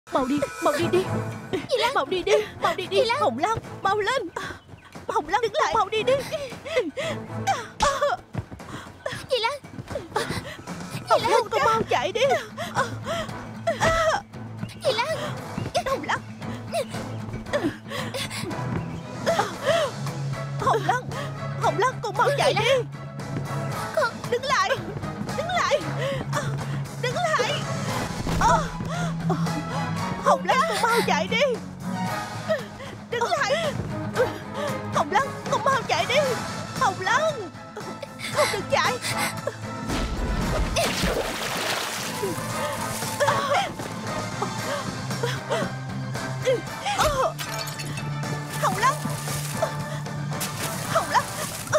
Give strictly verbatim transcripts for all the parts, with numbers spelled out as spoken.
Mau đi, mau đi đi. Dì Lan, mau đi đi, mau đi đi. Hồng Lăng, mau lên. Hồng Lăng, đứng lại, mau đi đi. Dì Lan, Hồng Lăng, con mau chạy đi. Dì Lan, Hồng Lăng. Hồng Lăng, Hồng Lăng, con mau chạy đi. Con đứng lại, đứng lại, đứng lại. Hồng Lăng, con mau chạy đi. Đứng lại. Hồng Lăng, con mau chạy đi. Hồng Lăng, không được chạy. Hồng Lăng, Hồng Lăng.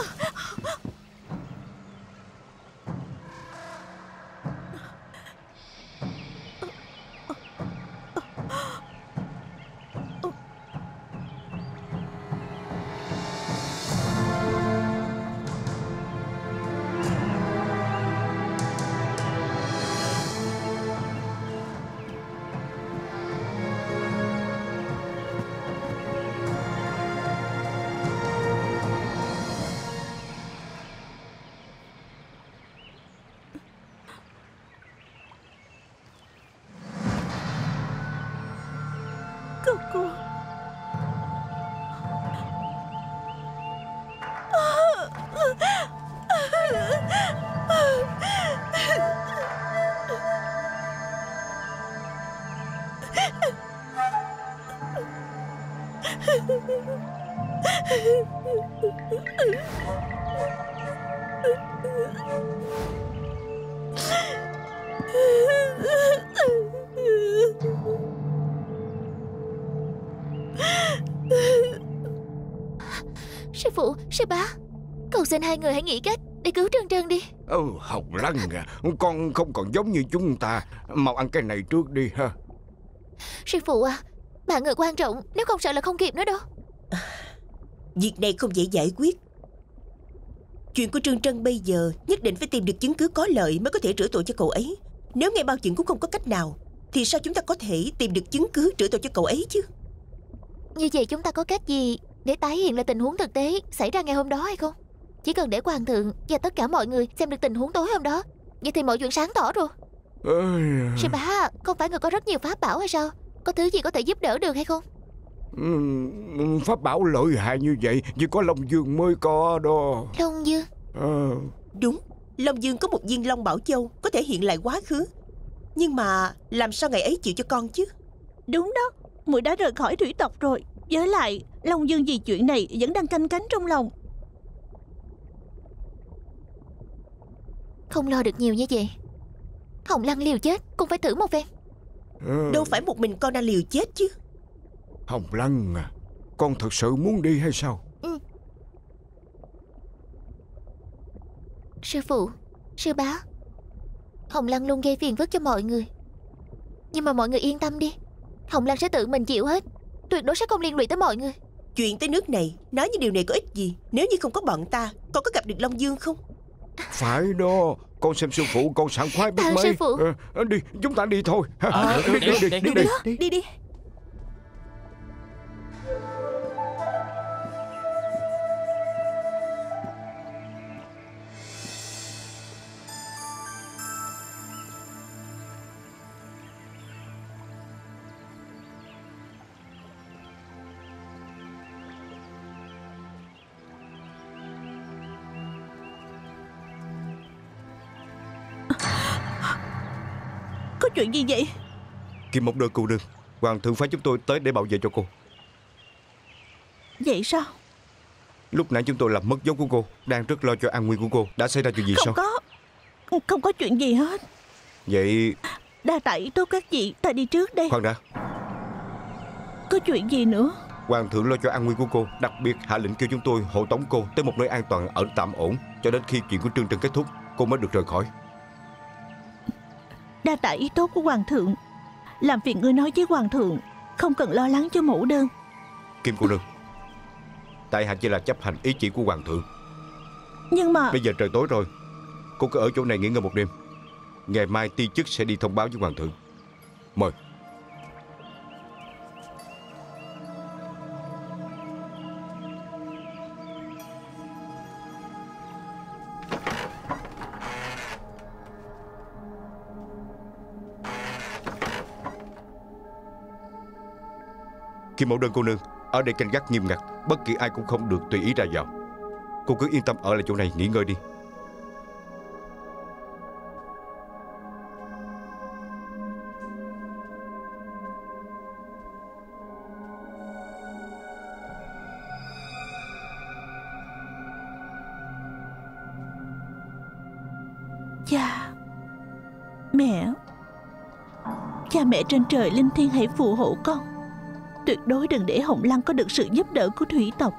Cô cô. Sư phụ, sư bá, cầu xin hai người hãy nghĩ cách để cứu Trân Trân đi. Ừ, Hồng Lăng à, con không còn giống như chúng ta. Mau ăn cái này trước đi ha. Sư phụ à, bạn người quan trọng, nếu không sợ là không kịp nữa đâu. Việc này không dễ giải quyết. Chuyện của Trân Trân bây giờ nhất định phải tìm được chứng cứ có lợi mới có thể rửa tội cho cậu ấy. Nếu ngay bao chuyện cũng không có cách nào, thì sao chúng ta có thể tìm được chứng cứ rửa tội cho cậu ấy chứ? Như vậy chúng ta có cách gì để tái hiện lại tình huống thực tế xảy ra ngày hôm đó hay không? Chỉ cần để hoàng thượng và tất cả mọi người xem được tình huống tối hôm đó, vậy thì mọi chuyện sáng tỏ rồi. Ê... Sư bá, không phải người có rất nhiều pháp bảo hay sao? Có thứ gì có thể giúp đỡ được hay không? Ừ, pháp bảo lợi hại như vậy chỉ có Long Dương mới có đó. Long Dương? À... Đúng, Long Dương có một viên Long Bảo Châu có thể hiện lại quá khứ. Nhưng mà làm sao ngày ấy chịu cho con chứ? Đúng đó, muội đã rời khỏi thủy tộc rồi. Với lại Long Dương vì chuyện này vẫn đang canh cánh trong lòng. Không lo được nhiều như vậy. Hồng Lăng liều chết cũng phải thử một phen. À... Đâu phải một mình con đang liều chết chứ. Hồng Lăng à, con thật sự muốn đi hay sao? Ừ. Sư phụ, sư bá, Hồng Lăng luôn gây phiền phức cho mọi người. Nhưng mà mọi người yên tâm đi, Hồng Lăng sẽ tự mình chịu hết, tuyệt đối sẽ không liên lụy tới mọi người. Chuyện tới nước này, nói như điều này có ích gì? Nếu như không có bọn ta, con có gặp được Long Dương không? Phải đó, con xem sư phụ con sảng khoái biết Tạ mấy. sư phụ. À, đi, chúng ta đi thôi. À, đi, đi, đi, đi, đi, đi, đi, đi, đi. Có chuyện gì vậy? Kim Mộc Đôi cô đương, hoàng thượng phái chúng tôi tới để bảo vệ cho cô. Vậy sao? Lúc nãy chúng tôi làm mất dấu của cô, đang rất lo cho an nguy của cô. Đã xảy ra chuyện gì Không sao? có, không có chuyện gì hết. Vậy Đa tạ ý tốt các chị, ta đi trước đây. khoan đã, Có chuyện gì nữa? hoàng thượng lo cho an nguy của cô, đặc biệt hạ lệnh kêu chúng tôi hộ tống cô tới một nơi an toàn ở tạm ổn, cho đến khi chuyện của Trân Trân kết thúc, cô mới được rời khỏi. Đa tạ ý tốt của hoàng thượng. Làm phiền ngươi nói với hoàng thượng không cần lo lắng cho mẫu đơn. Kim cô nương, tại hạ chỉ là chấp hành ý chỉ của hoàng thượng. Nhưng mà Bây giờ trời tối rồi, cô cứ ở chỗ này nghỉ ngơi một đêm. Ngày mai ti chức sẽ đi thông báo với hoàng thượng. Mời. Kim Mẫu Đơn cô nương, ở đây canh gác nghiêm ngặt, bất kỳ ai cũng không được tùy ý ra vào. Cô cứ yên tâm ở lại chỗ này nghỉ ngơi đi. Cha, mẹ, cha mẹ trên trời linh thiêng hãy phù hộ con. Tuyệt đối đừng để Hồng Lăng có được sự giúp đỡ của thủy tộc.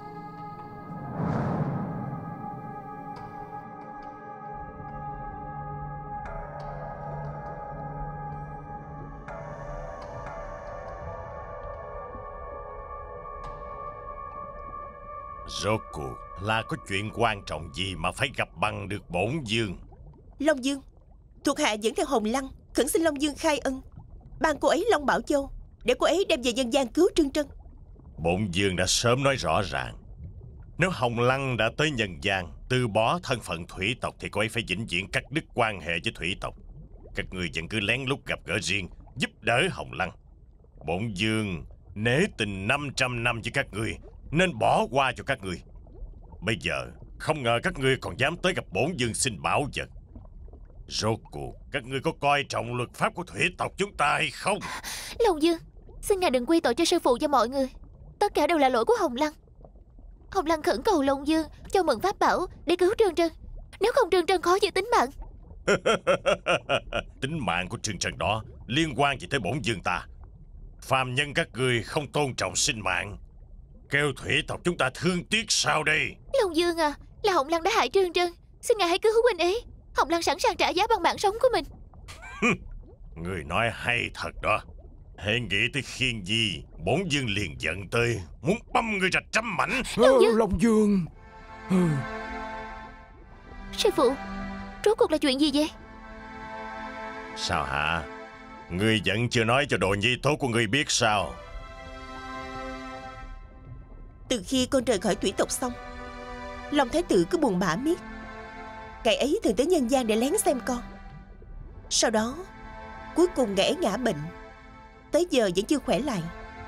Rốt cuộc là có chuyện quan trọng gì mà phải gặp bằng được bổn vương? Long Dương, thuộc hạ dẫn theo Hồng Lăng khẩn xin Long Dương khai ân, ban cô ấy Long Bảo Châu để cô ấy đem về nhân gian cứu Trương Trân. Bổn vương đã sớm nói rõ ràng, nếu Hồng Lăng đã tới nhân gian từ bỏ thân phận thủy tộc thì cô ấy phải vĩnh viễn cắt đứt quan hệ với thủy tộc. Các ngươi vẫn cứ lén lút gặp gỡ riêng, giúp đỡ Hồng Lăng. Bổn vương nể tình năm trăm năm với các ngươi nên bỏ qua cho các ngươi. Bây giờ không ngờ các ngươi còn dám tới gặp bổn vương xin bảo vật. Rốt cuộc các ngươi có coi trọng luật pháp của thủy tộc chúng ta hay không? Long Dương, xin ngài đừng quy tội cho sư phụ và mọi người. Tất cả đều là lỗi của Hồng Lăng. Hồng Lăng khẩn cầu Long Dương cho mượn pháp bảo để cứu Trương Trân. Nếu không Trương Trân khó giữ tính mạng. Tính mạng của Trương Trân đó liên quan gì tới bổn vương ta? Phàm nhân các ngươi không tôn trọng sinh mạng, kêu thủy tộc chúng ta thương tiếc sao đây? Long Dương à, là Hồng Lăng đã hại Trương Trân, xin ngài hãy cứu huynh ấy. Hồng Lăng sẵn sàng trả giá bằng mạng sống của mình. Người nói hay thật đó. Hễ nghĩ tới Khiên Di, bổn vương liền giận tới, muốn băm người ra trăm mảnh. Long Dương, Long Dương. Sư phụ, rốt cuộc là chuyện gì vậy? Sao hả? Ngươi vẫn chưa nói cho đồ nhi tốt của ngươi biết sao? Từ khi con rời khỏi thủy tộc xong, Long Thái Tử cứ buồn bã miết. Ngày ấy thường tới nhân gian để lén xem con. Sau đó cuối cùng ngày ấy ngã bệnh, tới giờ vẫn chưa khỏe lại.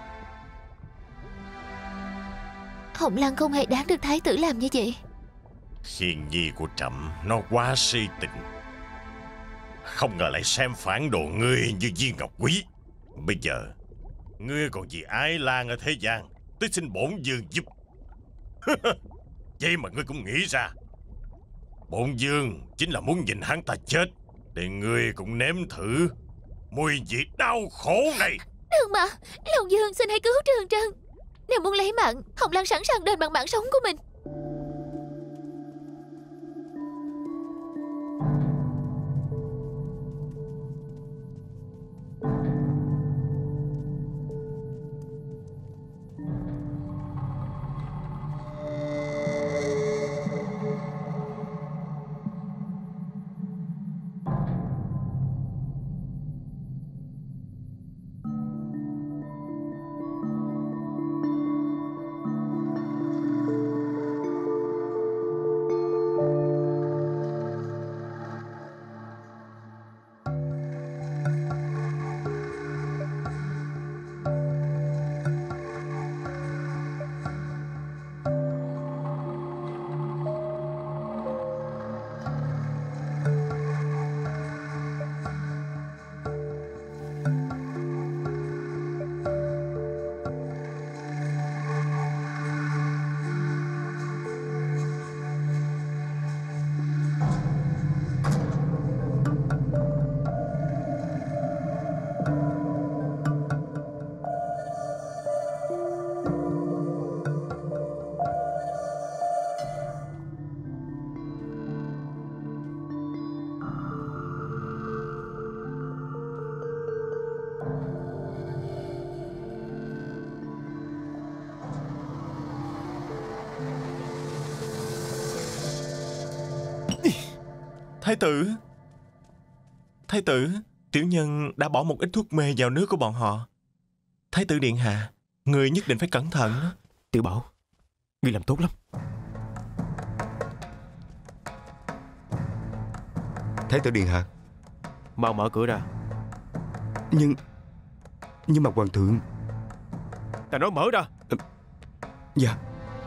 Hồng Lăng không hề đáng được thái tử làm như vậy. Khiên Nhi của trẫm nó quá si tình, không ngờ lại xem phản đồ ngươi như viên ngọc quý. Bây giờ ngươi còn vì ái lan ở thế gian tới xin bổn vương giúp. Vậy mà ngươi cũng nghĩ ra. Bổn vương chính là muốn nhìn hắn ta chết để ngươi cũng nếm thử mùi vị đau khổ này. Đừng mà, Long Dương xin hãy cứu Trương Trân. Nếu muốn lấy mạng, Hồng Lăng sẵn sàng đền bằng mạng sống của mình. Thái tử, Thái tử, tiểu nhân đã bỏ một ít thuốc mê vào nước của bọn họ. Thái tử điện hạ, người nhất định phải cẩn thận đó. Tiểu Bảo, ngươi làm tốt lắm. Thái tử điện hạ. Mau mở cửa ra. Nhưng Nhưng mà hoàng thượng. Ta nói mở ra. Dạ.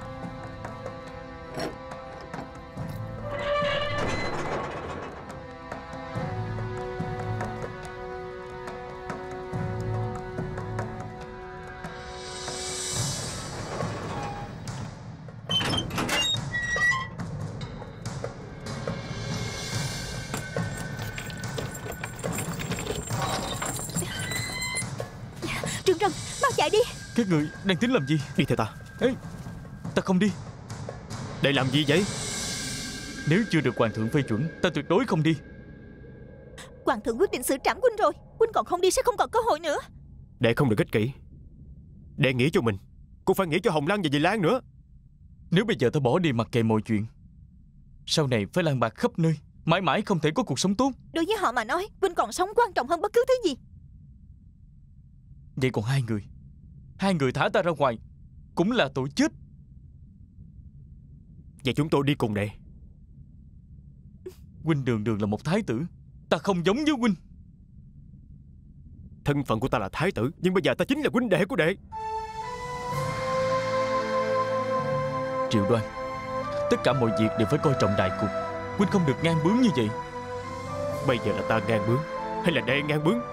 Trương Trân, mau chạy đi. Các người đang tính làm gì? Đi theo ta. Ê, ta không đi. Để làm gì vậy? Nếu chưa được hoàng thượng phê chuẩn, ta tuyệt đối không đi. Hoàng thượng quyết định xử trảm huynh rồi. Huynh còn không đi sẽ không còn cơ hội nữa. Đệ không được ích kỷ. Đệ nghĩ cho mình, cũng phải nghĩ cho Hồng Lăng và dì Lan nữa. Nếu bây giờ ta bỏ đi mặc kệ mọi chuyện, sau này phải lang bạc khắp nơi, mãi mãi không thể có cuộc sống tốt. Đối với họ mà nói, huynh còn sống quan trọng hơn bất cứ thứ gì. Vậy còn hai người, hai người thả ta ra ngoài cũng là tội chết. Vậy chúng tôi đi cùng đệ. Huynh đường đường là một thái tử, ta không giống với huynh. Thân phận của ta là thái tử, nhưng bây giờ ta chính là huynh đệ của đệ. Triệu Đoan, tất cả mọi việc đều phải coi trọng đại cục. Huynh không được ngang bướng như vậy. Bây giờ là ta ngang bướng hay là đệ ngang bướng?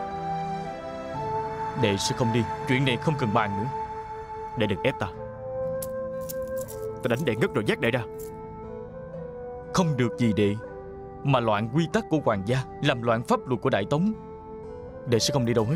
Đệ sẽ không đi, chuyện này không cần bàn nữa. Đệ đừng ép ta. Ta đánh đệ ngất rồi dắt đệ ra. Không được gì đệ, mà loạn quy tắc của hoàng gia, làm loạn pháp luật của Đại Tống. Đệ sẽ không đi đâu hết.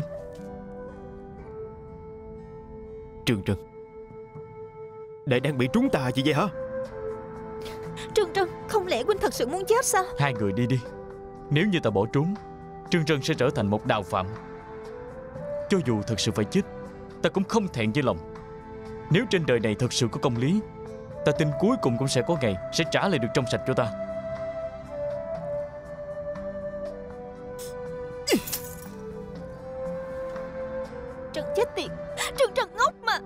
Trương Trân, đệ đang bị trúng tà gì vậy hả? Trương Trân, không lẽ huynh thật sự muốn chết sao? Hai người đi đi. Nếu như ta bỏ trốn, Trương Trân sẽ trở thành một đào phạm. Cho dù thật sự phải chết, ta cũng không thẹn với lòng. Nếu trên đời này thật sự có công lý, ta tin cuối cùng cũng sẽ có ngày sẽ trả lại được trong sạch cho ta. Trân chết tiệt, Trương Trân ngốc mà.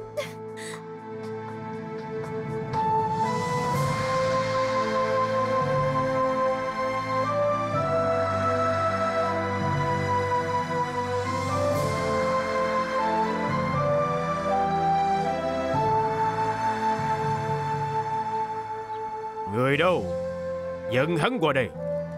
Người đâu? Dẫn hắn qua đây.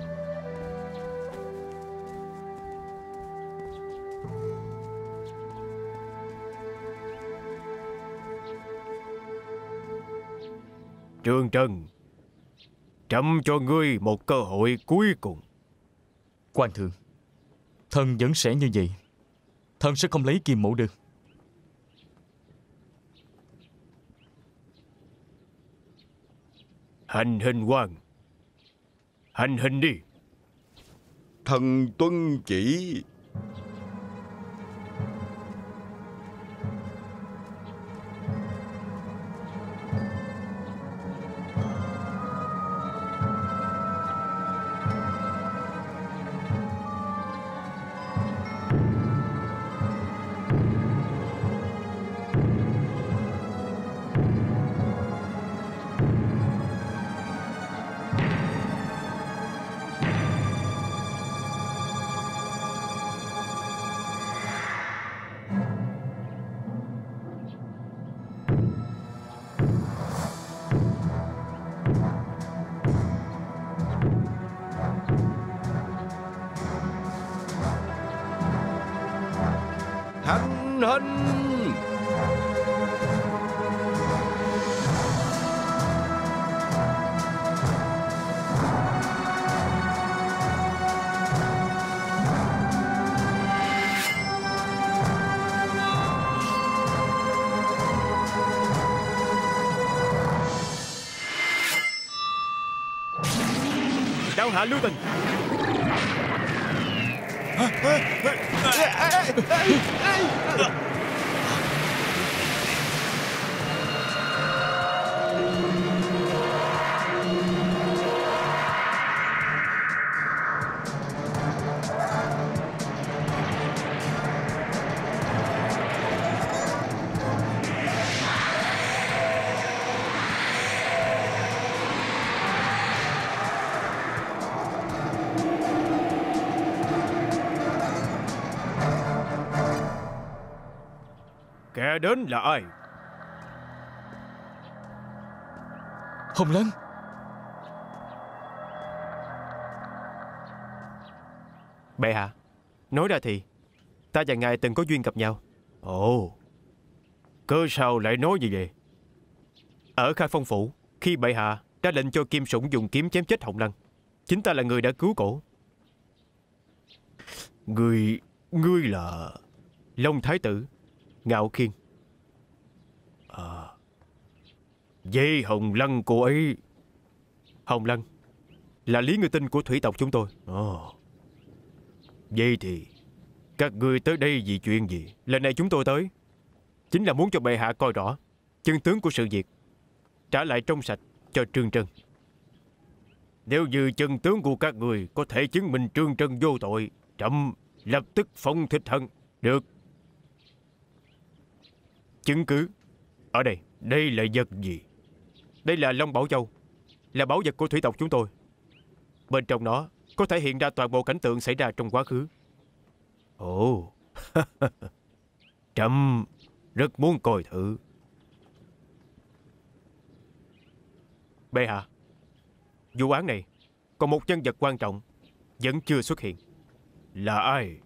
Trương Trân, trẫm cho ngươi một cơ hội cuối cùng. Quan thượng, thần vẫn sẽ như vậy. Thần sẽ không lấy kim mẫu đơn. Hành hình quan. Hành hình đi. Thần tuân chỉ. Hành hình. Đao hạ lưu tình. kẻ đến là ai? Hồng Lăng. Bệ hạ, nói ra thì ta và ngài từng có duyên gặp nhau. Ồ, cớ sao lại nói như vậy? Ở Khai Phong Phủ, khi bệ hạ đã lệnh cho Kim Sủng dùng kiếm chém chết Hồng Lăng, chính ta là người đã cứu cổ. Ngươi, ngươi là Long Thái tử Ngạo Khiên. À, vậy Hồng Lăng cô ấy... Hồng Lăng là Lý Ngư Tinh của thủy tộc chúng tôi. Ồ, vậy thì các ngươi tới đây vì chuyện gì? Lần này chúng tôi tới chính là muốn cho bệ hạ coi rõ chân tướng của sự việc, trả lại trong sạch cho Trương Trân. Nếu như chân tướng của các người có thể chứng minh Trương Trân vô tội, trẫm lập tức phong thích hắn. Được. Chứng cứ ở đây. Đây là vật gì? Đây là Long Bảo Châu, là báu vật của thủy tộc chúng tôi. Bên trong nó có thể hiện ra toàn bộ cảnh tượng xảy ra trong quá khứ. Ồ, trẫm rất muốn coi thử. Bệ hạ, vụ án này còn một nhân vật quan trọng vẫn chưa xuất hiện. Là ai?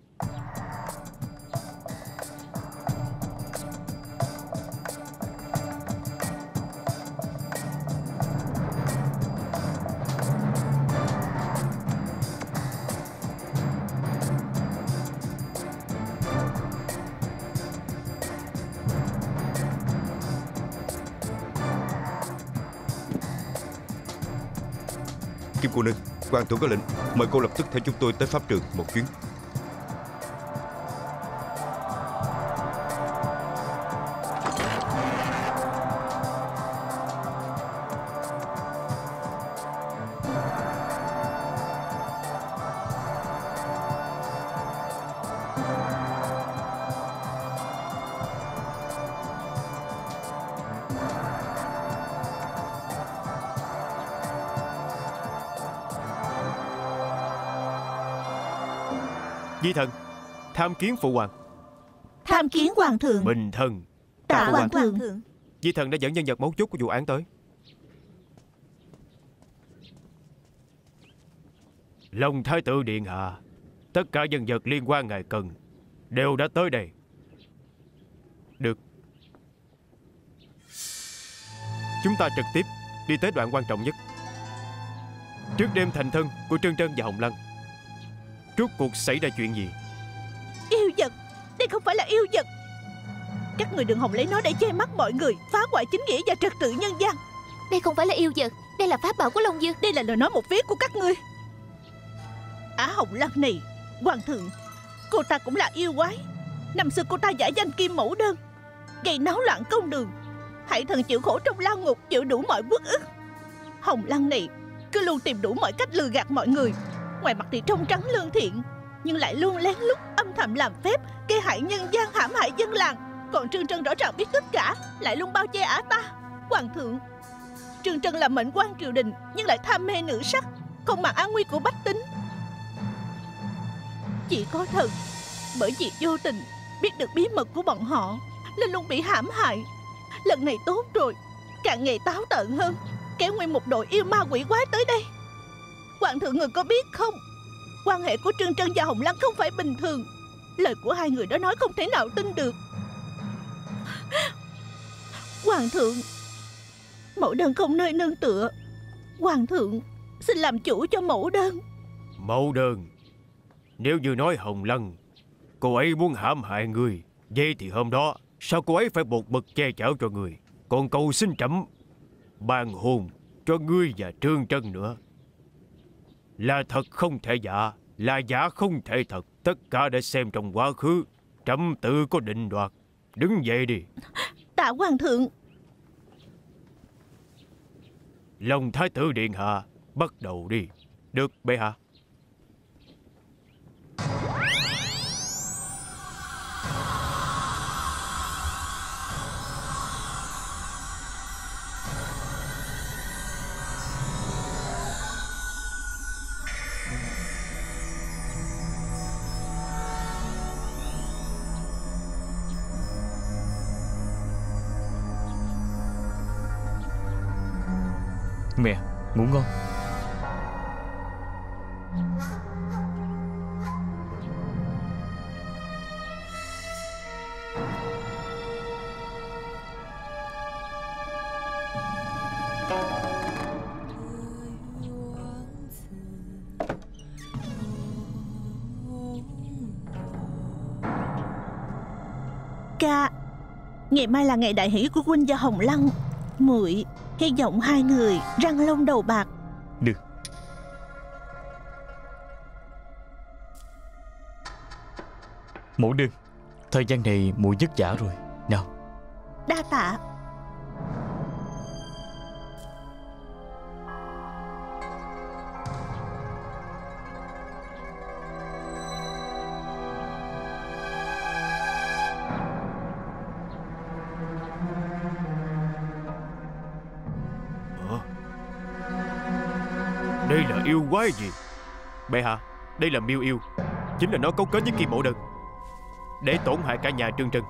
Kim cô nương, hoàng thượng có lệnh, mời cô lập tức theo chúng tôi tới pháp trường một chuyến. Di thần tham kiến phụ hoàng. Tham kiến hoàng thượng. Bình thân. Tạ hoàng thượng. Di thần đã dẫn nhân vật mấu chốt của vụ án tới. Long Thái tử điện hạ, tất cả nhân vật liên quan ngài cần đều đã tới đây. Được. Chúng ta trực tiếp đi tới đoạn quan trọng nhất. Trước đêm thành thân của Trân Trân và Hồng Lăng, rốt cuộc xảy ra chuyện gì? Yêu vật. Đây không phải là yêu vật. Các người đừng hòng lấy nó để che mắt mọi người, phá hoại chính nghĩa và trật tự nhân gian. Đây không phải là yêu vật, đây là pháp bảo của Long Dương. Đây là lời nói một phía của các ngươi. Á Hồng Lăng này, hoàng thượng, cô ta cũng là yêu quái. Năm xưa cô ta giả danh Kim Mẫu Đơn, gây náo loạn công đường, hại thần chịu khổ trong lao ngục, chịu đủ mọi uất ức. Hồng Lăng này cứ luôn tìm đủ mọi cách lừa gạt mọi người. Ngoài mặt thì trong trắng lương thiện, nhưng lại luôn lén lút âm thầm làm phép, gây hại nhân gian, hãm hại dân làng. Còn Trương Trân rõ ràng biết tất cả, lại luôn bao che ả ta. Hoàng thượng, Trương Trân là mệnh quan triều đình, nhưng lại tham mê nữ sắc, không màng an nguy của bách tính. Chỉ có thần bởi vì vô tình biết được bí mật của bọn họ nên luôn bị hãm hại. Lần này tốt rồi, càng ngày táo tợn hơn, kéo nguyên một đội yêu ma quỷ quái tới đây. Hoàng thượng người có biết không, quan hệ của Trương Trân và Hồng Lăng không phải bình thường. Lời của hai người đó nói không thể nào tin được. Hoàng thượng, mẫu đơn không nơi nương tựa. Hoàng thượng xin làm chủ cho mẫu đơn. Mẫu đơn? Nếu như nói Hồng Lăng cô ấy muốn hãm hại người, vậy thì hôm đó sao cô ấy phải buộc bực che chở cho người, còn cầu xin trẫm ban hôn cho ngươi và Trương Trân nữa? Là thật không thể giả, là giả không thể thật. Tất cả đã xem trong quá khứ, trẫm tự có định đoạt. Đứng dậy đi. Tạ hoàng thượng. Long Thái tử điện hạ, bắt đầu đi. Được bệ hạ. Mẹ, ngủ ngon. Ca, ngày mai là ngày đại hỷ của huynh và Hồng Lăng. Muội hy vọng hai người răng long đầu bạc. Được. Mẫu đơn, thời gian này muội vất vả rồi. Nào. Đa tạ. Đây là yêu quái gì? Bệ hạ, đây là miêu yêu. Chính là nó cấu kết với Kim Mẫu Đơn để tổn hại cả nhà Trương Trân.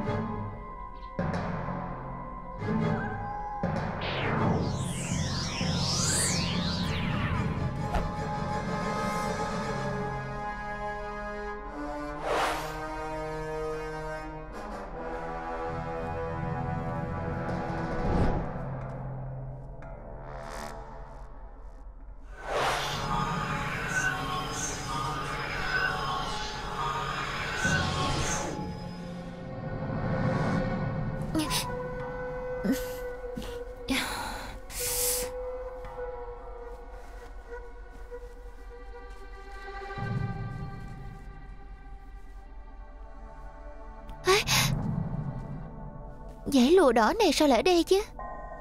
Dãy lụa đỏ này sao lại ở đây chứ?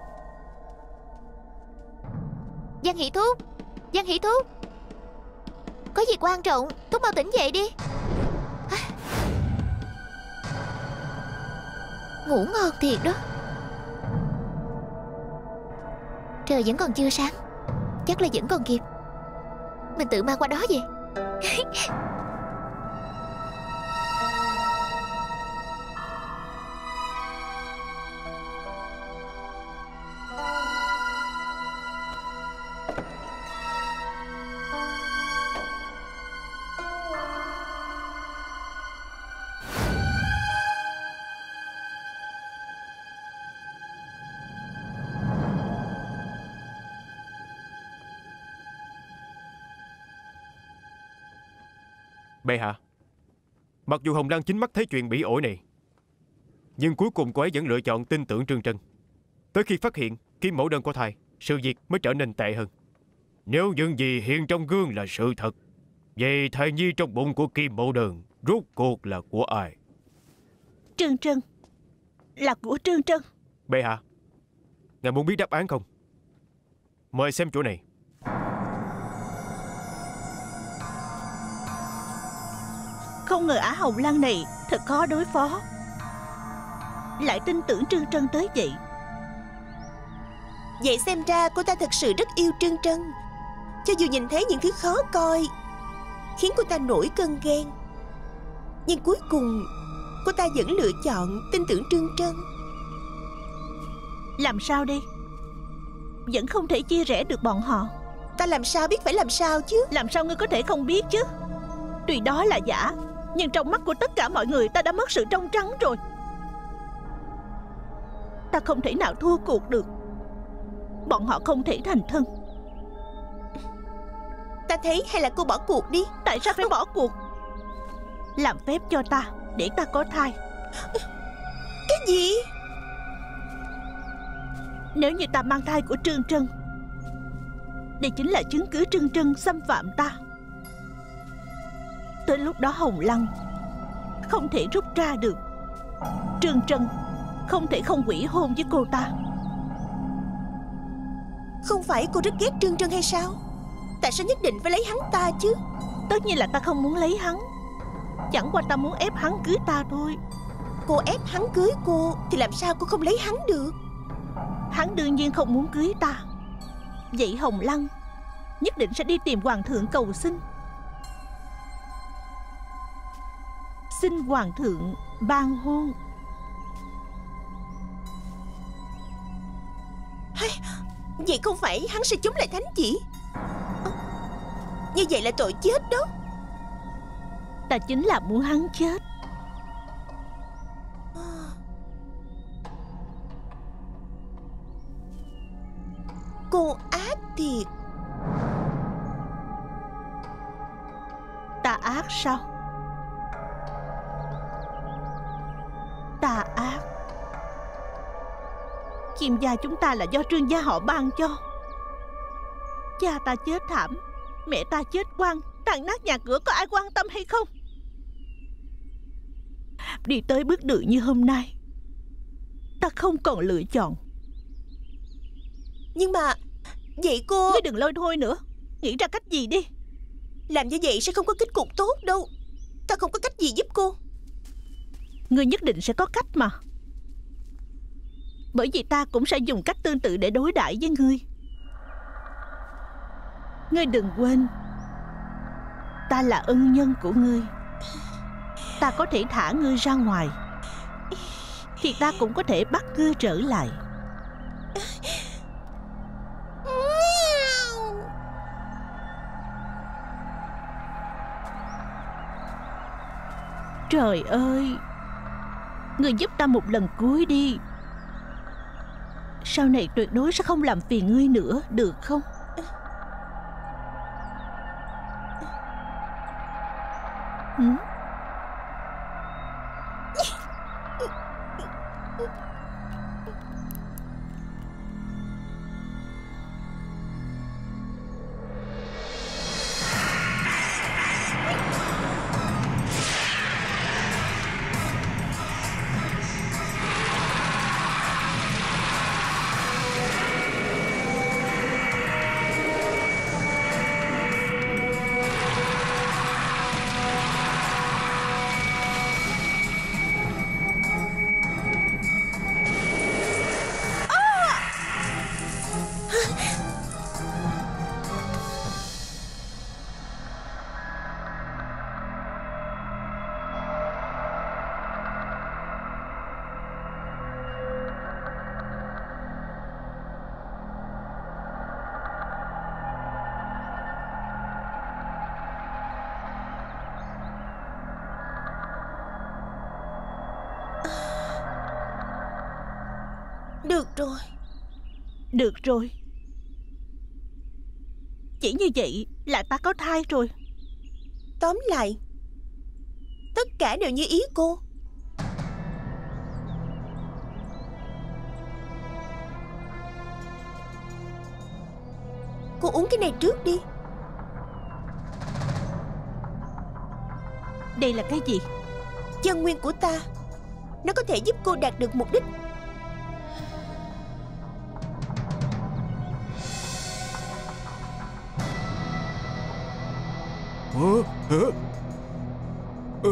Giang Hỷ Thúc, Giang Hỷ Thúc, có gì quan trọng, Thúc mau tỉnh dậy đi. À, ngủ ngon thiệt đó. Trời vẫn còn chưa sáng, chắc là vẫn còn kịp. Mình tự mang qua đó vậy. Bệ hạ, mặc dù Hồng Lăng chính mắt thấy chuyện bỉ ổi này, nhưng cuối cùng cô ấy vẫn lựa chọn tin tưởng Trương Trân. Tới khi phát hiện Kim Mẫu Đơn có thai, sự việc mới trở nên tệ hơn. Nếu những gì hiện trong gương là sự thật, vậy thai nhi trong bụng của Kim Mẫu Đơn rốt cuộc là của ai? Trương Trân. Là của Trương Trân. Bệ hạ, ngài muốn biết đáp án không? Mời xem chỗ này. Không ngờ Ả Hồng Lăng này thật khó đối phó, lại tin tưởng Trương Trân tới vậy. Vậy xem ra cô ta thật sự rất yêu Trương Trân. Cho dù nhìn thấy những thứ khó coi khiến cô ta nổi cơn ghen, nhưng cuối cùng cô ta vẫn lựa chọn tin tưởng Trương Trân. Làm sao đi? Vẫn không thể chia rẽ được bọn họ. Ta làm sao biết phải làm sao chứ? Làm sao ngươi có thể không biết chứ? Tuy đó là giả, nhưng trong mắt của tất cả mọi người ta đã mất sự trong trắng rồi. Ta không thể nào thua cuộc được. Bọn họ không thể thành thân. Ta thấy hay là cô bỏ cuộc đi. Tại sao phải bỏ cuộc? Làm phép cho ta, để ta có thai. Cái gì? Nếu như ta mang thai của Trương Trân, đây chính là chứng cứ Trương Trân xâm phạm ta. Tới lúc đó Hồng Lăng không thể rút ra được. Trương Trân không thể không hủy hôn với cô ta. Không phải cô rất ghét Trương Trân hay sao? Tại sao nhất định phải lấy hắn ta chứ? Tất nhiên là ta không muốn lấy hắn. Chẳng qua ta muốn ép hắn cưới ta thôi. Cô ép hắn cưới cô thì làm sao cô không lấy hắn được? Hắn đương nhiên không muốn cưới ta. Vậy Hồng Lăng nhất định sẽ đi tìm hoàng thượng cầu xin, xin hoàng thượng ban hôn. Hay, Vậy không phải hắn sẽ chống lại thánh chỉ? À, như vậy là tội chết đó. Ta chính là muốn hắn chết. Cô ác thiệt. Ta ác sao? Ta ác. Chim gia chúng ta là do Trương gia họ ban cho. Cha ta chết thảm, mẹ ta chết oan, tàn nát nhà cửa, có ai quan tâm hay không? Đi tới bước đường như hôm nay, ta không còn lựa chọn. Nhưng mà vậy cô... Ngươi đừng lôi thôi nữa. Nghĩ ra cách gì đi. Làm như vậy sẽ không có kết cục tốt đâu. Ta không có cách gì giúp cô. Ngươi nhất định sẽ có cách mà. Bởi vì ta cũng sẽ dùng cách tương tự để đối đãi với ngươi. Ngươi đừng quên, ta là ân nhân của ngươi. Ta có thể thả ngươi ra ngoài, thì ta cũng có thể bắt ngươi trở lại. Trời ơi, ngươi giúp ta một lần cuối đi. Sau này tuyệt đối sẽ không làm phiền ngươi nữa, được không? Ừ? Được rồi. Được rồi. Chỉ như vậy là ta có thai rồi. Tóm lại, tất cả đều như ý cô. Cô uống cái này trước đi. Đây là cái gì? Chân nguyên của ta. Nó có thể giúp cô đạt được mục đích. Hả? Hả? Ờ.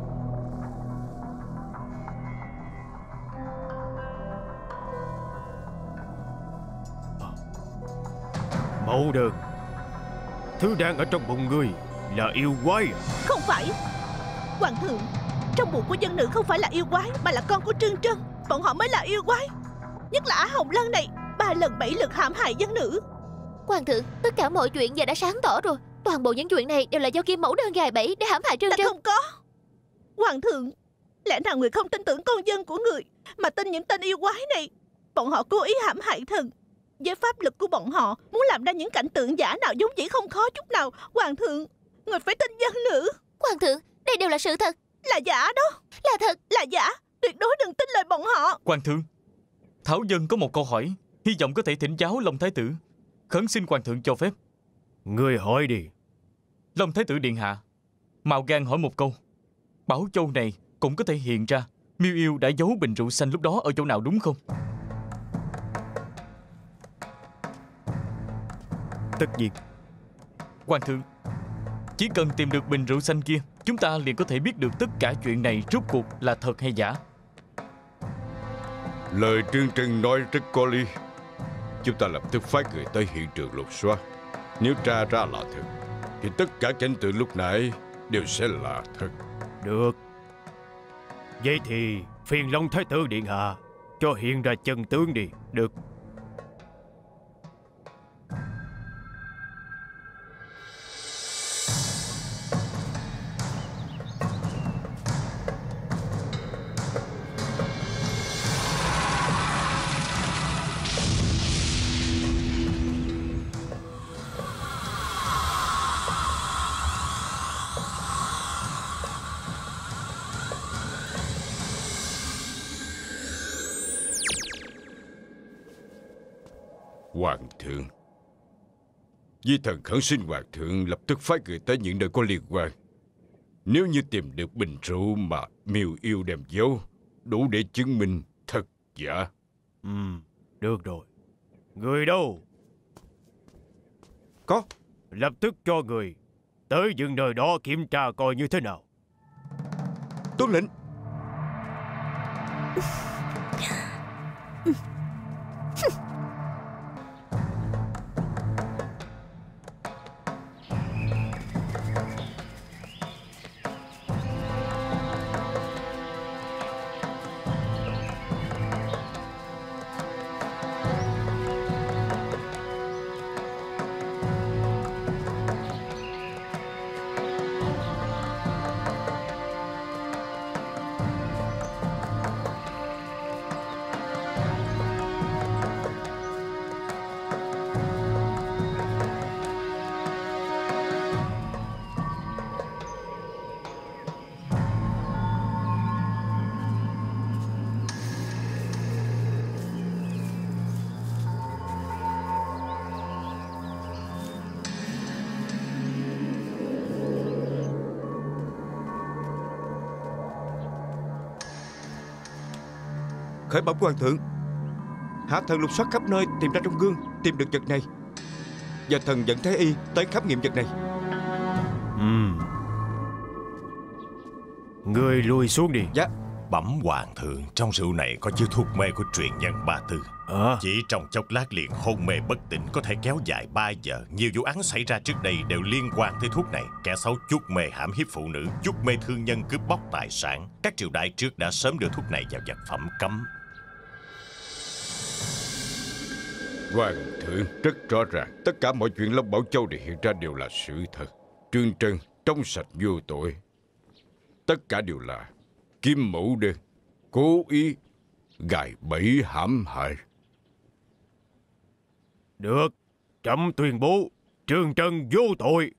Mẫu đơn, thứ đang ở trong bụng ngươi là yêu quái à? Không phải. Hoàng thượng, trong bụng của dân nữ không phải là yêu quái, mà là con của Trương Trân. Bọn họ mới là yêu quái. Nhất là Á Hồng Lân này, ba lần bảy lượt hãm hại dân nữ. Hoàng thượng, tất cả mọi chuyện giờ đã sáng tỏ rồi. Toàn bộ những chuyện này đều là do Kim Mẫu Đơn gài bẫy để hãm hại Trương Ta Trân. không có. Hoàng thượng, lẽ nào người không tin tưởng con dân của người, mà tin những tên yêu quái này? Bọn họ cố ý hãm hại thần. Với pháp lực của bọn họ, muốn làm ra những cảnh tượng giả nào giống chỉ không khó chút nào. Hoàng thượng, người phải tin dân nữ. Hoàng thượng, đây đều là sự thật. Là giả đó. Là thật. Là giả. Tuyệt đối đừng tin lời bọn họ. Hoàng thượng, Thảo Dân có một câu hỏi, hy vọng có thể thỉnh giáo Long Thái Tử. Khẩn xin Hoàng thượng cho phép. Ngươi hỏi đi. Long Thái Tử điện hạ, mạo gan hỏi một câu. Bảo châu này cũng có thể hiện ra Miêu Yêu đã giấu bình rượu xanh lúc đó ở chỗ nào, đúng không? Tất nhiên. Hoàng thượng, chỉ cần tìm được bình rượu xanh kia, chúng ta liền có thể biết được tất cả chuyện này rốt cuộc là thật hay giả. Lời Trương Trân nói rất có lý. Chúng ta lập tức phái người tới hiện trường lục soát. Nếu tra ra là thật, thì tất cả cảnh tượng lúc nãy đều sẽ là thật. Được. Vậy thì phiền Long Thái Tử điện hạ cho hiện ra chân tướng đi. Được. Hoàng thượng, Vi thần khẩn xin Hoàng thượng lập tức phái người tới những nơi có liên quan. Nếu như tìm được bình rượu mà Miêu Yêu đem giấu, đủ để chứng minh thật giả. Ừ, được rồi. Người đâu? Có. Lập tức cho người tới những nơi đó kiểm tra coi như thế nào. Tuân lệnh. Khởi bẩm Hoàng thượng, hạ thần lục soát khắp nơi tìm ra trong gương, tìm được vật này, và thần dẫn Thái y tới khám nghiệm vật này. Ừ. Người lùi xuống đi. Dạ. Bẩm Hoàng thượng, trong rượu này có chứa thuốc mê của truyền nhân Ba Tư. À. Chỉ trong chốc lát liền hôn mê bất tỉnh, có thể kéo dài ba giờ. Nhiều vụ án xảy ra trước đây đều liên quan tới thuốc này. Kẻ xấu chuốc mê hãm hiếp phụ nữ, chuốc mê thương nhân cướp bóc tài sản. Các triều đại trước đã sớm đưa thuốc này vào vật phẩm cấm. Hoàng thượng, rất rõ ràng, tất cả mọi chuyện Long Bảo Châu đều hiện ra đều là sự thật. Trương Trân trong sạch vô tội. Tất cả đều là Kim Mẫu Đơn cố ý gài bẫy hãm hại. Được, trẫm tuyên bố Trương Trân vô tội.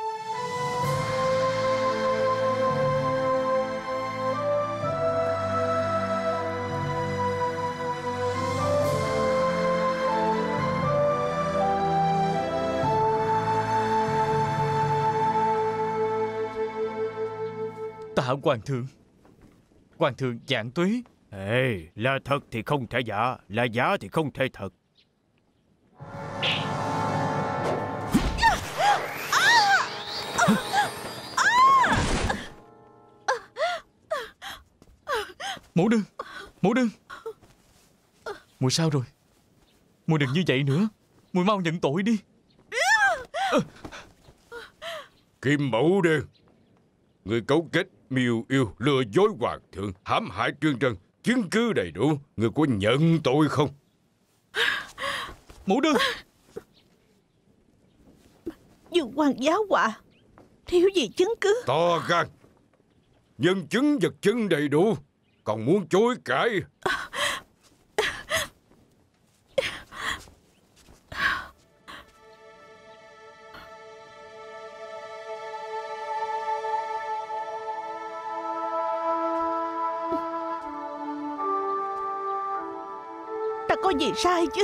Tạ Hoàng thượng. Hoàng thượng vạn tuế. Ê, là thật thì không thể giả, là giả thì không thể thật. Mẫu đơn, Mẫu đơn. Mùi sao rồi? Mùi đừng như vậy nữa. Mùi mau nhận tội đi. Kim Mẫu Đơn, người cấu kết Miêu Yêu lừa dối Hoàng thượng, hãm hại Trương Trân, chứng cứ đầy đủ. Người có nhận tội không? Mẫu đơn. Dương quan giáo họa, thiếu gì chứng cứ. To gan, nhân chứng vật chứng đầy đủ, còn muốn chối cãi. Ta có gì sai chứ?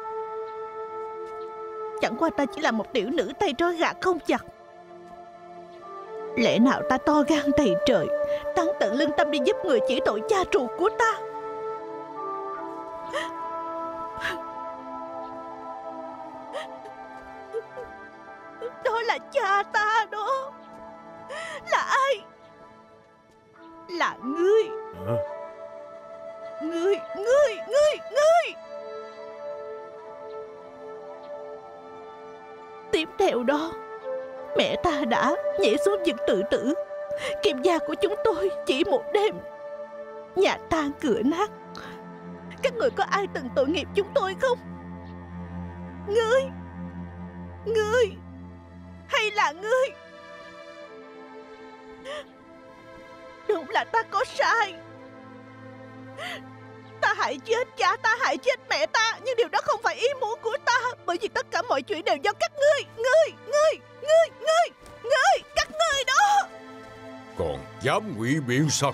Chẳng qua ta chỉ là một tiểu nữ tay trói gà không chặt. Lẽ nào ta to gan đầy trời, tăng tận lương tâm đi giúp người chỉ tội cha ruột của ta? Đó là cha ta đó. Là ai? Là ngươi. À. Ngươi, ngươi, ngươi, ngươi. Tiếp theo đó, mẹ ta đã nhảy xuống vực tự tử. Kiềm gia của chúng tôi chỉ một đêm, nhà tan cửa nát. Các người có ai từng tội nghiệp chúng tôi không? Ngươi, ngươi, hay là ngươi? Đúng là ta có sai. Ta hại chết cha ta, hại chết mẹ ta. Nhưng điều đó không phải ý muốn của ta. Bởi vì tất cả mọi chuyện đều do các ngươi. Ngươi, ngươi, ngươi, ngươi, ngươi, các ngươi đó. Còn dám ngụy biện sao?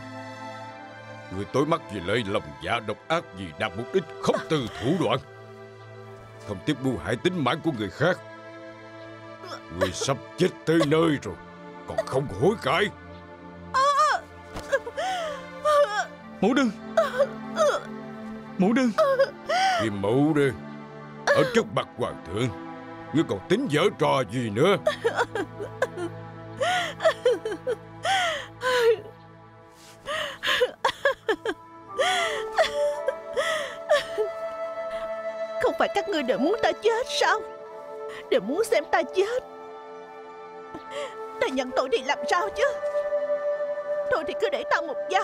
Người tối mắt vì lợi lòng dạ độc ác, vì đạt mục đích không từ thủ đoạn. không tiếc mưu hại tính mạng của người khác. Người sắp chết tới nơi rồi, còn không hối cải. Mẫu đơn, Mẫu đơn. Kim Mẫu Đơn, ở trước mặt hoàng thượng, ngươi còn tính giở trò gì nữa? Không phải các ngươi đều muốn ta chết sao? Đều muốn xem ta chết. Ta nhận tội thì làm sao chứ? Thôi thì cứ để ta một dao.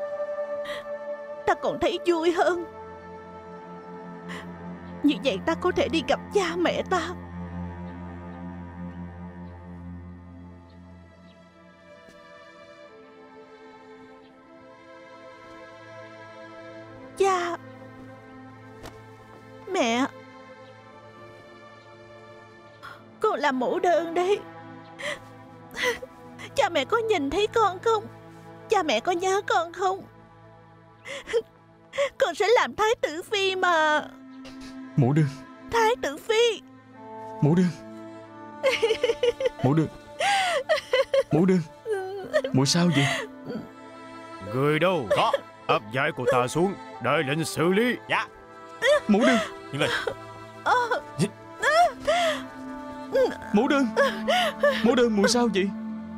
Ta còn thấy vui hơn. Như vậy ta có thể đi gặp cha mẹ ta. Cha, mẹ, con làm mẫu đơn đấy. Cha mẹ có nhìn thấy con không? Cha mẹ có nhớ con không? Con sẽ làm thái tử phi mà. Mẫu đơn, Thái tử phi. Mẫu đơn, Mẫu đơn, Mẫu đơn. Mùi sao vậy? Người đâu? Có. Áp giải của ta xuống, đợi lệnh xử lý. Dạ. Mẫu đơn, Nhưng mà Mẫu đơn, Mẫu đơn, mùi sao vậy?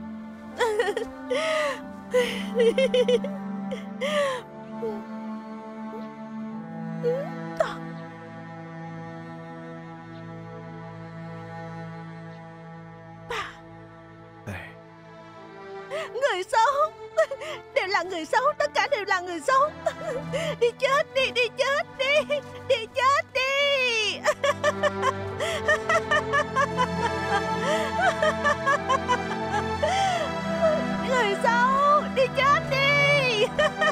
Người xấu, đều là người xấu, tất cả đều là người xấu. Đi chết đi, đi chết đi, đi chết đi. Người xấu, đi chết đi.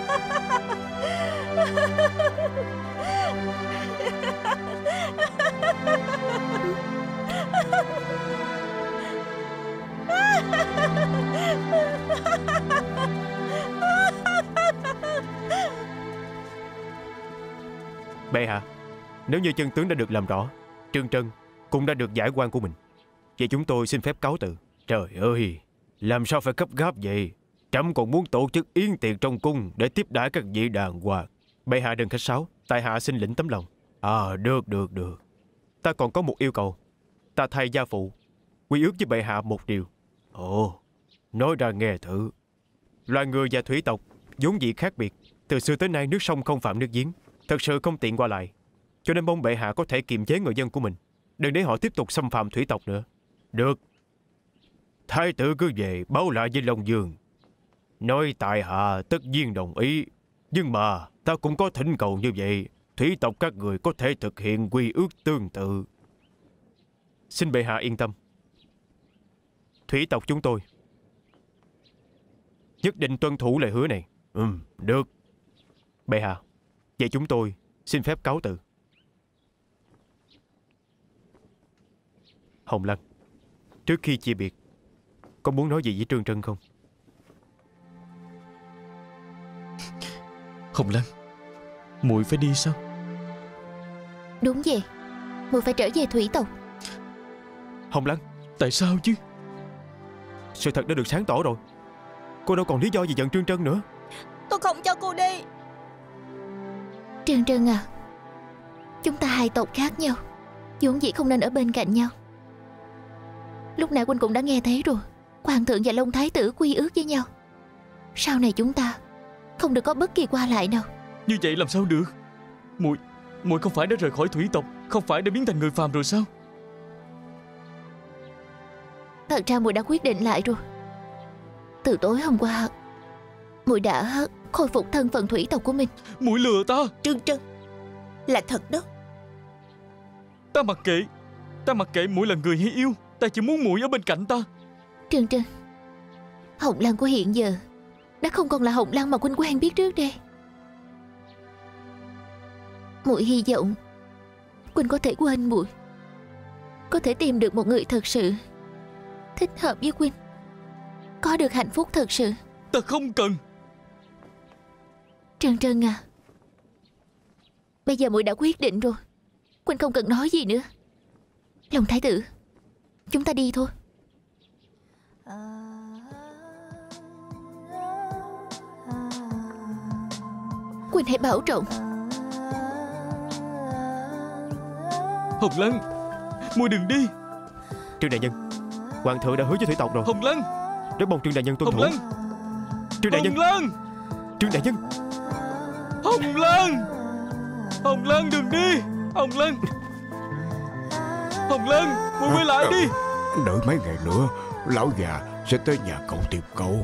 Bệ hạ, nếu như chân tướng đã được làm rõ, Trương Trân cũng đã được giải oan của mình, vậy chúng tôi xin phép cáo từ. Trời ơi, làm sao phải gấp gáp vậy? Trẫm còn muốn tổ chức yến tiệc trong cung để tiếp đãi các vị đàng hoàng. Bệ hạ đừng khách sáo, tại hạ xin lĩnh tấm lòng. À, được, được, được. Ta còn có một yêu cầu. Ta thay gia phụ quy ước với bệ hạ một điều. Ồ, nói ra nghe thử. Loài người và thủy tộc vốn dĩ khác biệt. Từ xưa tới nay nước sông không phạm nước giếng, thật sự không tiện qua lại. Cho nên mong bệ hạ có thể kiềm chế người dân của mình, đừng để họ tiếp tục xâm phạm thủy tộc nữa. Được. Thái tử cứ về báo lại với Long Dương, nói tại hạ tất nhiên đồng ý. Nhưng mà ta cũng có thỉnh cầu như vậy, thủy tộc các người có thể thực hiện quy ước tương tự. Xin bệ hạ yên tâm, thủy tộc chúng tôi nhất định tuân thủ lời hứa này. Ừ, được. Bệ hạ, vậy chúng tôi xin phép cáo từ. Hồng Lăng, trước khi chia biệt, con muốn nói gì với Trương Trân không? Hồng Lăng, muội phải đi sao? Đúng vậy, muội phải trở về thủy tộc. Hồng Lăng, Tại sao chứ? sự thật đã được sáng tỏ rồi. Cô đâu còn lý do gì giận Trương Trân nữa. Tôi không cho cô đi. Trương Trân à, chúng ta hai tộc khác nhau, vốn dĩ không nên ở bên cạnh nhau. Lúc nãy Huynh cũng đã nghe thấy rồi, Hoàng thượng và Long Thái tử quy ước với nhau. Sau này chúng ta không được có bất kỳ qua lại nào. Như vậy làm sao được? Muội, muội không phải đã rời khỏi thủy tộc, không phải đã biến thành người phàm rồi sao? Thật ra muội đã quyết định lại rồi. Từ tối hôm qua, muội đã khôi phục thân phận thủy tộc của mình. Muội lừa ta. Trương Trân, là thật đó. Ta mặc kệ, ta mặc kệ muội là người hay yêu, ta chỉ muốn muội ở bên cạnh ta. Trân Trân, Hồng Lăng của hiện giờ đã không còn là Hồng Lăng mà Huynh quen biết trước đây. Muội hy vọng Huynh có thể quên muội, có thể tìm được một người thật sự thích hợp với Huynh, có được hạnh phúc thật sự. Ta không cần. Trân Trân à, bây giờ muội đã quyết định rồi, Quỳnh không cần nói gì nữa. Long thái tử, chúng ta đi thôi. Quỳnh hãy bảo trọng. Hồng Lân, muội đừng đi. Trương đại nhân, hoàng thượng đã hứa với thủy tộc rồi. Hồng Lân, rất mong Trương đại nhân tuân Hồng thủ. Lân, Trương đại Hồng nhân, Lân, Trương đại nhân, Hồng Lân, Hồng Lân đừng đi. Hồng Lân, Hồng Lân, muội quay lại đi. Đợi mấy ngày nữa lão già sẽ tới nhà cậu tìm cậu.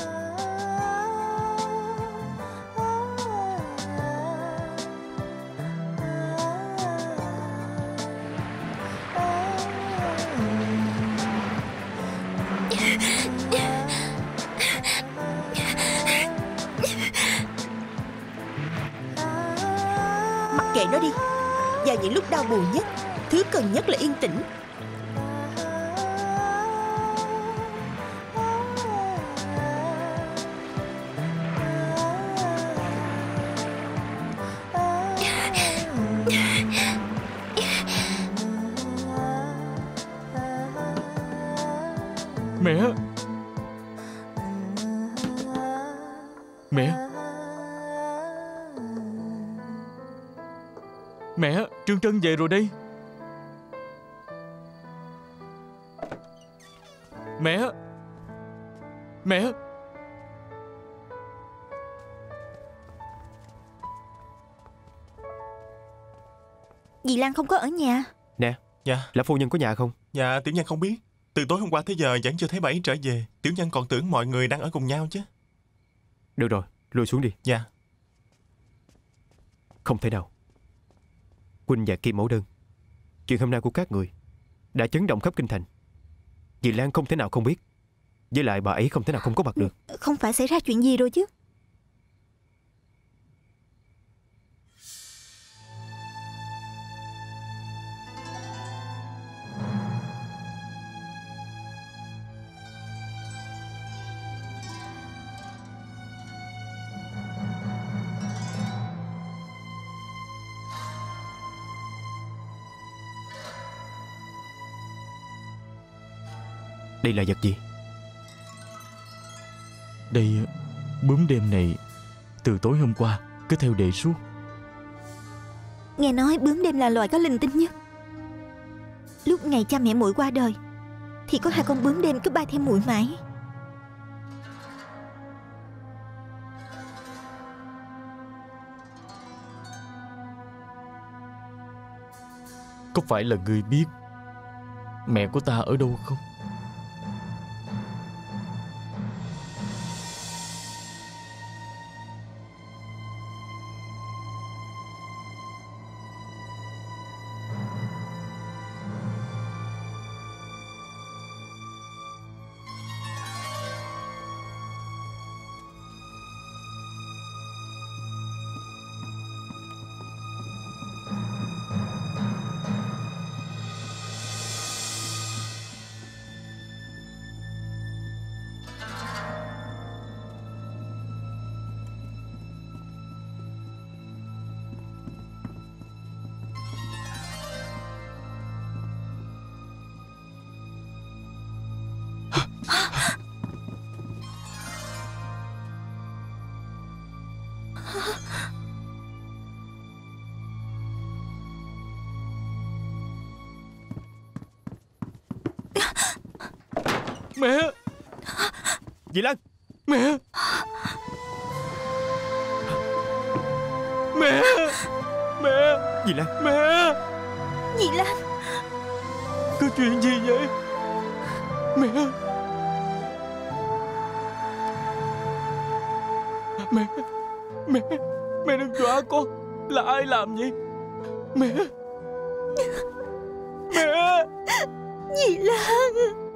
Mặc kệ nó đi. Vào những lúc đau buồn nhất, thứ cần nhất là yên tĩnh. Mẹ, mẹ, mẹ, Trương Trân về rồi đây. Mẹ, mẹ. Dì Lan không có ở nhà. Nè, Dạ, là phu nhân có nhà không? dạ tiểu nhân không biết. Từ tối hôm qua tới giờ vẫn chưa thấy bà ấy trở về. Tiểu nhân còn tưởng mọi người đang ở cùng nhau chứ. Được rồi, lui xuống đi. Dạ. Không thể nào. Quỳnh và Kim mẫu đơn, chuyện hôm nay của các người đã chấn động khắp kinh thành. Dì Lan không thể nào không biết. Với lại bà ấy không thể nào không có mặt được. Không phải xảy ra chuyện gì rồi chứ? Đây là vật gì? Đây, bướm đêm này từ tối hôm qua cứ theo đệ suốt. Nghe nói bướm đêm là loài có linh tinh nhất. Lúc ngày cha mẹ muội qua đời thì có hai con bướm đêm cứ bay theo muội mãi. Có phải là người biết mẹ của ta ở đâu không? Mẹ! Dì Lan! Mẹ! Mẹ! Mẹ! Dì Lan! Mẹ! Dì Lan! Có chuyện gì vậy? Mẹ! Mẹ! Mẹ! Mẹ đừng dọa con! Là ai làm vậy? Mẹ! Mẹ! Dì Lan!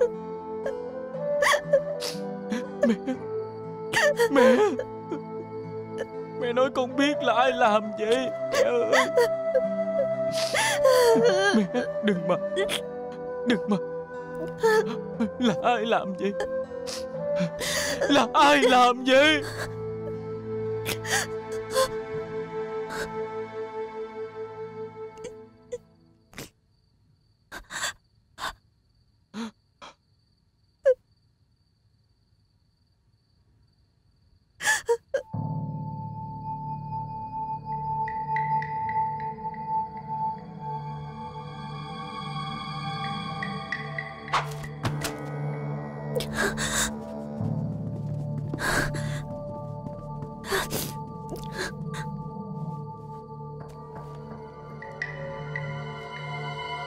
Mẹ! Mẹ! Mẹ nói con biết là ai làm vậy. Mẹ ơi! Mẹ đừng mà Đừng mà Là ai làm vậy? Là ai làm vậy?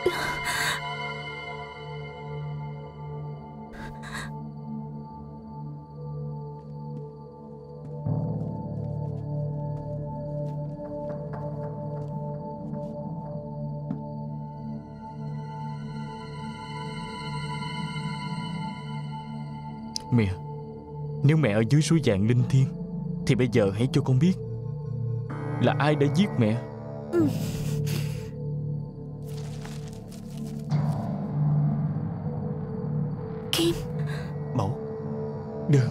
Mẹ, nếu mẹ ở dưới suối vàng linh thiêng thì bây giờ hãy cho con biết là ai đã giết mẹ. Ừ. Kim. Mẫu. Đừng.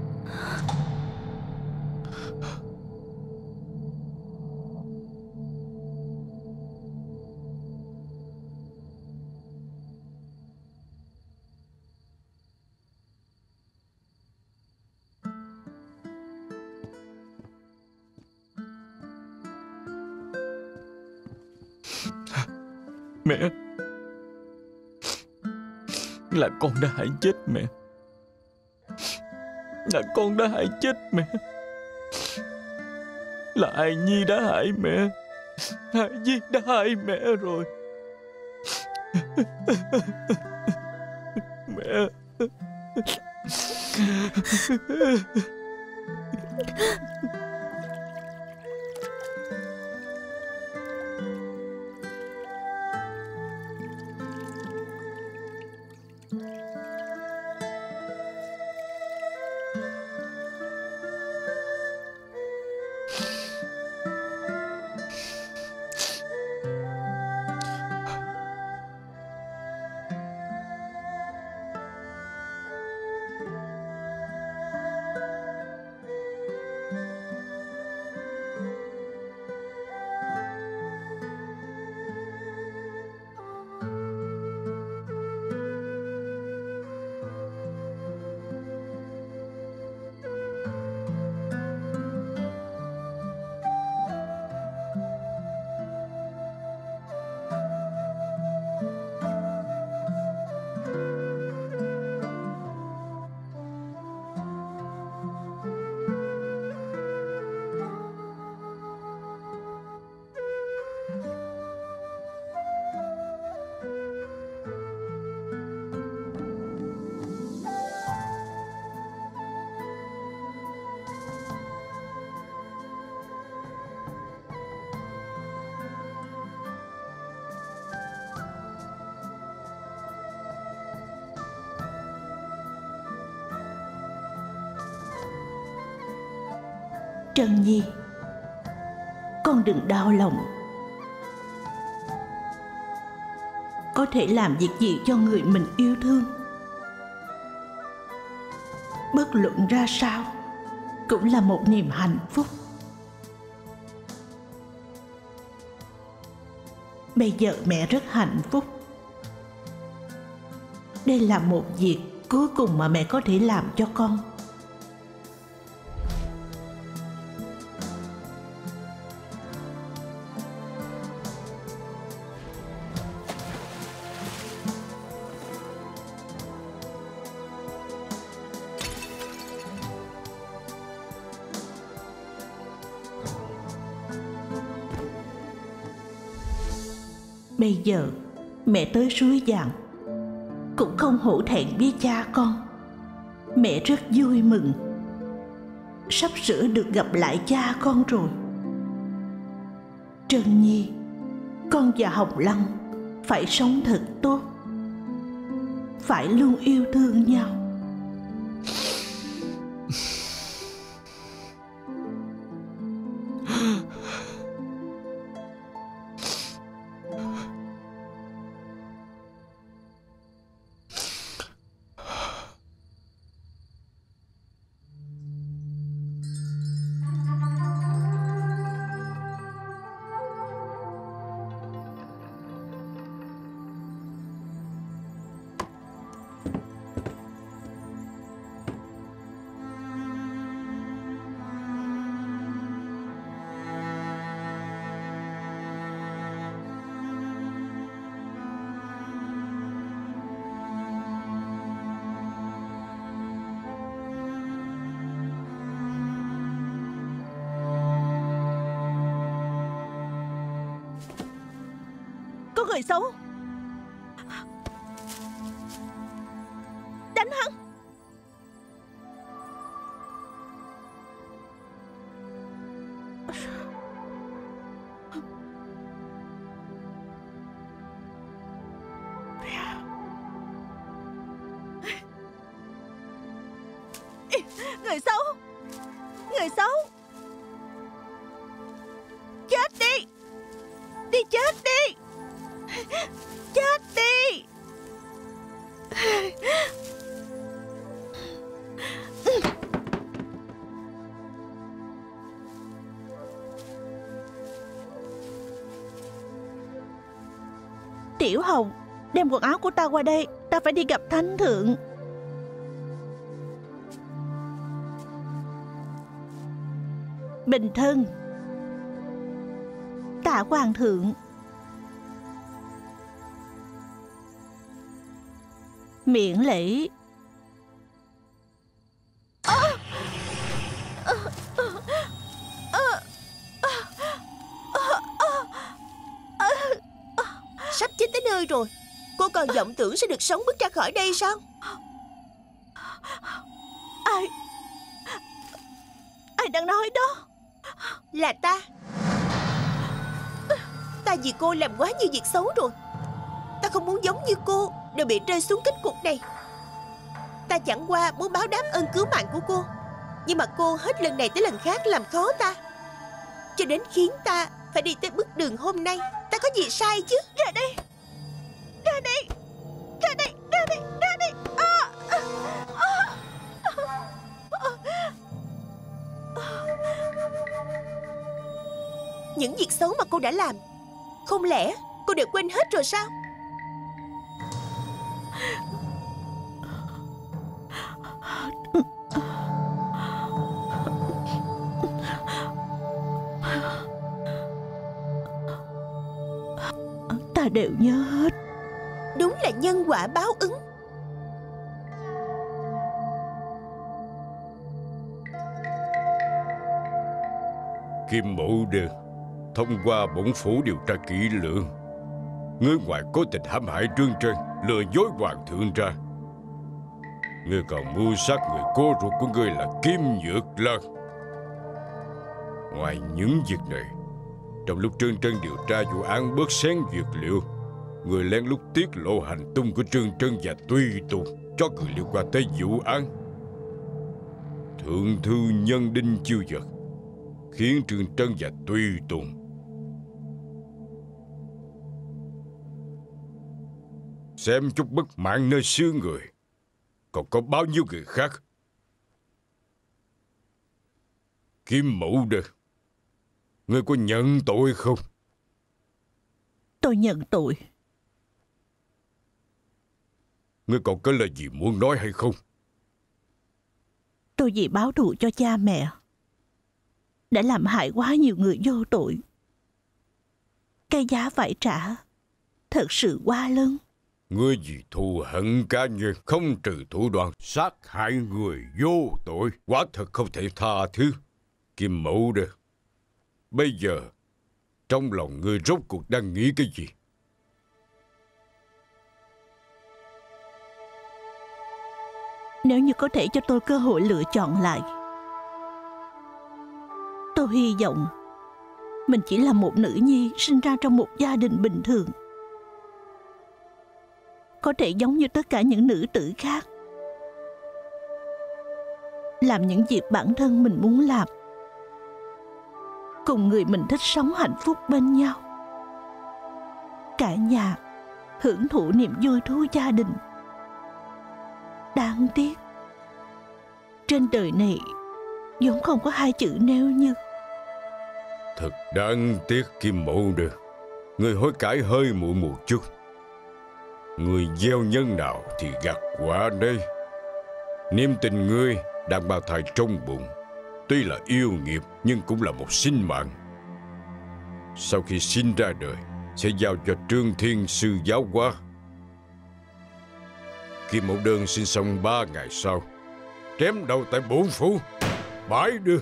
Mẹ, là con đã hại chết mẹ. Là con đã hại chết mẹ. Là Ai Nhi đã hại mẹ. Ai Nhi đã hại mẹ rồi. Mẹ. Trân Nhi, con đừng đau lòng. Có thể làm việc gì cho người mình yêu thương, bất luận ra sao cũng là một niềm hạnh phúc. Bây giờ mẹ rất hạnh phúc. Đây là một việc cuối cùng mà mẹ có thể làm cho con. Bây giờ mẹ tới suối vàng cũng không hổ thẹn với cha con. Mẹ rất vui mừng, sắp sửa được gặp lại cha con rồi. Trân Nhi, con và Hồng Lăng phải sống thật tốt, phải luôn yêu thương nhau. Có người xấu. người xấu. Chết đi. Đi chết đi. Chết đi. Tiểu Hồng, đem quần áo của ta qua đây. Ta phải đi gặp Thánh Thượng. Bình thân. Tạ Hoàng thượng. Miễn lễ. Sắp chết tới nơi rồi, cô còn vọng tưởng sẽ được sống bước ra khỏi đây sao? Ai Ai đang nói đó? Là ta. Ta vì cô làm quá nhiều việc xấu rồi. Ta không muốn giống như cô đều bị rơi xuống kết cục này. Ta chẳng qua muốn báo đáp ơn cứu mạng của cô, nhưng mà cô hết lần này tới lần khác làm khó ta, cho đến khiến ta phải đi tới bước đường hôm nay. Ta có gì sai chứ? Ra đây. Ra đây. Ra đây. Ra đây. Ra đây. À, à, à, à. Những việc xấu mà cô đã làm, không lẽ cô đều quên hết rồi sao? Ta đều nhớ hết. Đúng là nhân quả báo ứng. Kim Mẫu Đơn, thông qua bổn phủ điều tra kỹ lưỡng, ngươi ngoài cố tình hãm hại Trương Trân, lừa dối hoàng thượng ra, ngươi còn mưu sát người cô ruột của ngươi là Kim Nhược Lan. Ngoài những việc này, trong lúc Trương Trân điều tra vụ án bớt xén dược liệu, người lén lút tiết lộ hành tung của Trương Trân và Tùy Tùng cho người liên quan tới vụ án. Thượng thư nhân đinh chiêu vật, khiến Trương Trân và Tùy Tùng xem chút bất mãn nơi xứ người. Còn có bao nhiêu người khác? Kim Mẫu Đơn, ngươi có nhận tội không? Tôi nhận tội. Ngươi còn có lời gì muốn nói hay không? Tôi vì báo thù cho cha mẹ đã làm hại quá nhiều người vô tội. Cái giá phải trả thật sự quá lớn. Ngươi vì thù hận cá nhân, không trừ thủ đoạn sát hại người vô tội, quả thật không thể tha thứ. Kim Mẫu Đơn, bây giờ trong lòng ngươi rốt cuộc đang nghĩ cái gì? Nếu như có thể cho tôi cơ hội lựa chọn lại, tôi hy vọng mình chỉ là một nữ nhi sinh ra trong một gia đình bình thường, có thể giống như tất cả những nữ tử khác, làm những việc bản thân mình muốn làm, cùng người mình thích sống hạnh phúc bên nhau, cả nhà hưởng thụ niềm vui thú gia đình. Đáng tiếc, trên đời này vốn không có hai chữ nếu như. Thật đáng tiếc Kim Mẫu Đơn, ngươi hối cải hơi muộn một chút. Người gieo nhân nào thì gặt quả đây. Niềm tình ngươi đang bao thai trong bụng, tuy là yêu nghiệp nhưng cũng là một sinh mạng. Sau khi sinh ra đời sẽ giao cho Trương Thiên Sư giáo hóa. Kim Mẫu Đơn sinh xong ba ngày sau, chém đầu tại bổn phủ, bãi đưa.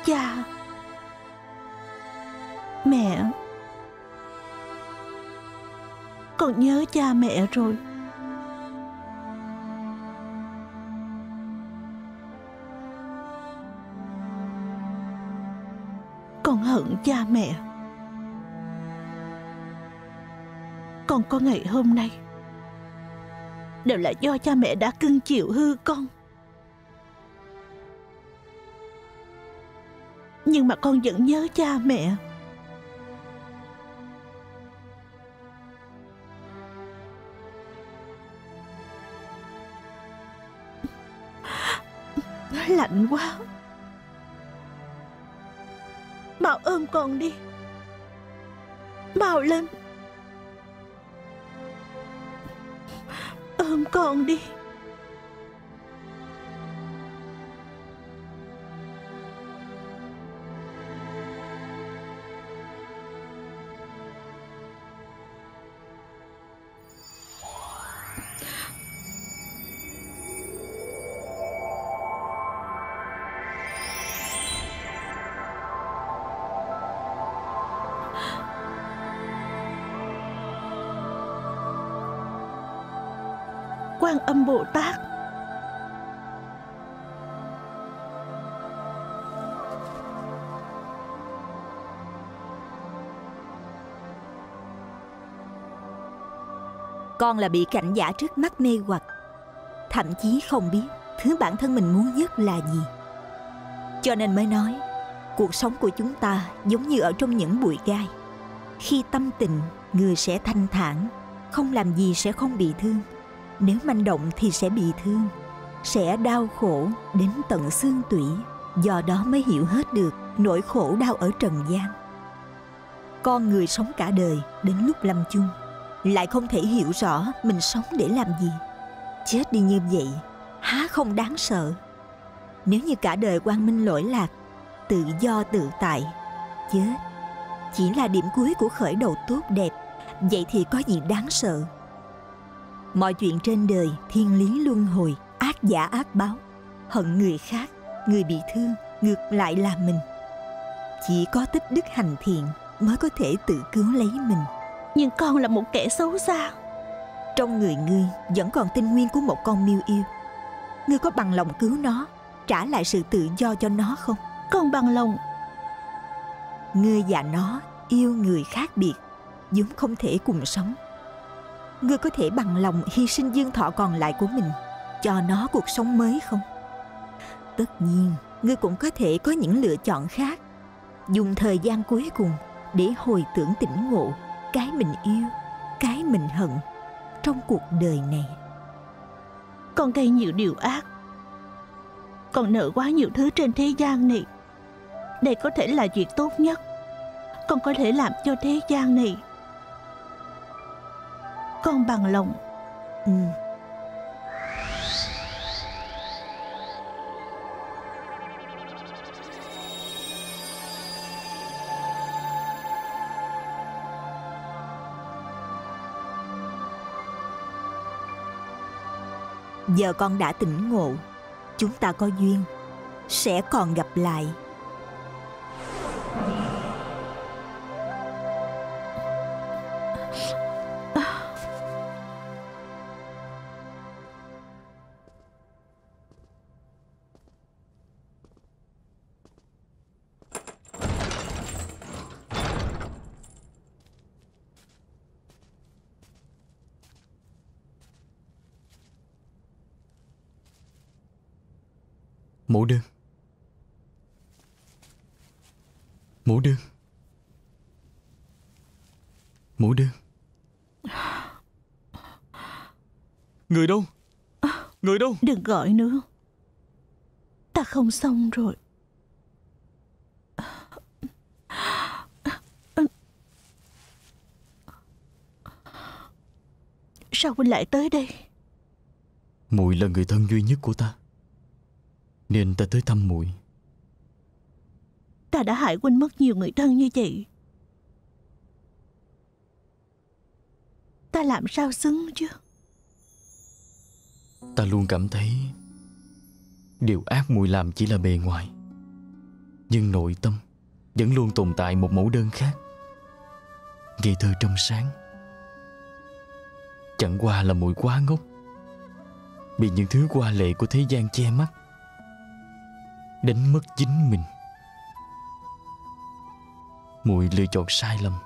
Cha, mẹ, con nhớ cha mẹ rồi. Con hận cha mẹ. Con có ngày hôm nay đều là do cha mẹ đã cưng chiều hư con. Nhưng mà con vẫn nhớ cha mẹ. Lạnh quá. Mau ôm con đi. Mau lên. Ôm con đi. Quan Âm Bồ Tát, con là bị cảnh giả trước mắt mê hoặc, thậm chí không biết thứ bản thân mình muốn nhất là gì. Cho nên mới nói cuộc sống của chúng ta giống như ở trong những bụi gai. Khi tâm tình, người sẽ thanh thản, không làm gì sẽ không bị thương. Nếu manh động thì sẽ bị thương, sẽ đau khổ đến tận xương tủy. Do đó mới hiểu hết được nỗi khổ đau ở trần gian. Con người sống cả đời, đến lúc lâm chung lại không thể hiểu rõ mình sống để làm gì. Chết đi như vậy há không đáng sợ? Nếu như cả đời quang minh lỗi lạc, tự do tự tại, chết chỉ là điểm cuối của khởi đầu tốt đẹp, vậy thì có gì đáng sợ? Mọi chuyện trên đời thiên lý luân hồi, ác giả ác báo. Hận người khác, người bị thương ngược lại là mình. Chỉ có tích đức hành thiện mới có thể tự cứu lấy mình. Nhưng con là một kẻ xấu xa. Trong người ngươi vẫn còn tinh nguyên của một con miêu yêu. Ngươi có bằng lòng cứu nó, trả lại sự tự do cho nó không? Con bằng lòng. Ngươi và nó yêu người khác biệt, vốn không thể cùng sống. Ngươi có thể bằng lòng hy sinh dương thọ còn lại của mình, cho nó cuộc sống mới không? Tất nhiên, ngươi cũng có thể có những lựa chọn khác. Dùng thời gian cuối cùng để hồi tưởng tỉnh ngộ cái mình yêu, cái mình hận trong cuộc đời này. Con gây nhiều điều ác, con nợ quá nhiều thứ trên thế gian này. Đây có thể là việc tốt nhất con có thể làm cho thế gian này. Con bằng lòng. Ừ. Giờ con đã tỉnh ngộ, chúng ta có duyên, sẽ còn gặp lại. Mẫu đơn. Mẫu đơn. Mẫu đơn. Người đâu? Người đâu? Đừng gọi nữa. Ta không xong rồi. Sao huynh lại tới đây? Muội là người thân duy nhất của ta, nên ta tới thăm muội. Ta đã hại huynh mất nhiều người thân như vậy, ta làm sao xứng chứ? Ta luôn cảm thấy điều ác muội làm chỉ là bề ngoài, Nhưng nội tâm vẫn luôn tồn tại một mẫu đơn khác, ngây thơ trong sáng. Chẳng qua là muội quá ngốc, bị những thứ hoa lệ của thế gian che mắt, đánh mất chính mình. Muội lựa chọn sai lầm,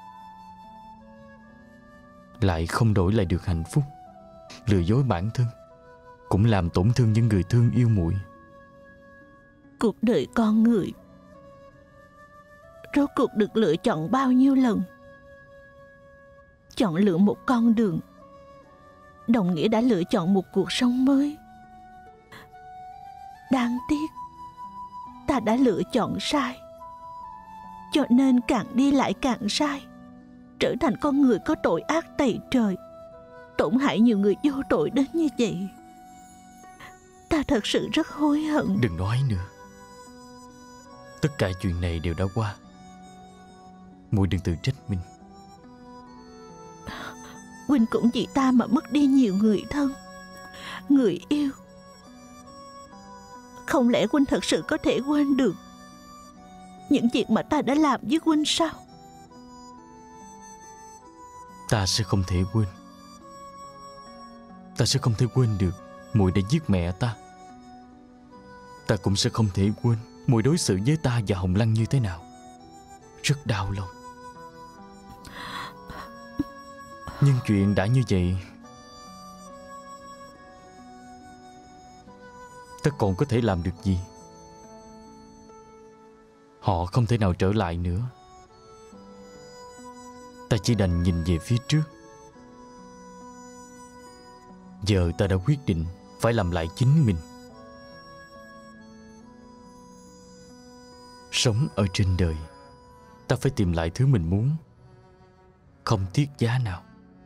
lại không đổi lại được hạnh phúc. Lừa dối bản thân cũng làm tổn thương những người thương yêu muội. Cuộc đời con người rốt cuộc được lựa chọn bao nhiêu lần? Chọn lựa một con đường đồng nghĩa đã lựa chọn một cuộc sống mới. Đáng tiếc, ta đã lựa chọn sai, cho nên càng đi lại càng sai, trở thành con người có tội ác tày trời, tổn hại nhiều người vô tội đến như vậy. Ta thật sự rất hối hận. Đừng nói nữa. Tất cả chuyện này đều đã qua. Muội đừng tự trách mình. Huynh cũng vì ta mà mất đi nhiều người thân, người yêu. Không lẽ Huynh thật sự có thể quên được những chuyện mà ta đã làm với Huynh sao? Ta sẽ không thể quên. Ta sẽ không thể quên được muội đã giết mẹ ta. Ta cũng sẽ không thể quên muội đối xử với ta và Hồng Lăng như thế nào. Rất đau lòng. Nhưng chuyện đã như vậy, ta còn có thể làm được gì? Họ không thể nào trở lại nữa. Ta chỉ đành nhìn về phía trước. Giờ ta đã quyết định phải làm lại chính mình. Sống ở trên đời, ta phải tìm lại thứ mình muốn, không tiếc giá nào.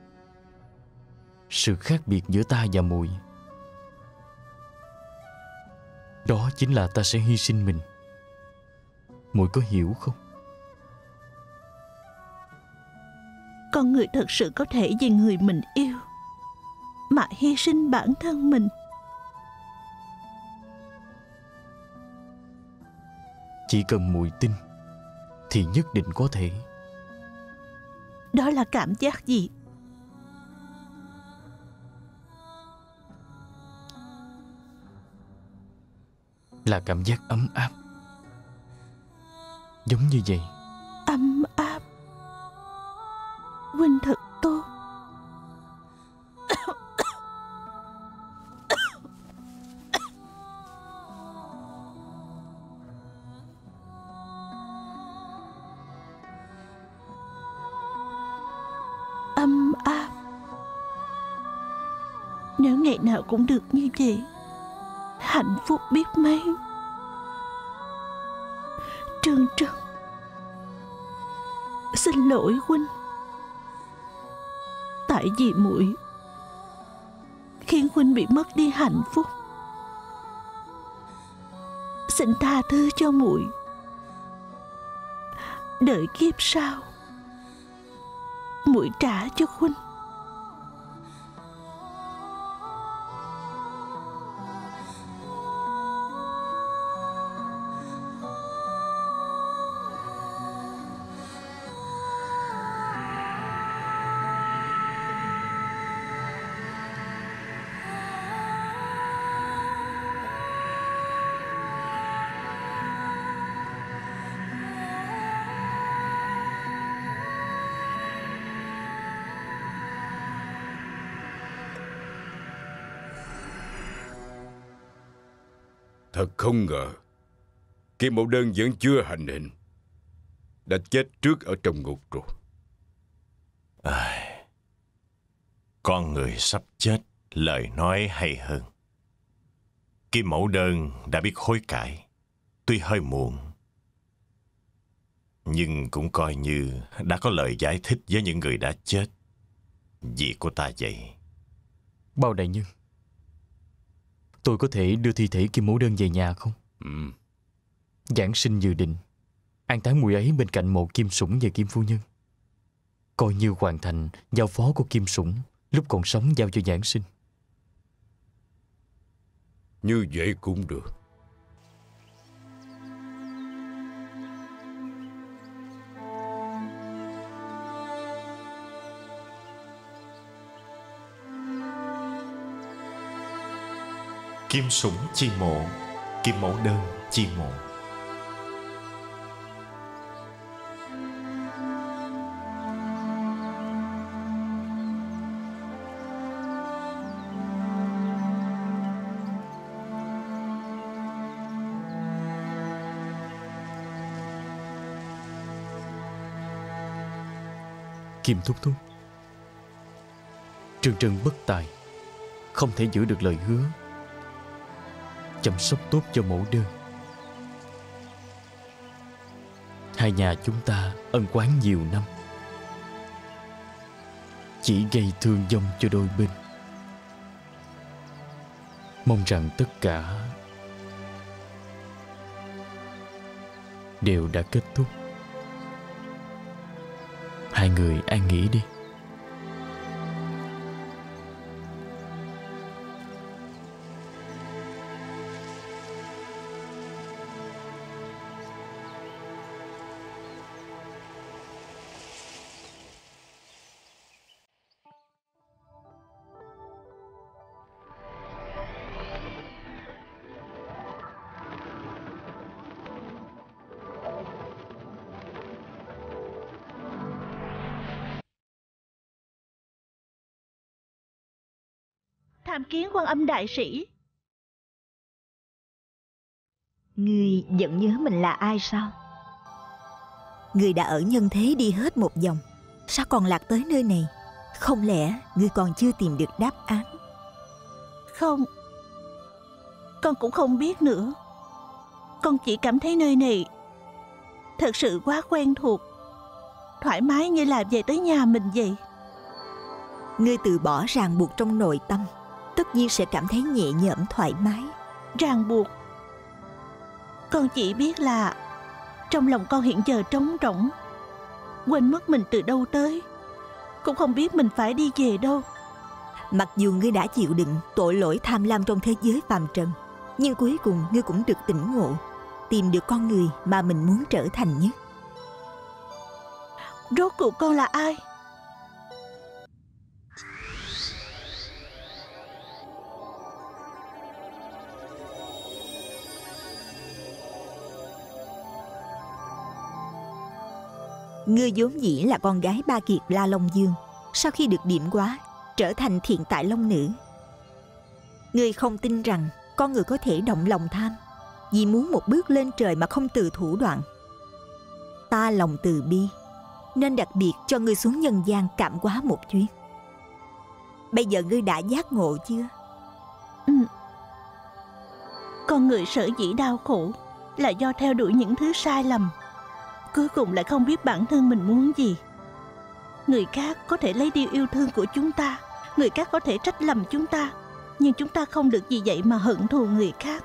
Sự khác biệt giữa ta và muội, đó chính là ta sẽ hy sinh mình. Muội có hiểu không? Con người thật sự có thể vì người mình yêu mà hy sinh bản thân mình. Chỉ cần muội tin thì nhất định có thể. Đó là cảm giác gì? Là cảm giác ấm áp. Giống như vậy. Ấm áp. Huynh thật tốt. Ấm áp. Nếu ngày nào cũng được như vậy, hạnh phúc biết mấy. Trương Trân, xin lỗi huynh. Tại vì muội khiến huynh bị mất đi hạnh phúc. Xin tha thứ cho muội. Đợi kiếp sau muội trả cho huynh. Thật không ngờ Kim Mẫu Đơn vẫn chưa hành hình, đã chết trước ở trong ngục rồi. À, con người sắp chết, lời nói hay hơn. Kim Mẫu Đơn đã biết hối cải, tuy hơi muộn, nhưng cũng coi như đã có lời giải thích với những người đã chết. Việc của ta vậy. Bao đại nhân, tôi có thể đưa thi thể Kim Mẫu Đơn về nhà không? Ừ. Giảng sinh dự định an táng muội ấy bên cạnh mộ Kim Sủng và Kim Phu Nhân, coi như hoàn thành giao phó của Kim Sủng lúc còn sống giao cho giảng sinh. Như vậy cũng được. Kim sủng chi mộ, kim mẫu đơn chi mộ. Kim thúc thúc, Trân Trân bất tài, không thể giữ được lời hứa chăm sóc tốt cho mẫu đơn. Hai nhà chúng ta ân oán nhiều năm, chỉ gây thương vong cho đôi bên. Mong rằng tất cả đều đã kết thúc. Hai người an nghỉ đi. Tham kiến Quan Âm đại sĩ. Ngươi vẫn nhớ mình là ai sao? Ngươi đã ở nhân thế đi hết một vòng, sao còn lạc tới nơi này? Không lẽ ngươi còn chưa tìm được đáp án? Không, con cũng không biết nữa. Con chỉ cảm thấy nơi này thật sự quá quen thuộc, thoải mái như là về tới nhà mình vậy. Ngươi từ bỏ ràng buộc trong nội tâm, tất nhiên sẽ cảm thấy nhẹ nhõm thoải mái. Ràng buộc? Con chỉ biết là trong lòng con hiện giờ trống rỗng, quên mất mình từ đâu tới, cũng không biết mình phải đi về đâu. Mặc dù ngươi đã chịu đựng tội lỗi tham lam trong thế giới phàm trần, nhưng cuối cùng ngươi cũng được tỉnh ngộ, tìm được con người mà mình muốn trở thành nhất. Rốt cuộc con là ai? Ngươi vốn dĩ là con gái Ba Kiệt La Long Dương, sau khi được điểm hóa, trở thành Thiện Tại Long Nữ. Ngươi không tin rằng con người có thể động lòng tham, vì muốn một bước lên trời mà không từ thủ đoạn. Ta lòng từ bi, nên đặc biệt cho ngươi xuống nhân gian cảm hóa một chuyến. Bây giờ ngươi đã giác ngộ chưa? Ừ. Con người sở dĩ đau khổ là do theo đuổi những thứ sai lầm, cuối cùng lại không biết bản thân mình muốn gì. Người khác có thể lấy đi yêu thương của chúng ta, người khác có thể trách lầm chúng ta, nhưng chúng ta không được vì vậy mà hận thù người khác.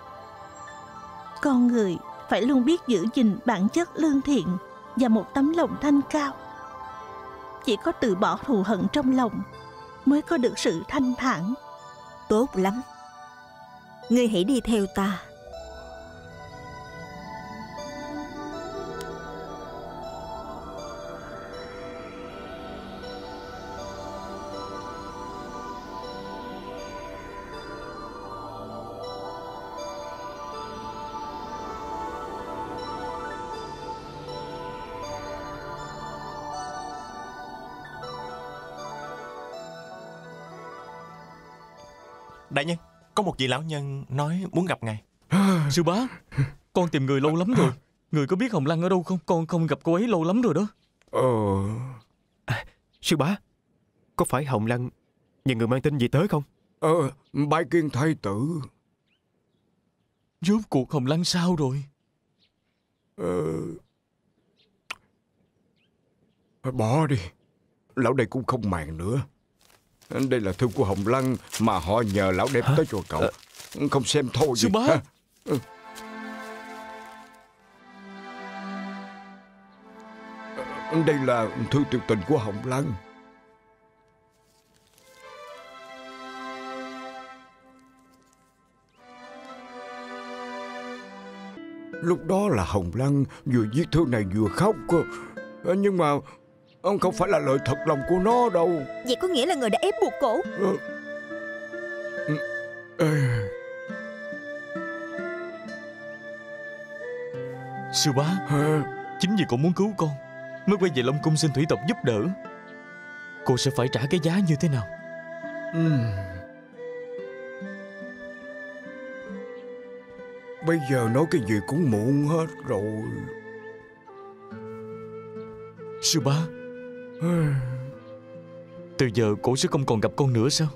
Con người phải luôn biết giữ gìn bản chất lương thiện và một tấm lòng thanh cao. Chỉ có từ bỏ thù hận trong lòng mới có được sự thanh thản. Tốt lắm, ngươi hãy đi theo ta. Đại nhân, có một vị lão nhân nói muốn gặp ngài. Sư bá, con tìm người lâu lắm rồi. Người có biết Hồng Lăng ở đâu không? Con không gặp cô ấy lâu lắm rồi đó. Ờ... À, sư bá, có phải Hồng Lăng nhờ người mang tin gì tới không? Ờ, bái kiến thái tử. Rốt cuộc Hồng Lăng sao rồi? Ờ... Bỏ đi, lão đệ cũng không màng nữa. Đây là thư của Hồng Lăng mà họ nhờ lão đem tới cho cậu. Không xem thôi Sư gì. bá. Ha? Đây là thư tuyệt tình của Hồng Lăng. Lúc đó là Hồng Lăng vừa viết thư này vừa khóc. Nhưng mà không phải là lời thật lòng của nó đâu. Vậy có nghĩa là người đã ép buộc cổ. Sư bá, chính vì cậu muốn cứu con mới quay về Long Cung xin thủy tộc giúp đỡ. Cô sẽ phải trả cái giá như thế nào? Uhm. Bây giờ nói cái gì cũng muộn hết rồi. Sư bá, từ giờ cổ sẽ không còn gặp con nữa sao?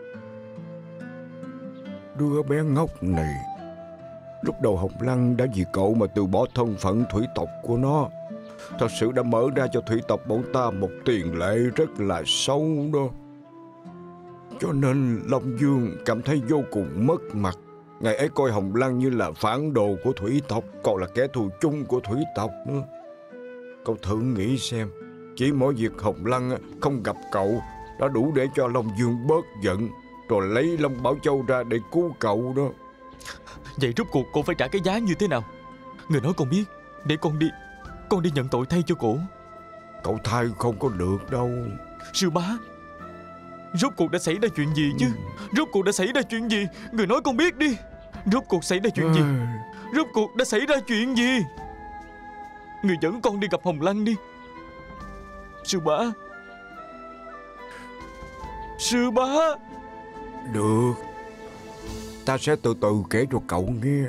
Đứa bé ngốc này, lúc đầu Hồng Lăng đã vì cậu mà từ bỏ thân phận thủy tộc của nó. Thật sự đã mở ra cho thủy tộc bọn ta một tiền lệ rất là xấu đó. Cho nên Long Dương cảm thấy vô cùng mất mặt. Ngày ấy coi Hồng Lăng như là phản đồ của thủy tộc, còn là kẻ thù chung của thủy tộc nữa. Cậu thử nghĩ xem, chỉ mỗi việc Hồng Lăng không gặp cậu đã đủ để cho Long Dương bớt giận, rồi lấy Long Bảo Châu ra để cứu cậu đó. Vậy rốt cuộc cô phải trả cái giá như thế nào? Người nói con biết, để con đi Con đi nhận tội thay cho cổ. Cậu thay không có được đâu. Sư bá, rốt cuộc đã xảy ra chuyện gì chứ? Rốt cuộc đã xảy ra chuyện gì? Người nói con biết đi. Rốt cuộc xảy ra chuyện gì? Rốt cuộc đã xảy ra chuyện gì? Người dẫn con đi gặp Hồng Lăng đi. Sư bá, sư bá. Được, ta sẽ từ từ kể cho cậu nghe.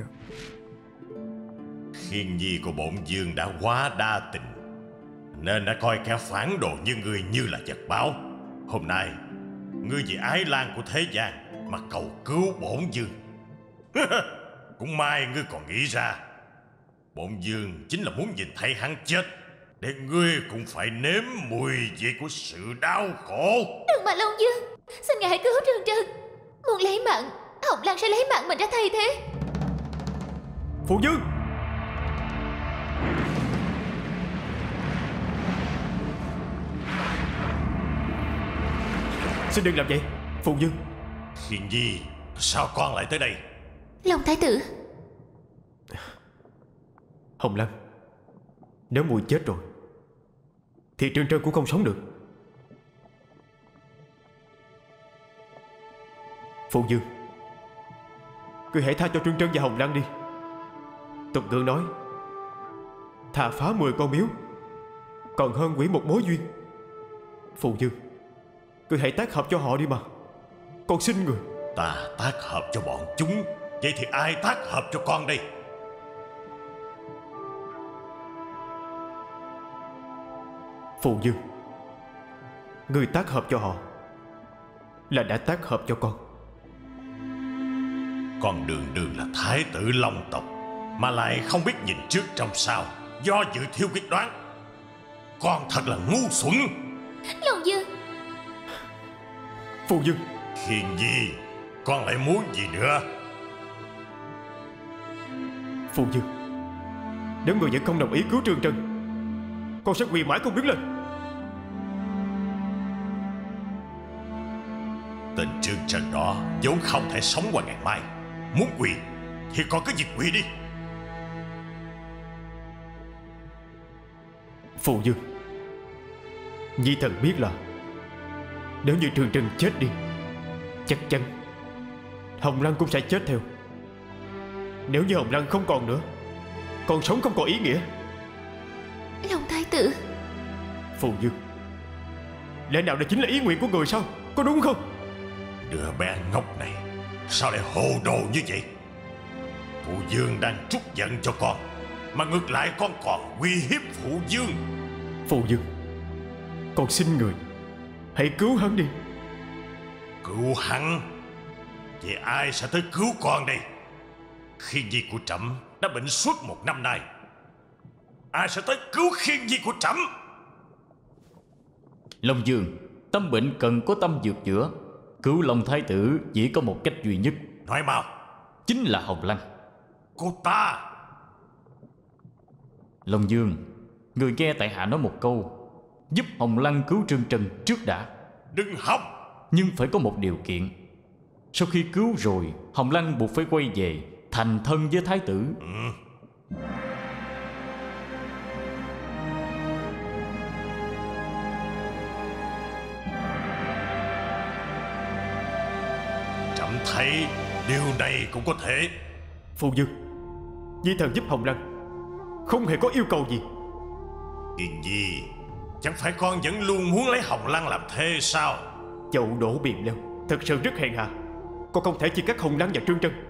Khiên nhi của bổn vương đã quá đa tình, nên đã coi kẻ phản đồ như ngươi như là vật báo. Hôm nay ngươi vì ái lan của thế gian mà cầu cứu bổn vương. Cũng may ngươi còn nghĩ ra. Bổn vương chính là muốn nhìn thấy hắn chết, để ngươi cũng phải nếm mùi vị của sự đau khổ. Đừng mà Long Dương, xin ngài hãy cứu Trương Trân. Muốn lấy mạng, Hồng Lăng sẽ lấy mạng mình ra thay thế. Phụ Dương, xin đừng làm vậy. Phụ Dương. Khiên nhi, sao con lại tới đây? Long Thái tử. Hồng Lăng, nếu mùi chết rồi thì Trương Trân cũng không sống được. Phụ Dương, ngươi hãy tha cho Trương Trân và Hồng Lăng đi. Tục ngữ nói, thà phá mười con miếu còn hơn hủy một mối duyên. Phụ Dương, ngươi hãy tác hợp cho họ đi mà. Con xin người. Ta tác hợp cho bọn chúng, vậy thì ai tác hợp cho con đây? Phụ Dương, ngươi tác hợp cho họ là đã tác hợp cho con. Con đường đường là thái tử Long tộc, mà lại không biết nhìn trước trông sau, do dự thiếu quyết đoán. Con thật là ngu xuẩn. Long Dương. Phụ Dương. Khiên nhi, con lại muốn gì nữa? Phụ Dương, nếu người vẫn không đồng ý cứu Trương Trân, con sẽ quỳ mãi không đứng lên. Tên Trương Trân đó vốn không thể sống qua ngày mai. Muốn quỳ thì con cứ việc quỳ đi. Phụ Dương, Nhi thần biết là nếu như Trương Trân chết đi, chắc chắn Hồng Lăng cũng sẽ chết theo. Nếu như Hồng Lăng không còn nữa, còn sống không còn ý nghĩa. Long Thái tử. Phụ Dương, lẽ nào đây chính là ý nguyện của người sao? Có đúng không? Đứa bé ngốc này sao lại hồ đồ như vậy? Phụ Dương đang trút giận cho con, mà ngược lại con còn uy hiếp Phụ Dương. Phụ Dương, con xin người hãy cứu hắn đi. Cứu hắn? Vậy ai sẽ tới cứu con đây? Khiên nhi của trẫm đã bệnh suốt một năm nay, ai sẽ tới cứu khiên nhi của trẫm? Long Dương, tâm bệnh cần có tâm dược chữa. Cứu Long Thái tử chỉ có một cách duy nhất. Nói mau. Chính là Hồng Lăng. Cô ta. Long Dương, người nghe tại hạ nói một câu, giúp Hồng Lăng cứu Trương Trân trước đã. Đừng hòng. Nhưng phải có một điều kiện. Sau khi cứu rồi, Hồng Lăng buộc phải quay về thành thân với Thái tử. Ừ. Trẫm thấy điều này cũng có thể. Phụ Dương, Nhi thần giúp Hồng Lăng không hề có yêu cầu gì. Kiên Nhi, chẳng phải con vẫn luôn muốn lấy Hồng Lăng làm thê sao? Chậu đổ biển leo, thật sự rất hèn hạ. Con không thể chia cắt Hồng Lăng và Trương Trân.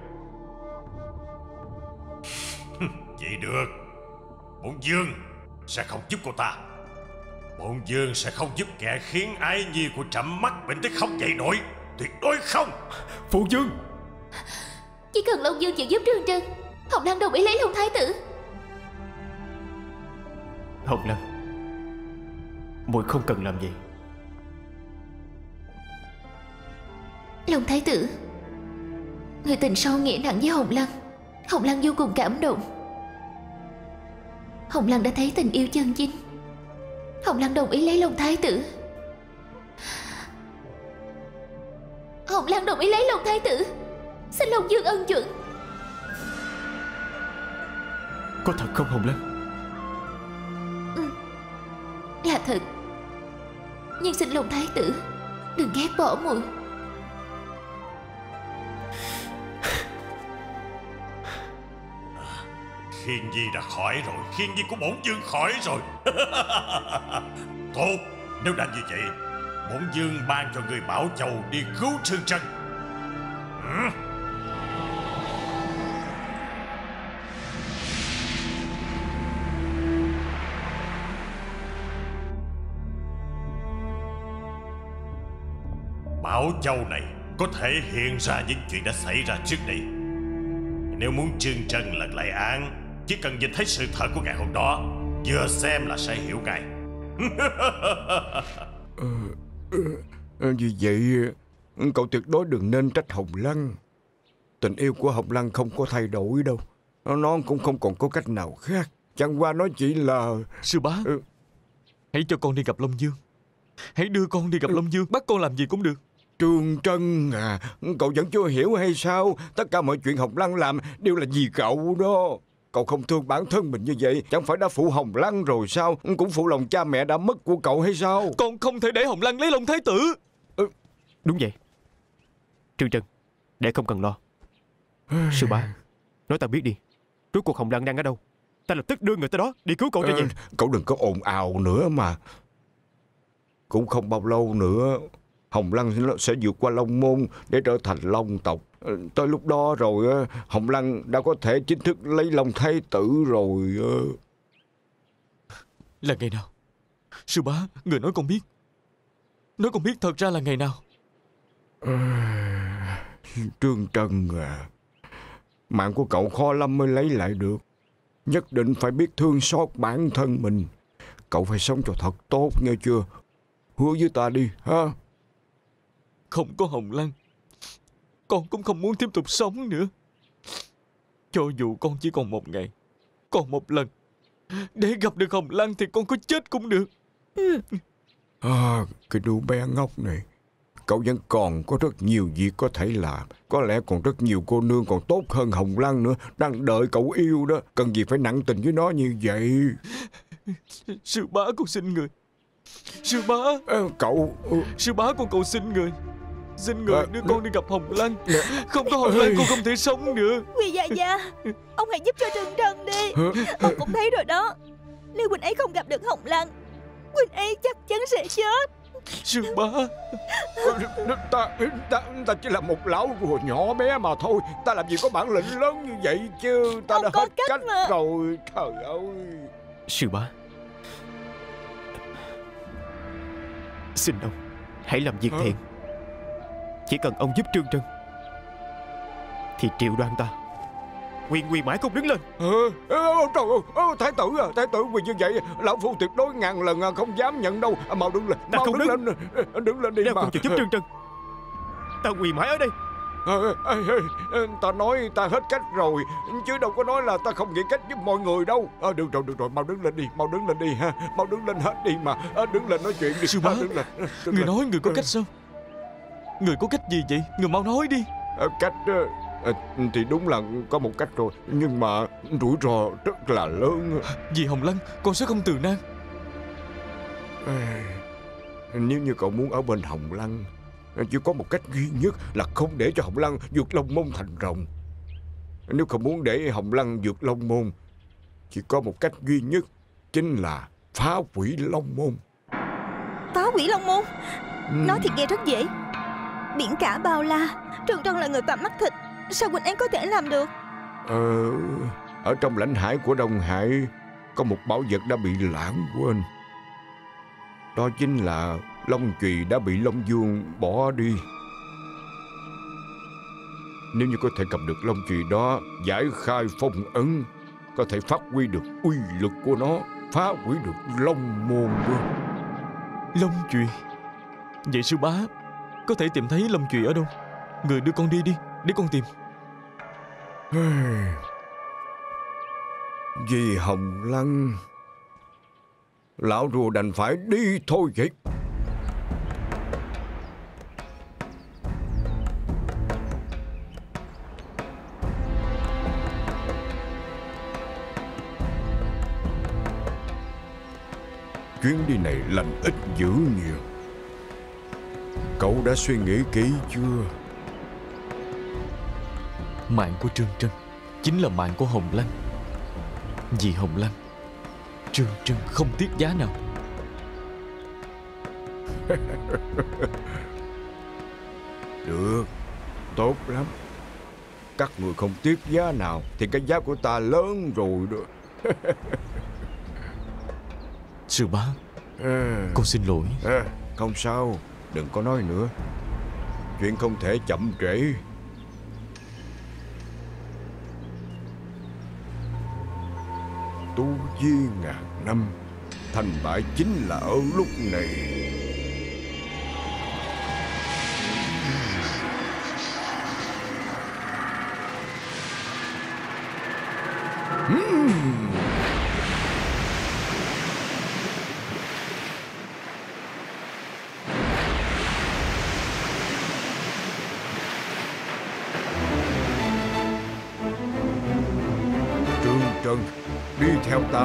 Vậy được, Bổn Dương sẽ không giúp cô ta. Bổn Dương sẽ không giúp kẻ khiến ái nhi của trẫm mắc bệnh tới không dậy nổi. Tuyệt đối không. Phụ Dương, chỉ cần Long Dương chịu giúp Trương Trân, Hồng Lăng đồng ý lấy Long Thái tử. Hồng Lăng, muội không cần làm gì. Long Thái tử, người tình sâu nghĩa nặng với Hồng Lăng. Hồng Lăng vô cùng cảm động. Hồng Lăng đã thấy tình yêu chân chính. Hồng Lăng đồng ý lấy Long Thái tử. Hồng Lăng đồng ý lấy Long Thái tử. Xin Long Dương ân chuẩn. Có thật không Hồng Lăng? Ừ, là thật. Nhưng xin Long Thái tử đừng ghét bỏ muội. Khiên Nhi đã khỏi rồi. Khiên Nhi của bổn Dương khỏi rồi. Tốt, nếu đã như vậy, bổn Dương ban cho người Bảo Châu đi cứu Trương Trân. ừ? Bảo Châu này có thể hiện ra những chuyện đã xảy ra trước đây. Nếu muốn Trương Trân lật lại án, chỉ cần nhìn thấy sự thật của ngày hôm đó, vừa xem là sẽ hiểu ngay. ờ, ờ, Vì vậy cậu tuyệt đối đừng nên trách Hồng Lăng. Tình yêu của Hồng Lăng không có thay đổi đâu. Nó cũng không còn có cách nào khác. Chẳng qua nó chỉ là... Sư bá, ừ. hãy cho con đi gặp Long Dương. Hãy đưa con đi gặp ừ. Long Dương. Bắt con làm gì cũng được. Trương Trân à, cậu vẫn chưa hiểu hay sao? Tất cả mọi chuyện Hồng Lăng làm đều là vì cậu đó. Cậu không thương bản thân mình như vậy, chẳng phải đã phụ Hồng Lăng rồi sao? Cũng phụ lòng cha mẹ đã mất của cậu hay sao? Con không thể để Hồng Lăng lấy Long Thái tử. ừ. Đúng vậy. Trương Trân, để không cần lo. Sư bá, nói ta biết đi, rốt cuộc Hồng Lăng đang ở đâu? Ta lập tức đưa người tới đó đi cứu cậu cho về. à, Cậu đừng có ồn ào nữa mà. Cũng không bao lâu nữa Hồng Lăng sẽ vượt qua Long Môn để trở thành Long tộc. Tới lúc đó rồi Hồng Lăng đã có thể chính thức lấy Long Thái tử rồi. Là ngày nào? Sư bá, người nói con biết. Nói con biết thật ra là ngày nào? à, Trương Trân à, mạng của cậu khó lắm mới lấy lại được. Nhất định phải biết thương xót bản thân mình. Cậu phải sống cho thật tốt nghe chưa? Hứa với ta đi ha. Không có Hồng Lăng, con cũng không muốn tiếp tục sống nữa. Cho dù con chỉ còn một ngày, còn một lần, để gặp được Hồng Lăng thì con có chết cũng được. à, Cái đứa bé ngốc này, cậu vẫn còn có rất nhiều việc có thể làm. Có lẽ còn rất nhiều cô nương còn tốt hơn Hồng Lăng nữa đang đợi cậu yêu đó. Cần gì phải nặng tình với nó như vậy? Sư bá, con xin người. Sư bá, à, Cậu Sư bá, con cầu xin người. Xin người à, đưa con đi gặp Hồng Lăng. Không có Hồng Lăng con không thể sống nữa. Quỳ gia gia, ông hãy giúp cho Trương Trân đi. Ông cũng thấy rồi đó, nếu Quỳnh ấy không gặp được Hồng Lăng, Quỳnh ấy chắc chắn sẽ chết. Sư bá, ta, ta, ta chỉ là một lão rùa nhỏ bé mà thôi. Ta làm gì có bản lĩnh lớn như vậy chứ. Ta ông đã có hết cách cách mà. rồi. Trời ơi. Sư bá, xin ông hãy làm việc thiện. Chỉ cần ông giúp Trương Trân thì Triệu Đoan ta quyền quỳ mãi không đứng lên. ờ, ờ, Trời ơi, thái tử à, thái tử quỳ như vậy lão phu tuyệt đối ngàn lần không dám nhận đâu. à, Mau đứng lên, Ta mau không đứng, đứng. lên. Đứng lên đi Nếu mà. không chịu giúp Trương Trân, ta quỳ mãi ở đây. Ờ, ờ, ờ, Ta nói ta hết cách rồi, chứ đâu có nói là ta không nghĩ cách giúp mọi người đâu. à, Được rồi, được rồi, mau đứng lên đi, mau đứng lên đi ha. Mau đứng lên hết đi mà. à, Đứng lên nói chuyện đi. Sư bá, à, đứng lên, đứng người lên. nói người có cách sao? Người có cách gì vậy? Người mau nói đi. à, Cách à, thì đúng là có một cách rồi, nhưng mà rủi ro rất là lớn. Vì Hồng Lăng, con sẽ không từ nan. à, Nếu như cậu muốn ở bên Hồng Lăng, chỉ có một cách duy nhất là không để cho Hồng Lăng vượt Long Môn thành rồng. Nếu không muốn để Hồng Lăng vượt Long Môn Chỉ có một cách duy nhất, chính là phá hủy Long Môn. Phá hủy Long Môn? Ừ. Nói thì nghe rất dễ. Biển cả bao la, Trương Trân là người phạm mắt thịt, sao Quỳnh Án có thể làm được? Ờ, ở trong lãnh hải của Đông Hải có một bảo vật đã bị lãng quên. Đó chính là Long chùy đã bị Long Vương bỏ đi. Nếu như có thể cầm được Long chùy đó, giải khai phong ấn, có thể phát huy được uy lực của nó, phá hủy được Long Môn luôn. Long chùy? Vậy sư bá có thể tìm thấy Long chùy ở đâu? Người đưa con đi đi, để con tìm. Vì Hồng Lăng, lão rùa đành phải đi thôi vậy. Chuyến đi này lành ít dữ nhiều. Cậu đã suy nghĩ kỹ chưa? Mạng của Trương Trân chính là mạng của Hồng Lăng. Vì Hồng Lăng, Trương Trân không tiếc giá nào. Được, tốt lắm. Các người không tiếc giá nào thì cái giá của ta lớn rồi đó. Sư bá, à, con xin lỗi. à, Không sao, đừng có nói nữa. Chuyện không thể chậm trễ. Tu vi ngàn năm, thành bại chính là ở lúc này. Trương Trân, đi theo ta.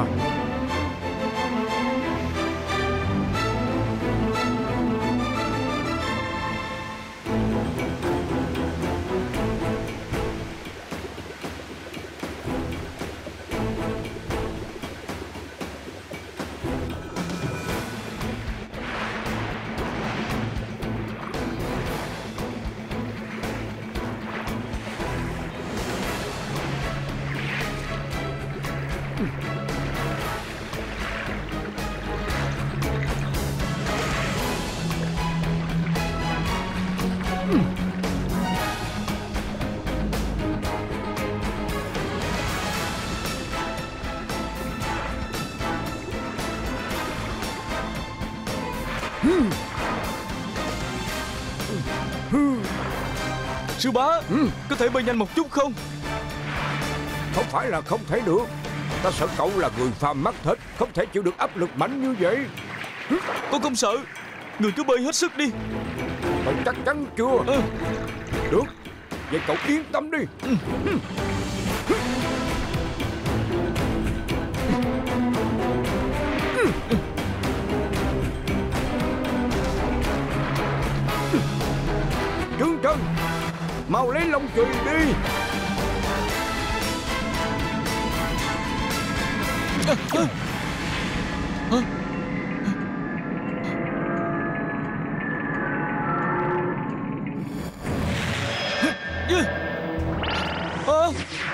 Sư bá, ừ. có thể bơi nhanh một chút không? Không phải là không thể được. Ta sợ cậu là người phàm mắt thịt, không thể chịu được áp lực mạnh như vậy. Con không sợ. Người cứ bơi hết sức đi. Cậu chắc chắn chưa? Ừ. Được, vậy cậu yên tâm đi. Ừ. Trương Trân, mau lấy Long chùy đi. À, à. À. À.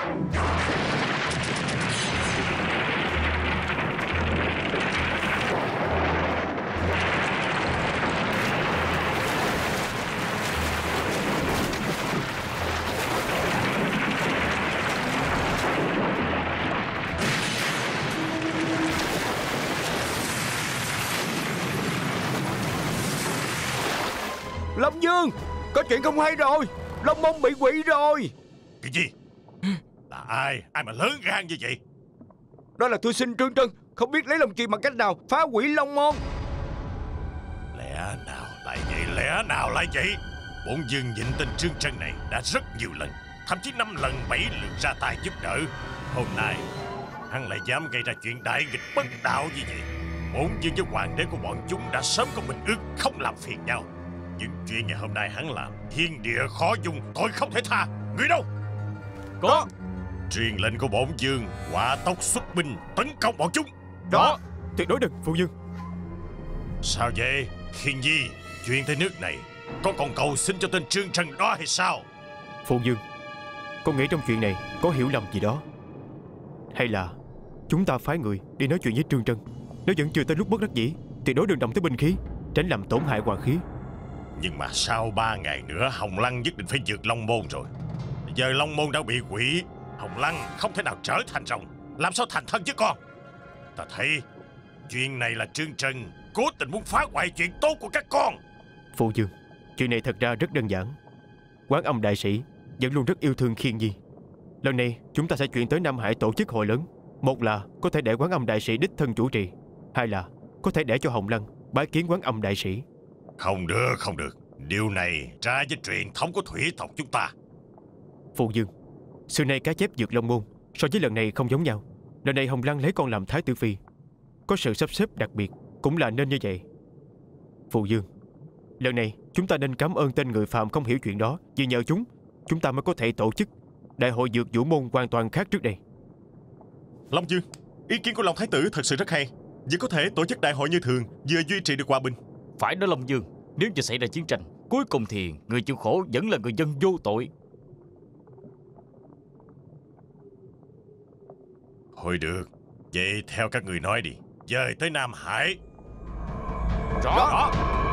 Long Vương, có chuyện không hay rồi. Long Môn bị quỷ rồi. Cái gì? Là ai? Ai mà lớn gan như vậy? Đó là thư sinh Trương Trân, không biết lấy Long chùy bằng cách nào phá hủy Long Môn. Lẽ nào lại vậy? Lẽ nào lại vậy? Bổn vương nhịn tên Trương Trân này đã rất nhiều lần, thậm chí năm lần bảy lượt ra tay giúp đỡ. Hôm nay hắn lại dám gây ra chuyện đại nghịch bất đạo như vậy. Bổn vương với hoàng đế của bọn chúng đã sớm có minh ước không làm phiền nhau. Nhưng chuyện ngày hôm nay hắn làm thiên địa khó dung, tôi không thể tha. Người đâu? Có. Truyền lệnh của bổn vương, hỏa tốc xuất binh tấn công bọn chúng. Đó, tuyệt đối đừng, phụ vương. Sao vậy, Khiên Nhi? Chuyện tới nước này, con còn cầu xin cho tên Trương Trần đó hay sao? Phụ vương, con nghĩ trong chuyện này có hiểu lầm gì đó. Hay là chúng ta phái người đi nói chuyện với Trương Trân. Nếu vẫn chưa tới lúc bất đắc dĩ, tuyệt đối đừng động tới binh khí, tránh làm tổn hại hoàng khí. Nhưng mà sau ba ngày nữa Hồng Lăng nhất định phải vượt Long Môn rồi. Giờ Long Môn đã bị hủy, Hồng Lăng không thể nào trở thành rồng, làm sao thành thân chứ con? Ta thấy chuyện này là Trương Trân cố tình muốn phá hoại chuyện tốt của các con. Phụ vương, chuyện này thật ra rất đơn giản. Quán Âm đại sĩ vẫn luôn rất yêu thương Khiên Nhi. Lần này chúng ta sẽ chuyển tới Nam Hải tổ chức hội lớn. Một là có thể để Quán Âm đại sĩ đích thân chủ trì, hai là có thể để cho Hồng Lăng bái kiến Quán Âm đại sĩ. Không được, không được. Điều này trái với truyền thống của thủy tộc chúng ta. Phụ vương, xưa nay cá chép vượt Long Môn, so với lần này không giống nhau. Lần này Hồng Lăng lấy con làm thái tử phi, có sự sắp xếp đặc biệt, cũng là nên như vậy. Phụ vương, lần này chúng ta nên cảm ơn tên người phàm không hiểu chuyện đó. Vì nhờ chúng, chúng ta mới có thể tổ chức đại hội dược vũ môn hoàn toàn khác trước đây. Long Dương, ý kiến của Long Thái tử thật sự rất hay. Vẫn có thể tổ chức đại hội như thường, vừa duy trì được hòa bình. Phải đó Long Dương, nếu như xảy ra chiến tranh, cuối cùng thì người chịu khổ vẫn là người dân vô tội. Thôi được, vậy theo các người nói đi, dời tới Nam Hải. Rõ, Rõ.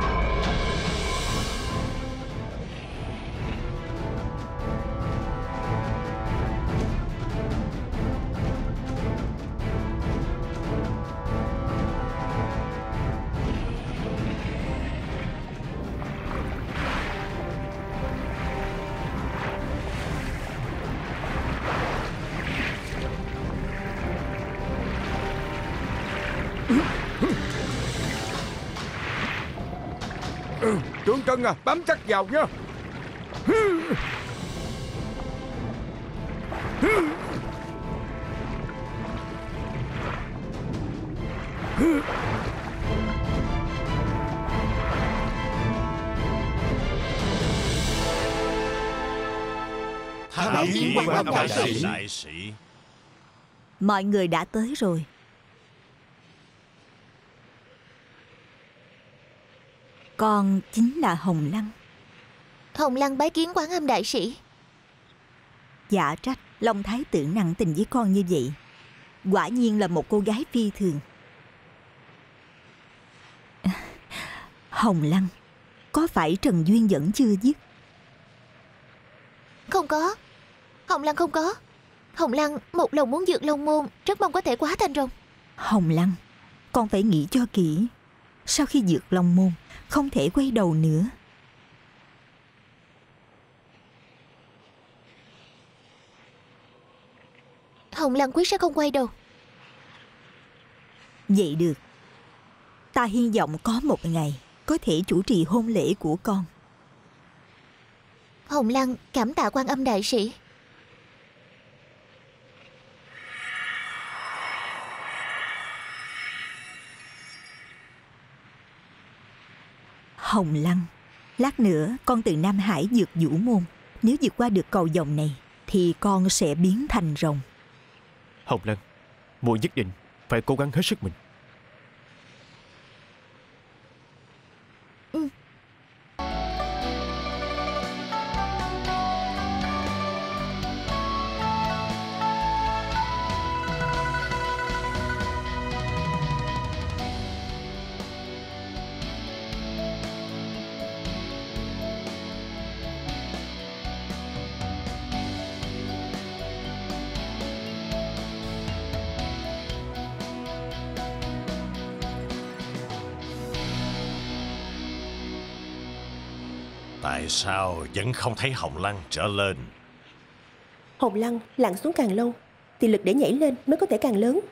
Trương Trân à, bám chắc vào nha. Tham kiến Quán Âm đại sĩ. Đại sĩ. Mọi người đã tới rồi. Con chính là Hồng Lăng. Hồng Lăng bái kiến Quán Âm đại sĩ. Dạ trách Long Thái tử nặng tình với con như vậy. Quả nhiên là một cô gái phi thường. Hồng Lăng, có phải Trần Duyên vẫn chưa dứt? Không có. Hồng Lăng không có. Hồng Lăng một lòng muốn vượt Long Môn, rất mong có thể hóa thành rồng. Hồng Lăng, con phải nghĩ cho kỹ. Sau khi vượt Long Môn, không thể quay đầu nữa. Hồng Lăng quyết sẽ không quay đầu. Vậy được. Ta hy vọng có một ngày có thể chủ trì hôn lễ của con. Hồng Lăng cảm tạ Quán Âm đại sĩ. Hồng Lăng, lát nữa con từ Nam Hải vượt vũ môn. Nếu vượt qua được cầu vồng này thì con sẽ biến thành rồng. Hồng Lăng, muội nhất định phải cố gắng hết sức mình. Ừ. Tại sao vẫn không thấy Hồng Lăng trở lên? Hồng Lăng lặn xuống càng lâu thì lực để nhảy lên mới có thể càng lớn.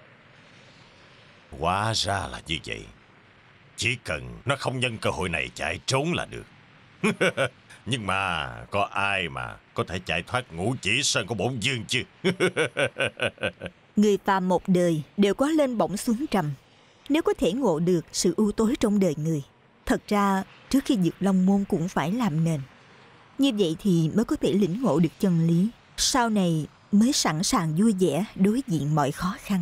Hóa ra là như vậy. Chỉ cần nó không nhân cơ hội này chạy trốn là được. Nhưng mà có ai mà có thể chạy thoát ngũ chỉ sơn của bổn vương chứ? Người phàm một đời đều có lên bổng xuống trầm. Nếu có thể ngộ được sự ưu tối trong đời người, thật ra trước khi vượt Long Môn cũng phải làm nền. Như vậy thì mới có thể lĩnh ngộ được chân lý. Sau này mới sẵn sàng vui vẻ đối diện mọi khó khăn.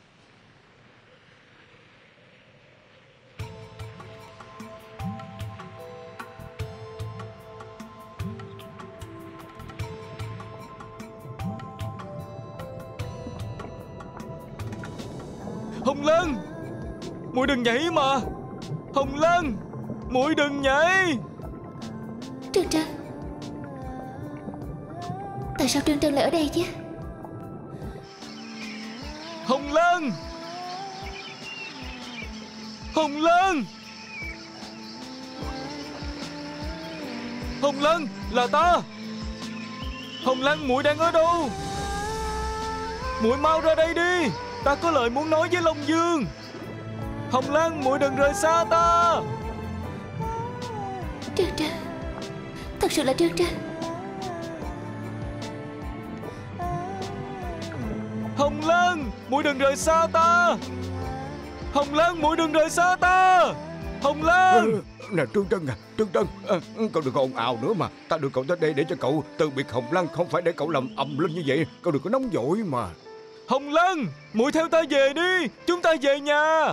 Hồng Lân, muội đừng nhảy mà. Hồng Lân, muội đừng nhảy. Trân Trân, tại sao Trân Trân lại ở đây chứ? Hồng Lân, Hồng Lân, Hồng Lân, là ta. Hồng Lân, muội đang ở đâu? Muội mau ra đây đi, ta có lời muốn nói với Long Dương. Hồng Lân, muội đừng rời xa ta. Trân Trân, thật sự là Trân Trân. Hồng Lân, muội đừng rời xa ta. Hồng Lân, muội đừng rời xa ta. Hồng Lân. Ừ, nè Trương Trân à, Trương Trân, à, cậu đừng có ồn ào nữa mà. Ta đưa cậu tới đây để cho cậu từ biệt Hồng Lân, không phải để cậu làm ầm lên như vậy. Cậu đừng có nóng vội mà. Hồng Lân, muội theo ta về đi, chúng ta về nhà.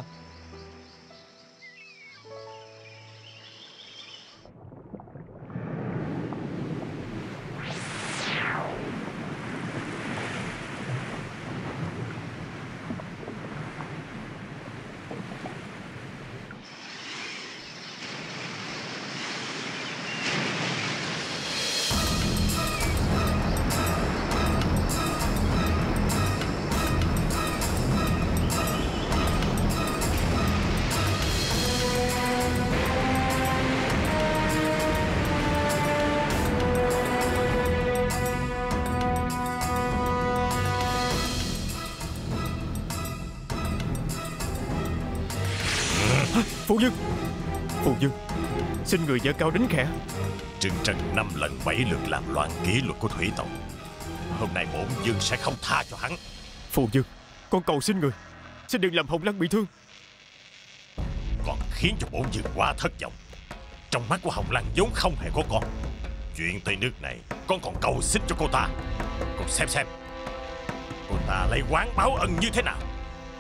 Phụ vương, phụ vương, xin người dở cao đánh khẽ. Trừng Trân năm lần bảy lượt làm loạn kỷ luật của thủy tộc. Hôm nay bổn vương sẽ không tha cho hắn. Phụ vương, con cầu xin người, xin đừng làm Hồng Lân bị thương. Còn khiến cho bổn vương quá thất vọng. Trong mắt của Hồng Lân vốn không hề có con. Chuyện tới nước này, con còn cầu xin cho cô ta. Con xem xem cô ta lấy oán báo ân như thế nào.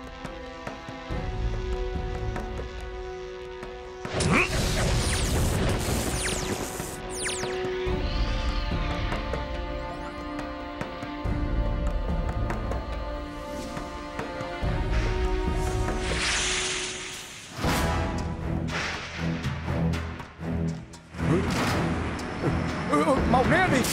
Mau né đi.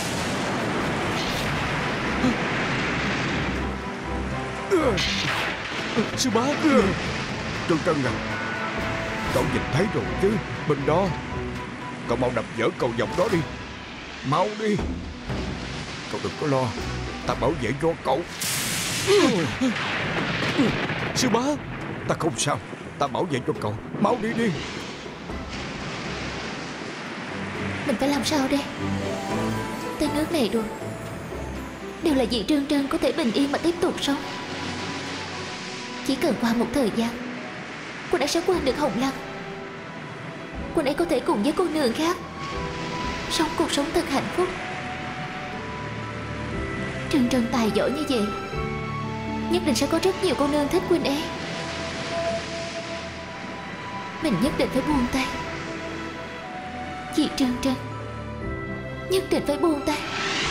Sư bá. Trương Trân à, cậu nhìn thấy rồi chứ, bên đó. Cậu mau đập vỡ cầu vòng đó đi, mau đi. Cậu đừng có lo, ta bảo vệ cho cậu. Sư bá. Ta không sao, ta bảo vệ cho cậu, mau đi đi. Mình phải làm sao đây? Tới nước này rồi, đều là vì Trân Trân có thể bình yên mà tiếp tục sống. Chỉ cần qua một thời gian, cô đã sẽ quên được Hồng Lân. Cô ấy có thể cùng với cô nương khác sống cuộc sống thật hạnh phúc. Trân Trân tài giỏi như vậy, nhất định sẽ có rất nhiều cô nương thích Quynh ấy. Mình nhất định phải buông tay. Chị Trân Trân nhất định phải buông tay.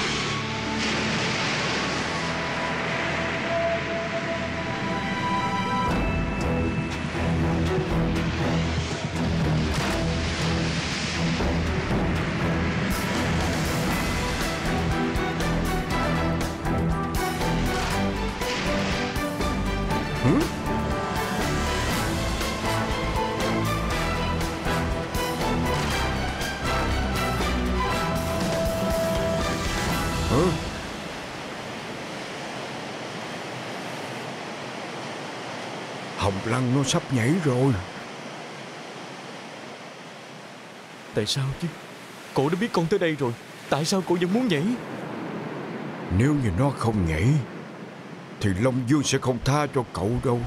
Hồng Lân nó sắp nhảy rồi. Tại sao chứ? Cô đã biết con tới đây rồi, tại sao cô vẫn muốn nhảy? Nếu như nó không nhảy thì Long Dương sẽ không tha cho cậu đâu.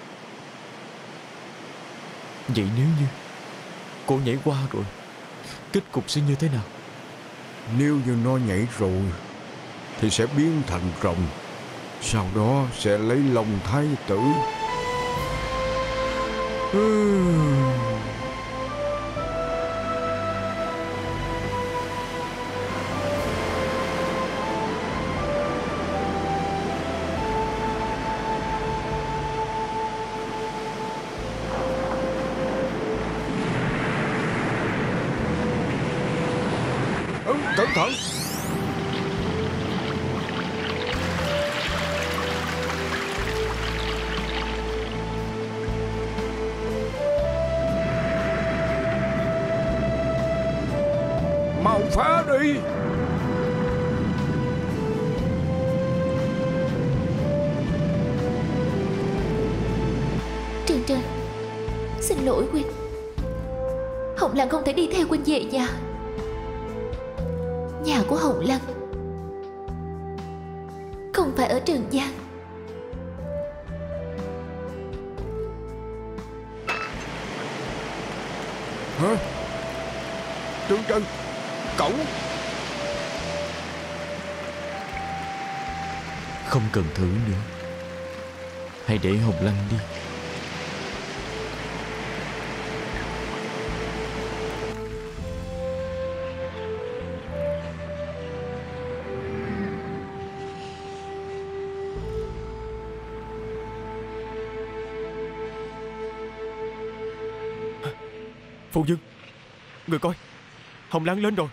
Vậy nếu như cô nhảy qua rồi, kết cục sẽ như thế nào? Nếu như nó nhảy rồi thì sẽ biến thành rồng, sau đó sẽ lấy lòng thái tử. Ừ, cẩn thận. Mau phá đi. Trân Trân, xin lỗi Huynh. Hồng Lăng không thể đi theo Huynh về nhà. Nhà của Hồng Lăng không phải ở Trần gian. Hả? Trương Trân, cậu. Không cần thử nữa. Hãy để Hồng Lăng đi. Phu nhân, người coi, Hồng Lăng lên rồi.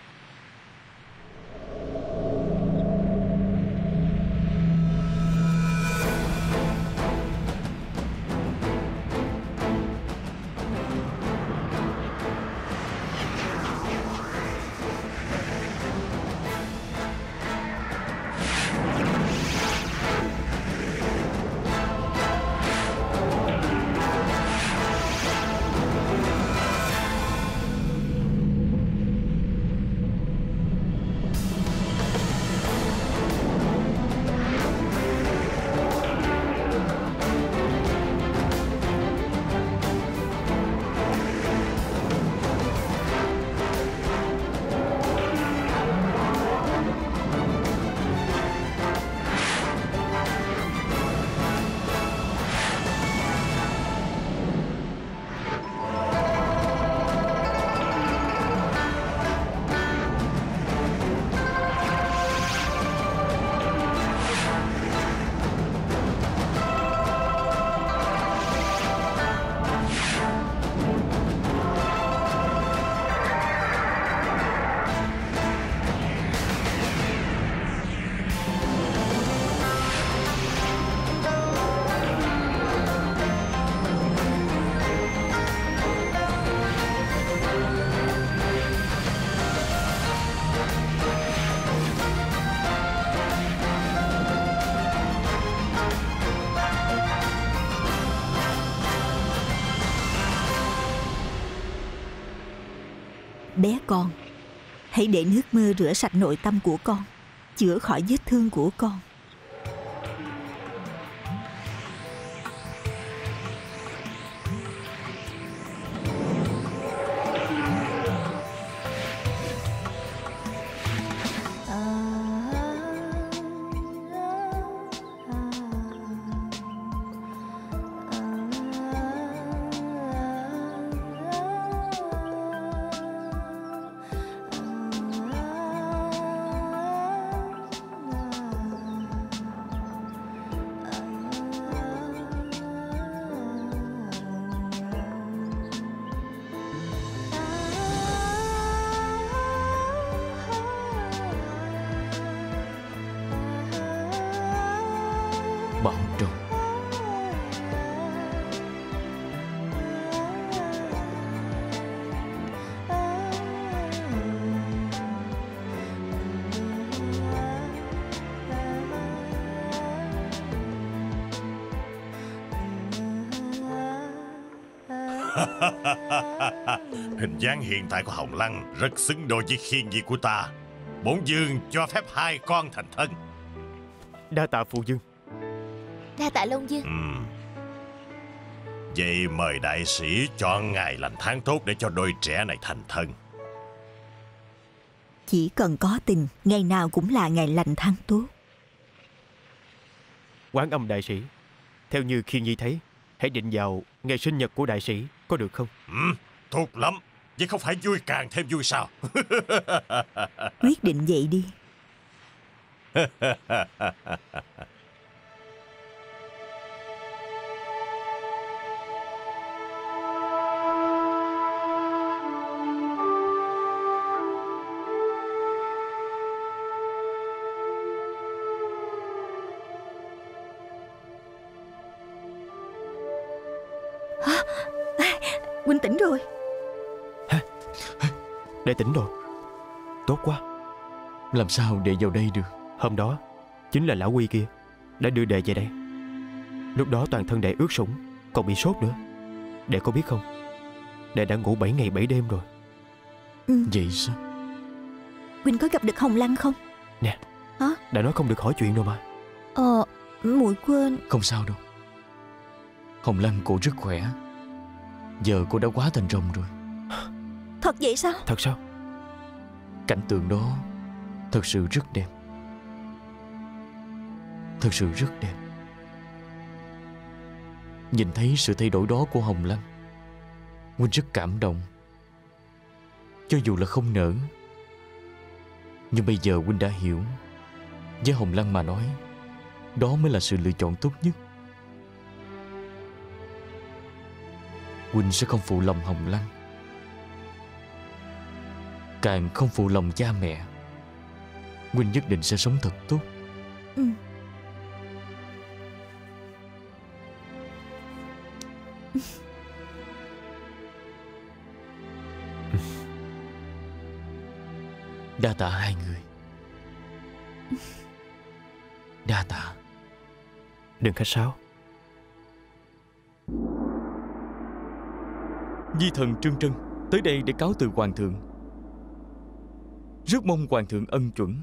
Bé con, hãy để nước mưa rửa sạch nội tâm của con, chữa khỏi vết thương của con. Bảo trọng. Hình dáng hiện tại của Hồng Lăng rất xứng đôi với khiên nhi của ta. Bổn vương cho phép hai con thành thân. Đa tạ phu nhân. Đa tạ Long Dương. Ừ. Vậy mời đại sĩ chọn ngày lành tháng tốt để cho đôi trẻ này thành thân. Chỉ cần có tình, ngày nào cũng là ngày lành tháng tốt. Quán Âm đại sĩ, theo như Khiên Nhi thấy, hãy định vào ngày sinh nhật của đại sĩ, có được không? Ừ, tốt lắm. Vậy không phải vui càng thêm vui sao? Quyết định vậy đi. Huynh tỉnh rồi. Đệ tỉnh rồi. Tốt quá. Làm sao đệ vào đây được? Hôm đó chính là lão Quy kia đã đưa đệ về đây. Lúc đó toàn thân đệ ướt sũng, còn bị sốt nữa. Đệ có biết không, đệ đã ngủ bảy ngày bảy đêm rồi. Ừ. Vậy sao? Huynh có gặp được Hồng Lăng không? Nè. Hả? Đã nói không được hỏi chuyện đâu mà. Ờ, muội quên. Không sao đâu. Hồng Lăng cô rất khỏe. Giờ cô đã hóa thành rồng rồi. Thật vậy sao? Thật sao? Cảnh tượng đó thật sự rất đẹp. Thật sự rất đẹp. Nhìn thấy sự thay đổi đó của Hồng Lăng, Huynh rất cảm động. Cho dù là không nỡ, nhưng bây giờ Huynh đã hiểu. Với Hồng Lăng mà nói, đó mới là sự lựa chọn tốt nhất. Huynh sẽ không phụ lòng Hồng Lăng, càng không phụ lòng cha mẹ. Huynh nhất định sẽ sống thật tốt. Ừ. Đa tạ hai người. Đa tạ. Đừng khách sáo. Di thần Trương Trân tới đây để cáo từ hoàng thượng, rất mong hoàng thượng ân chuẩn.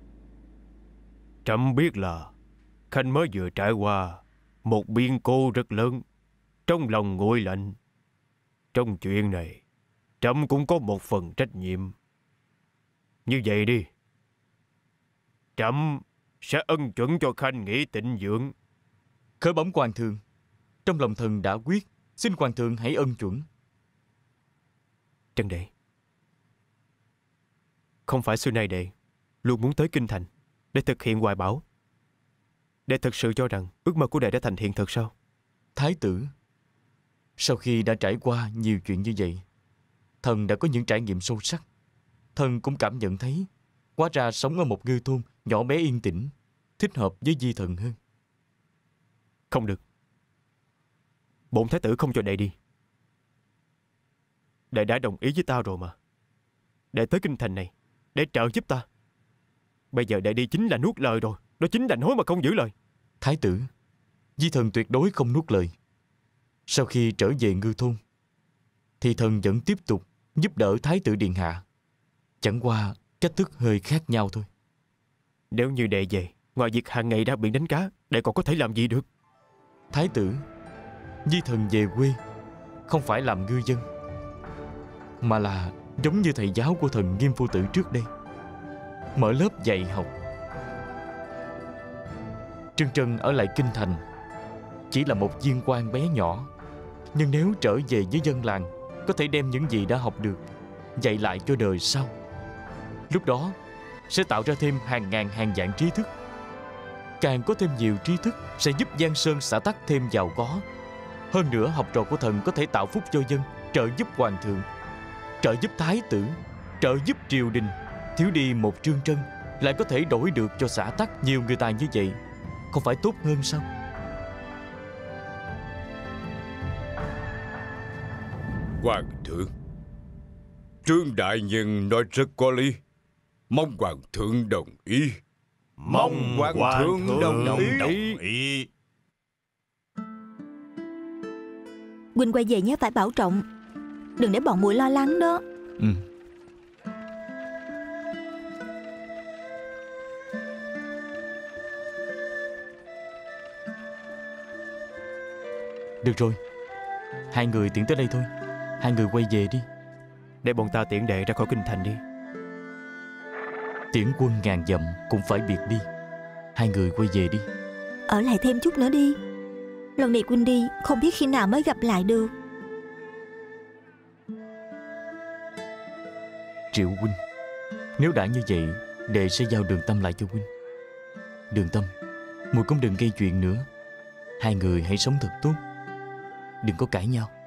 Trẫm biết là Khanh mới vừa trải qua một biến cố rất lớn, trong lòng nguội lạnh. Trong chuyện này, trẫm cũng có một phần trách nhiệm. Như vậy đi, trẫm sẽ ân chuẩn cho Khanh nghỉ tịnh dưỡng. Khởi bẩm hoàng thượng, trong lòng thần đã quyết, xin hoàng thượng hãy ân chuẩn. Trân đệ, không phải xưa nay đệ luôn muốn tới kinh thành để thực hiện hoài bão. Đệ thực sự cho rằng ước mơ của đệ đã thành hiện thực sao? Thái tử, sau khi đã trải qua nhiều chuyện như vậy, thần đã có những trải nghiệm sâu sắc. Thần cũng cảm nhận thấy, hóa ra sống ở một ngư thôn nhỏ bé yên tĩnh thích hợp với Di thần hơn. Không được. Bổn thái tử không cho đệ đi. Đệ đã đồng ý với ta rồi mà. Đệ tới kinh thành này để trợ giúp ta. Bây giờ đệ đi chính là nuốt lời rồi. Đó chính là nói mà không giữ lời. Thái tử, Di thần tuyệt đối không nuốt lời. Sau khi trở về ngư thôn thì thần vẫn tiếp tục giúp đỡ thái tử điện hạ. Chẳng qua cách thức hơi khác nhau thôi. Nếu như đệ về, ngoài việc hàng ngày ra biển đánh cá, đệ còn có thể làm gì được? Thái tử, Di thần về quê không phải làm ngư dân, mà là giống như thầy giáo của thần Nghiêm Phu Tử trước đây, mở lớp dạy học. Trân Trân ở lại kinh thành chỉ là một viên quan bé nhỏ, nhưng nếu trở về với dân làng, có thể đem những gì đã học được dạy lại cho đời sau. Lúc đó sẽ tạo ra thêm hàng ngàn hàng vạn trí thức. Càng có thêm nhiều trí thức sẽ giúp Giang Sơn xã tắc thêm giàu có. Hơn nữa, học trò của thần có thể tạo phúc cho dân, trợ giúp hoàng thượng, trợ giúp thái tử, trợ giúp triều đình. Thiếu đi một Trương Trân lại có thể đổi được cho xã tắc nhiều người tài như vậy, không phải tốt hơn sao? Hoàng thượng, Trương đại nhân nói rất có lý. Mong hoàng thượng đồng ý. Mong hoàng, hoàng thượng, thượng đồng, đồng, đồng ý. Huynh quay về nhé, phải bảo trọng. Đừng để bọn muội lo lắng đó. Ừ. Được rồi, hai người tiện tới đây thôi. Hai người quay về đi. Để bọn ta tiễn đệ ra khỏi kinh thành đi. Tiễn quân ngàn dặm cũng phải biệt đi. Hai người quay về đi. Ở lại thêm chút nữa đi. Lần này Quynh đi không biết khi nào mới gặp lại được. Triệu huynh, nếu đã như vậy, đệ sẽ giao Đường Tâm lại cho huynh. Đường Tâm, muội cũng đừng gây chuyện nữa. Hai người hãy sống thật tốt, đừng có cãi nhau.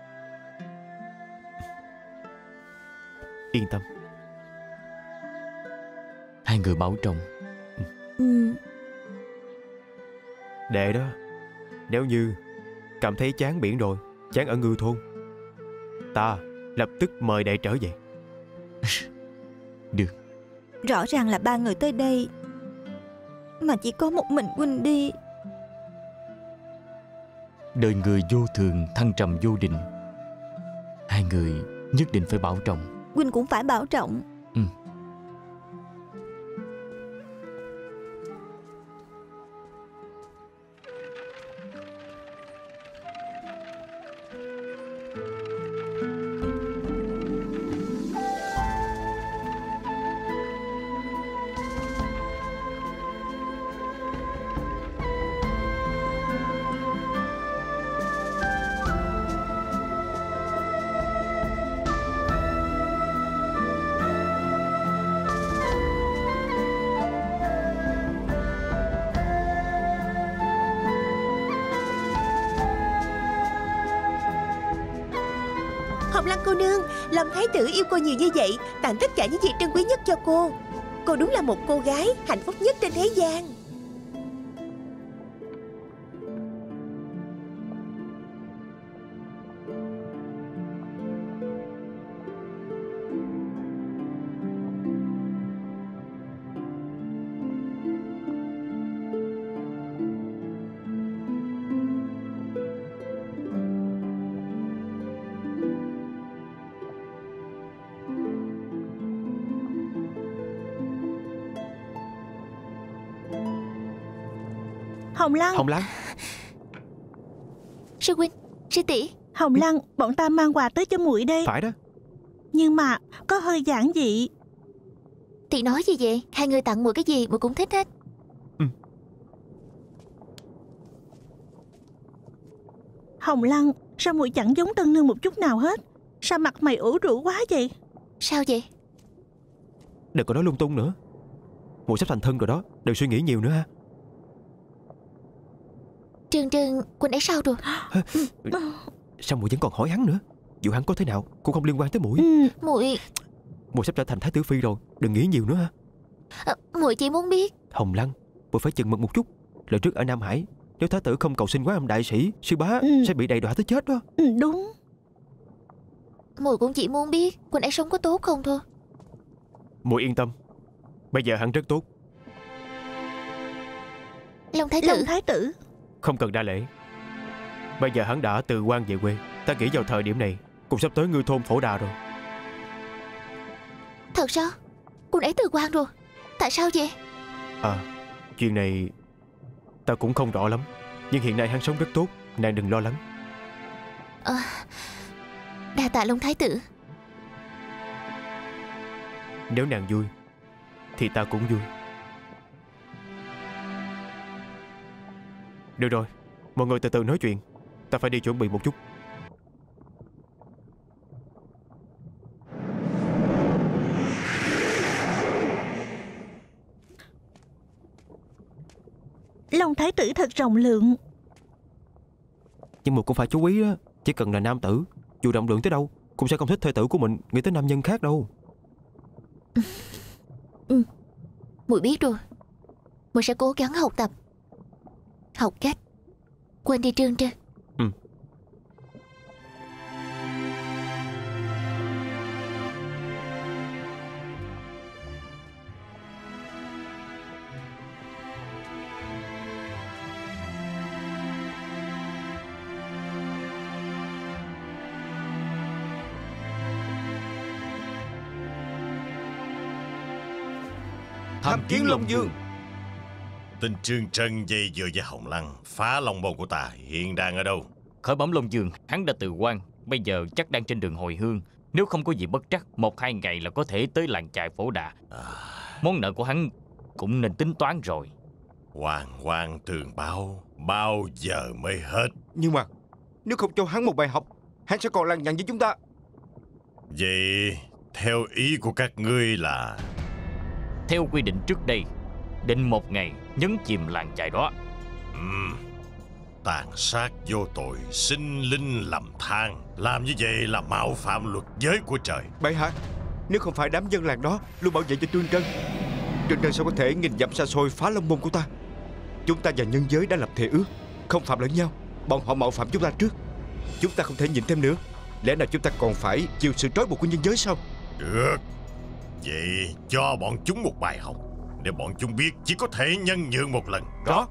Yên tâm. Hai người bảo trọng. Ừ. Đệ đó, nếu như cảm thấy chán biển rồi, chán ở Ngư Thôn, ta lập tức mời đệ trở về. Được. Rõ ràng là ba người tới đây mà chỉ có một mình Quynh đi. Đời người vô thường, thăng trầm vô định. Hai người nhất định phải bảo trọng. Quynh cũng phải bảo trọng. Ừ. Hồng Lăng cô nương, Long thái tử yêu cô nhiều như vậy, tặng tất cả những gì trân quý nhất cho cô. Cô đúng là một cô gái hạnh phúc nhất trên thế gian. Hồng Lăng. Hồng Lăng. Sư huynh, sư tỷ. Hồng Lăng, bọn ta mang quà tới cho muội đây. Phải đó. Nhưng mà có hơi giản dị. Tỷ nói gì vậy? Hai người tặng muội cái gì muội cũng thích hết. Ừ. Hồng Lăng, sao muội chẳng giống Tân Nương một chút nào hết? Sao mặt mày ủ rũ quá vậy? Sao vậy? Đừng có nói lung tung nữa. Muội sắp thành thân rồi đó, đừng suy nghĩ nhiều nữa ha. Trương Trương, Quynh ấy sao rồi? Sao muội vẫn còn hỏi hắn nữa? Dù hắn có thế nào cũng không liên quan tới muội. Ừ. Muội Muội sắp trở thành thái tử phi rồi, đừng nghĩ nhiều nữa ha. à, muội chỉ muốn biết. Hồng Lăng, muội phải chừng mực một chút. Lần trước ở Nam Hải, nếu thái tử không cầu xin Quán Âm đại sĩ, sư bá ừ. sẽ bị đầy đọa tới chết đó. Ừ, đúng. Muội cũng chỉ muốn biết Quynh ấy sống có tốt không thôi. Muội yên tâm, bây giờ hắn rất tốt. Long thái tử. Long thái tử. Không cần đa lễ. Bây giờ hắn đã từ quan về quê. Ta nghĩ vào thời điểm này cũng sắp tới Ngư Thôn Phổ Đà rồi. Thật sao? Quynh ấy từ quan rồi. Tại sao vậy? À, chuyện này ta cũng không rõ lắm. Nhưng hiện nay hắn sống rất tốt, nàng đừng lo lắng. À, đa tạ Long thái tử. Nếu nàng vui thì ta cũng vui. Được rồi, mọi người từ từ nói chuyện. Ta phải đi chuẩn bị một chút. Long thái tử thật rộng lượng. Nhưng mà cũng phải chú ý đó. Chỉ cần là nam tử, dù rộng lượng tới đâu cũng sẽ không thích thê tử của mình nghĩ tới nam nhân khác đâu. Ừ, muội biết rồi. Muội sẽ cố gắng học tập, học cách quên đi Trương Trân. Ừ. Tham kiến Long Vương. Tên Trương Trân dây dưa với Hồng Lăng, phá long môn của ta, hiện đang ở đâu? Khởi bẩm Long Vương, hắn đã từ quan, bây giờ chắc đang trên đường hồi hương. Nếu không có gì bất trắc, một hai ngày là có thể tới làng chài Phổ Đà. À, Món nợ của hắn cũng nên tính toán rồi. Hoàng hoàng tường báo bao giờ mới hết? Nhưng mà nếu không cho hắn một bài học, hắn sẽ còn lằng nhằng với chúng ta. Vậy theo ý của các ngươi là? Theo quy định trước đây, định một ngày nhấn chìm làng chài đó. Ừm, tàn sát vô tội, sinh linh lầm than, làm như vậy là mạo phạm luật giới của trời. Bệ hạ, nếu không phải đám dân làng đó luôn bảo vệ cho Trương Trân, Trương Trân sao có thể nghìn dặm xa xôi phá long môn của ta? Chúng ta và nhân giới đã lập thề ước không phạm lẫn nhau. Bọn họ mạo phạm chúng ta trước, chúng ta không thể nhịn thêm nữa. Lẽ nào chúng ta còn phải chịu sự trói buộc của nhân giới sao? Được, vậy cho bọn chúng một bài học, để bọn chúng biết chỉ có thể nhân nhượng một lần. Rõ.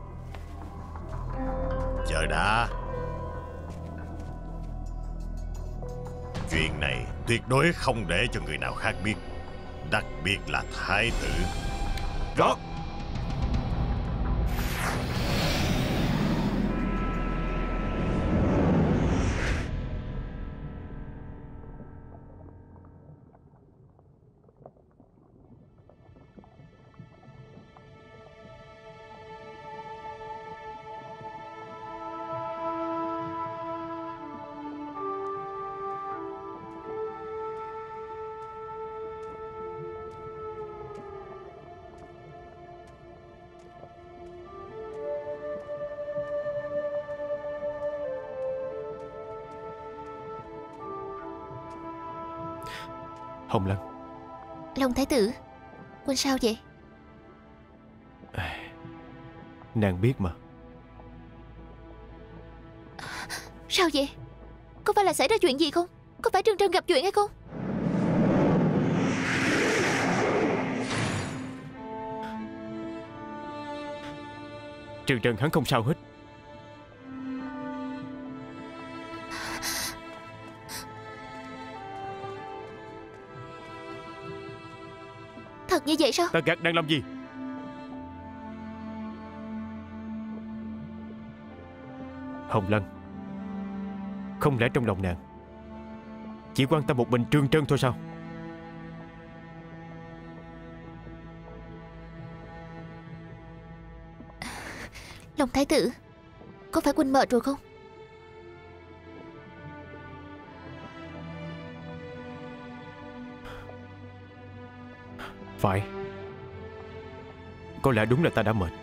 Chờ đã. Chuyện này tuyệt đối không để cho người nào khác biết, đặc biệt là thái tử. Rõ. Hồng Lân. Long Thái tử, Huynh sao vậy? Nàng biết mà. Sao vậy? Có phải là xảy ra chuyện gì không? Có phải Trân Trân gặp chuyện hay không? Trương Trân hắn không sao hết. Thật như vậy sao? Ta gạt đang làm gì? Hồng Lân, không lẽ trong lòng nàng chỉ quan tâm một mình Trương Trân thôi sao? Long Thái tử, có phải Huynh mệt rồi không? Phải. Có lẽ đúng là ta đã mệt.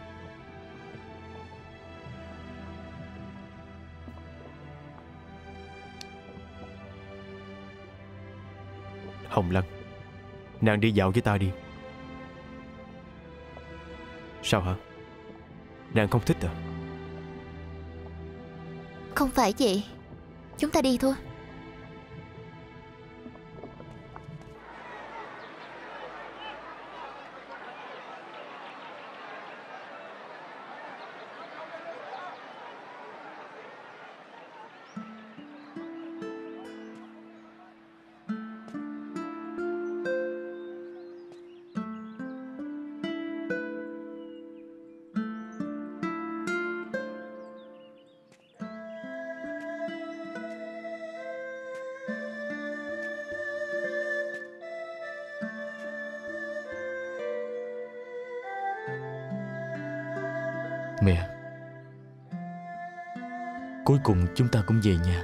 Hồng Lân, nàng đi dạo với ta đi. Sao hả? Nàng không thích à? Không phải vậy. Chúng ta đi thôi. Mẹ, cuối cùng chúng ta cũng về nhà.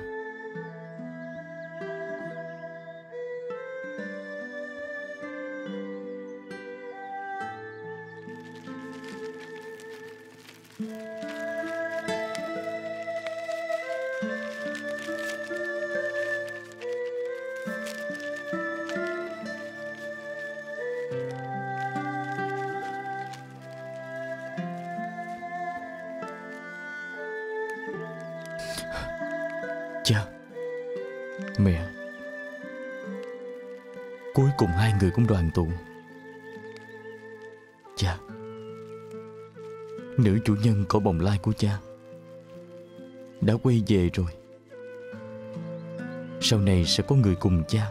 Cha, mẹ, cuối cùng hai người cũng đoàn tụ. Cha, nữ chủ nhân của bồng lai của cha đã quay về rồi. Sau này sẽ có người cùng cha,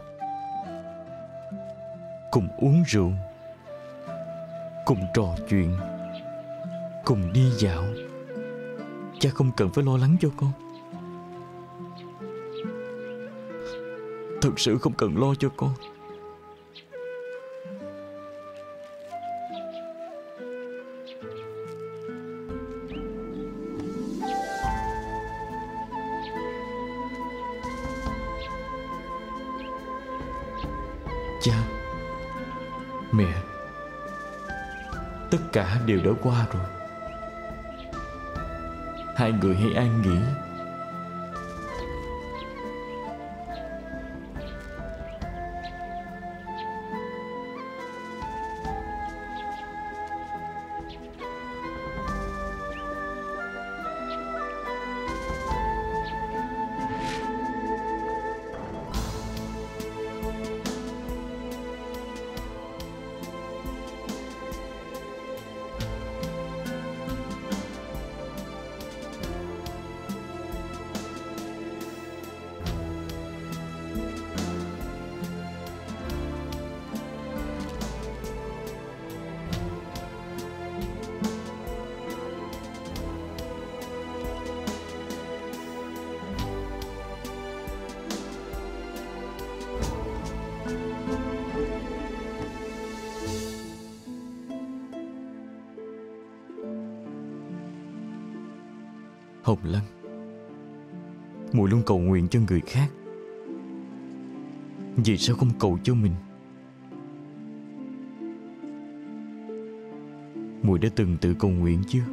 cùng uống rượu, cùng trò chuyện, cùng đi dạo. Cha không cần phải lo lắng cho con. Thực sự không cần lo cho con. Cha, mẹ, tất cả đều đã qua rồi. Hai người hãy an nghỉ. Hồng Lăng, muội luôn cầu nguyện cho người khác, vì sao không cầu cho mình? Muội đã từng tự cầu nguyện chưa?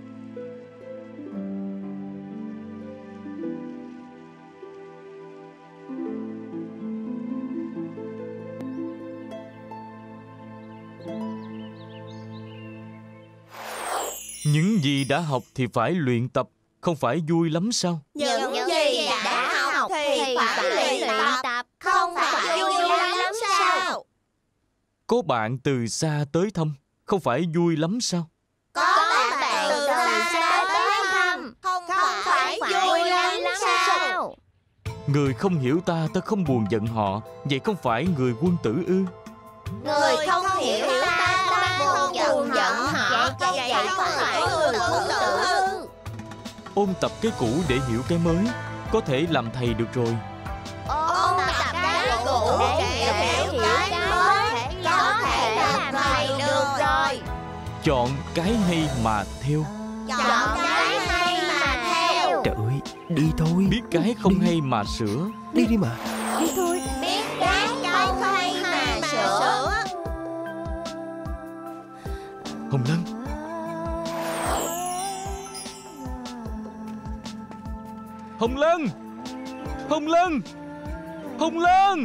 Những gì đã học thì phải luyện tập, không phải vui lắm sao? Những gì đã học thì phải luyện tập, không phải vui lắm sao? Có bạn từ xa tới thăm, không phải vui lắm sao? Có bạn từ xa tới thăm, không phải vui lắm sao? Người không hiểu ta, ta không buồn giận họ, vậy không phải người quân tử ư? Người không hiểu ta, ta không buồn giận họ, vậy không phải người quân tử ư? Ôn tập cái cũ để hiểu cái mới, có thể làm thầy được rồi. Ôn tập cái cũ để hiểu cái mới, có thể làm thầy được rồi. Chọn cái hay mà theo. Chọn cái hay mà theo. Trời ơi, đi thôi. Biết cái không hay mà sửa. Đi đi mà. Đi thôi. Biết cái không hay mà sửa. Hồng Lăng, Hồng Lăng, Hồng Lăng, Hồng Lăng.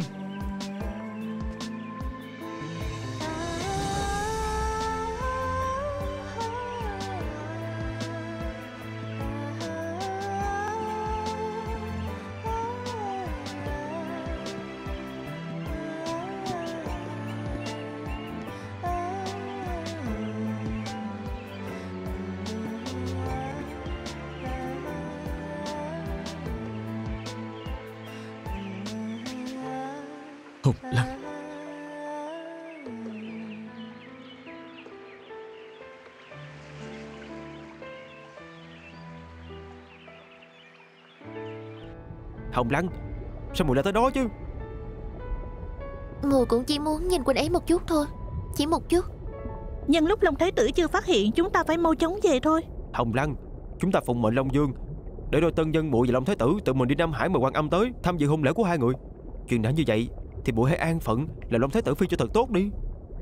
Hồng Lăng, Hồng Lăng, sao muội lại tới đó chứ? Mùi cũng chỉ muốn nhìn quỳnh ấy một chút thôi. Chỉ một chút. Nhân lúc Long Thái Tử chưa phát hiện, chúng ta phải mau chóng về thôi. Hồng Lăng, chúng ta phụng mệnh Long Dương, để đôi tân nhân muội và Long Thái Tử tự mình đi Nam Hải mời Quan Âm tới tham dự hôn lễ của hai người. Chuyện đã như vậy thì muội hãy an phận là Long Thái Tử phi cho thật tốt đi.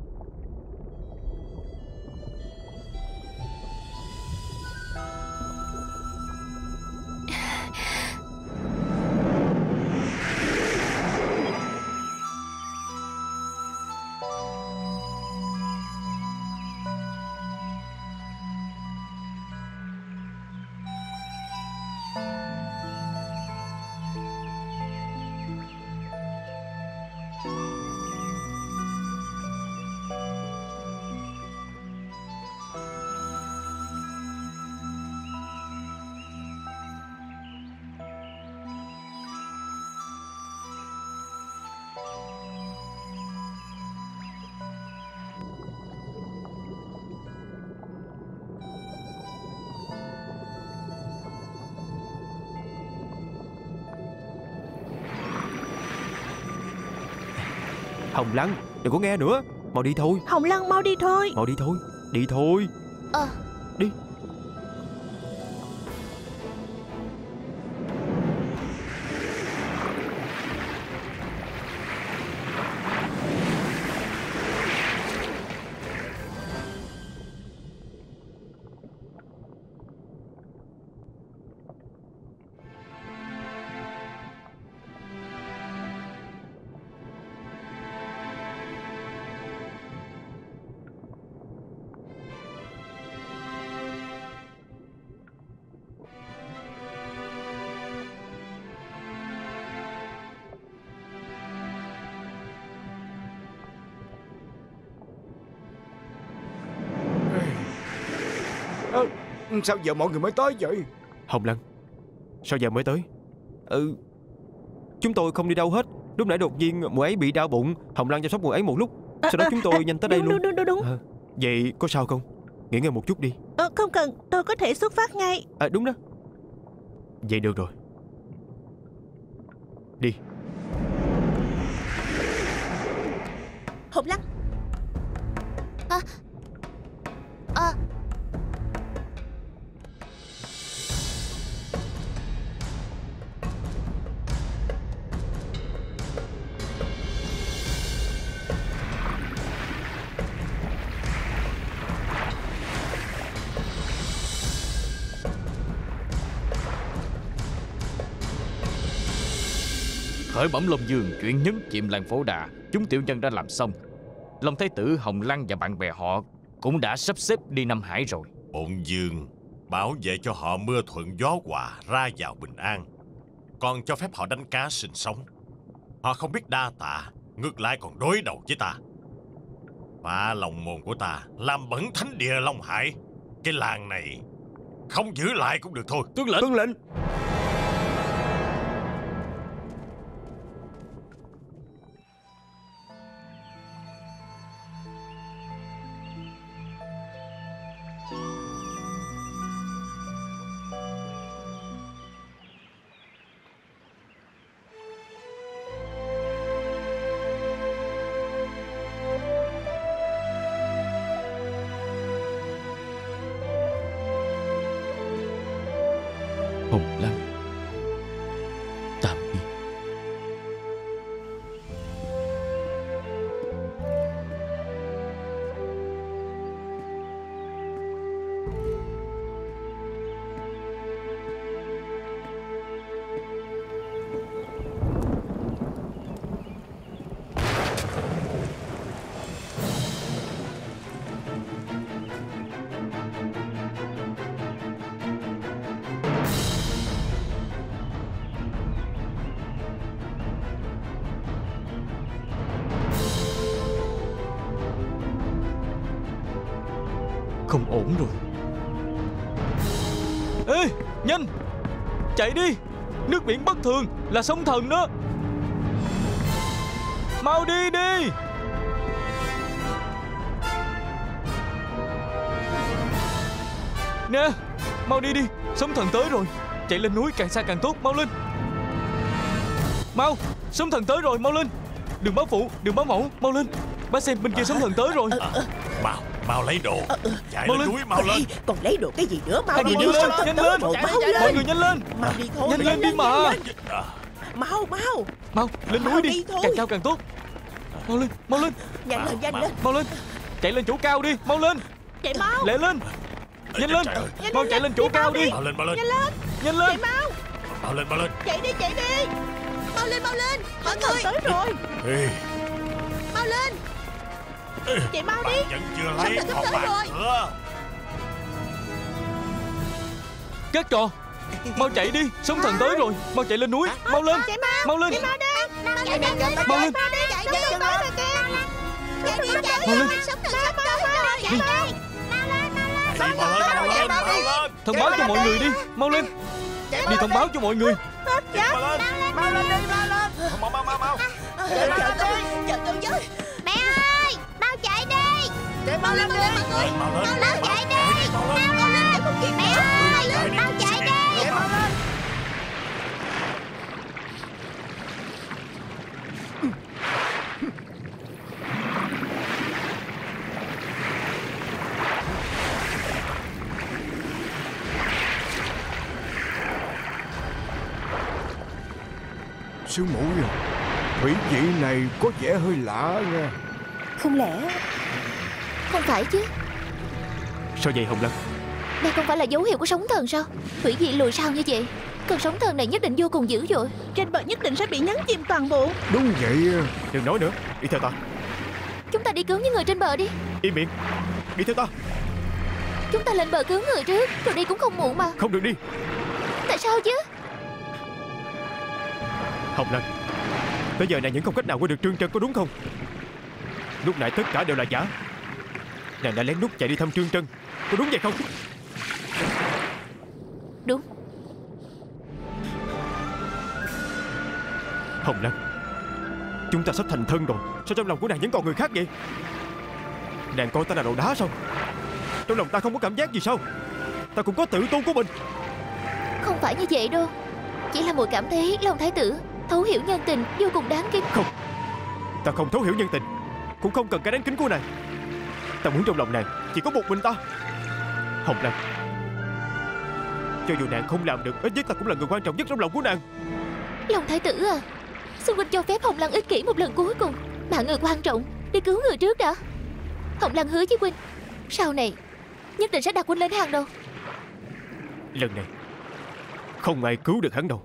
Hồng Lăng, đừng có nghe nữa. Mau đi thôi. Hồng Lăng, mau đi thôi. Mau đi thôi. Đi thôi. Ờ Đi. à, sao giờ mọi người mới tới vậy? Hồng Lăng, sao giờ mới tới? Ừ, chúng tôi không đi đâu hết. Lúc nãy đột nhiên mụ ấy bị đau bụng, Hồng Lăng chăm sóc mụ ấy một lúc. Sau đó chúng tôi nhanh tới đây đúng, luôn. Đúng đúng đúng. À, vậy có sao không? Nghỉ ngơi một chút đi. Ờ, không cần, tôi có thể xuất phát ngay. À đúng đó. Vậy được rồi. Đi. Hồng Lăng. À, à. Khởi bẩm Long Dương, chuyện nhấn chìm làng Phổ Đà chúng tiểu nhân đã làm xong. Long Thái tử, Hồng Lăng và bạn bè họ cũng đã sắp xếp đi Nam Hải rồi. Bổn Dương bảo vệ cho họ mưa thuận gió hòa, ra vào bình an, còn cho phép họ đánh cá sinh sống. Họ không biết đa tạ, ngược lại còn đối đầu với ta, phá lòng môn của ta, làm bẩn thánh địa Long Hải. Cái làng này không giữ lại cũng được thôi. Tuân lệnh. Tuân lệnh. Hồng Lăng, tạm biệt. Không ổn rồi. Ê, nhanh, chạy đi. Nước biển bất thường, là sóng thần đó. Mau đi đi. Nè, mau đi đi, sóng thần tới rồi. Chạy lên núi càng xa càng tốt, mau lên. Mau, sóng thần tới rồi, mau lên. Đừng báo phụ, đừng báo mẫu, mau lên. Bác xem bên kia sóng thần tới rồi. Mau, mau lấy đồ. Chạy Mau lên lên. núi, mau lên. Còn lấy đồ cái gì nữa? Mau Hai đi người đi. nhanh lên, nhanh lên. Mau Mọi người nhanh lên. Mau đi thôi. Nhanh lên đi mà. Mau mau. Mau, lên Mau núi đi đi, thôi. càng cao càng tốt. Mau lên, mau lên, Nhanh lên, nhanh lên. mau lên. Chạy lên chỗ cao đi, mau lên. Chạy mau. Lẹ lên. Nhanh lên, Trời ơi. mau chạy lên chỗ cao đi. Mau lên, mau lên. Nhanh lên. Nhanh lên. Chạy mau. Mau lên, mau lên. Chạy đi, chạy đi. Mau lên, mau lên. Mọi Thần người, tới rồi. Ê, mau lên. Chạy mau đi. bạn vẫn chưa lấy Sắp một tới bạn rồi. nữa. Các trò, mau chạy đi, sóng thần tới rồi. Mau chạy lên núi, mau lên. Chạy mau. Mau lên. Chạy mau đi. Chạy đi, chạy đi. Mau lên. Chạy đi, Sóng thần tới rồi kìa. chạy đi, chạy Mau đi. lên. Sống thần sắp tới rồi. Đi. Chạy đi, mau lên, mau lên, mau lên. Thông báo cho mọi người đi, mau lên. Đi thông báo cho mọi người. Dạ. Mau lên. Mau lên đi, mau lên. Mau, mau, mau, mau. Chờ chờ tôi, chờ tôi với. Mẹ ơi, mau chạy đi. Chạy mau lên, mau lên mọi người. Mau lên. Mau chạy đi. Mau lên. Mau lên, để không kịp. Mẹ ơi, mau chạy đi. Chạy mau lên. Sư muội à, thủy vị này có vẻ hơi lạ nha. Không lẽ Không phải chứ, Sao vậy Hồng Lăng? đây không phải là dấu hiệu của sóng thần sao? Thủy vị lùi sao như vậy? Cơn sóng thần này nhất định vô cùng dữ dội. Trên bờ nhất định sẽ bị nhấn chìm toàn bộ. Đúng vậy. Đừng nói nữa, đi theo ta. Chúng ta đi cứu những người trên bờ đi. Im miệng, đi theo ta. Chúng ta lên bờ cứu người trước, rồi đi cũng không muộn mà. Không được đi. Tại sao chứ? Hồng Lăng, tới giờ nàng vẫn không cách nào qua được Trương Trân, có đúng không? Lúc nãy tất cả đều là giả. Nàng đã lén lút chạy đi thăm Trương Trân, có đúng vậy không? Đúng. Hồng Lăng, chúng ta sắp thành thân rồi, sao trong lòng của nàng vẫn còn người khác vậy? Nàng coi ta là đồ đá sao? Trong lòng ta không có cảm giác gì sao? Ta cũng có tự tôn của mình. Không phải như vậy đâu. Chỉ là muội cảm thấy Long Thái tử thấu hiểu nhân tình vô cùng đáng kính. Không, ta không thấu hiểu nhân tình, cũng không cần cái đáng kính của nàng. Ta muốn trong lòng nàng chỉ có một mình ta. Hồng Lăng, cho dù nàng không làm được, ít nhất ta cũng là người quan trọng nhất trong lòng của nàng. Long Thái tử à, xin huynh cho phép Hồng Lăng ích kỷ một lần cuối cùng. Mạng người quan trọng, đi cứu người trước đã. Hồng Lăng hứa với huynh, sau này nhất định sẽ đặt huynh lên hàng đầu. Lần này không ai cứu được hắn đâu.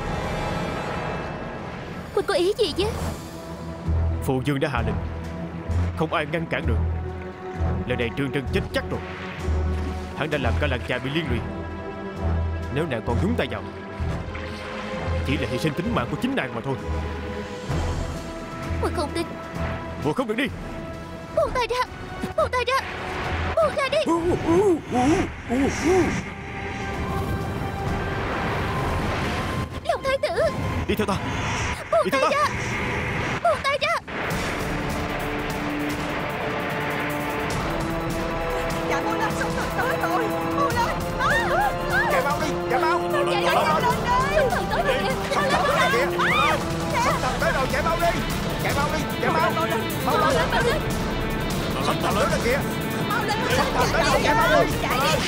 Huynh có ý gì chứ? Phụ vương đã hạ lệnh, không ai ngăn cản được. Lần này Trương Trân chết chắc rồi. Hắn đã làm cả làng trài bị liên lụy. Nếu nàng còn nhúng tay vào, chỉ là hy sinh tính mạng của chính nàng mà thôi. Huynh không tin. Muội không được đi. Buông tay ra, buông tay ra, buông ra đi. Long Thái tử, đi theo ta. Buông đi tay theo ta. ra, buông tay ra. Dạ Ngô Lâm sắp thần tới rồi. Ngô Lâm, Chạy mau đi, chạy mau. Chạy lại, chạy lên đi. Sắp thần tới rồi kìa. Sắp thần tới rồi kìa. Sắp thần tới rồi, chạy mau đi. Chạy mau đi, chạy mau. Mau lên, mau lên. Sắp thần tới rồi kìa. Sắp thần tới rồi, chạy mau đi. chạy đi.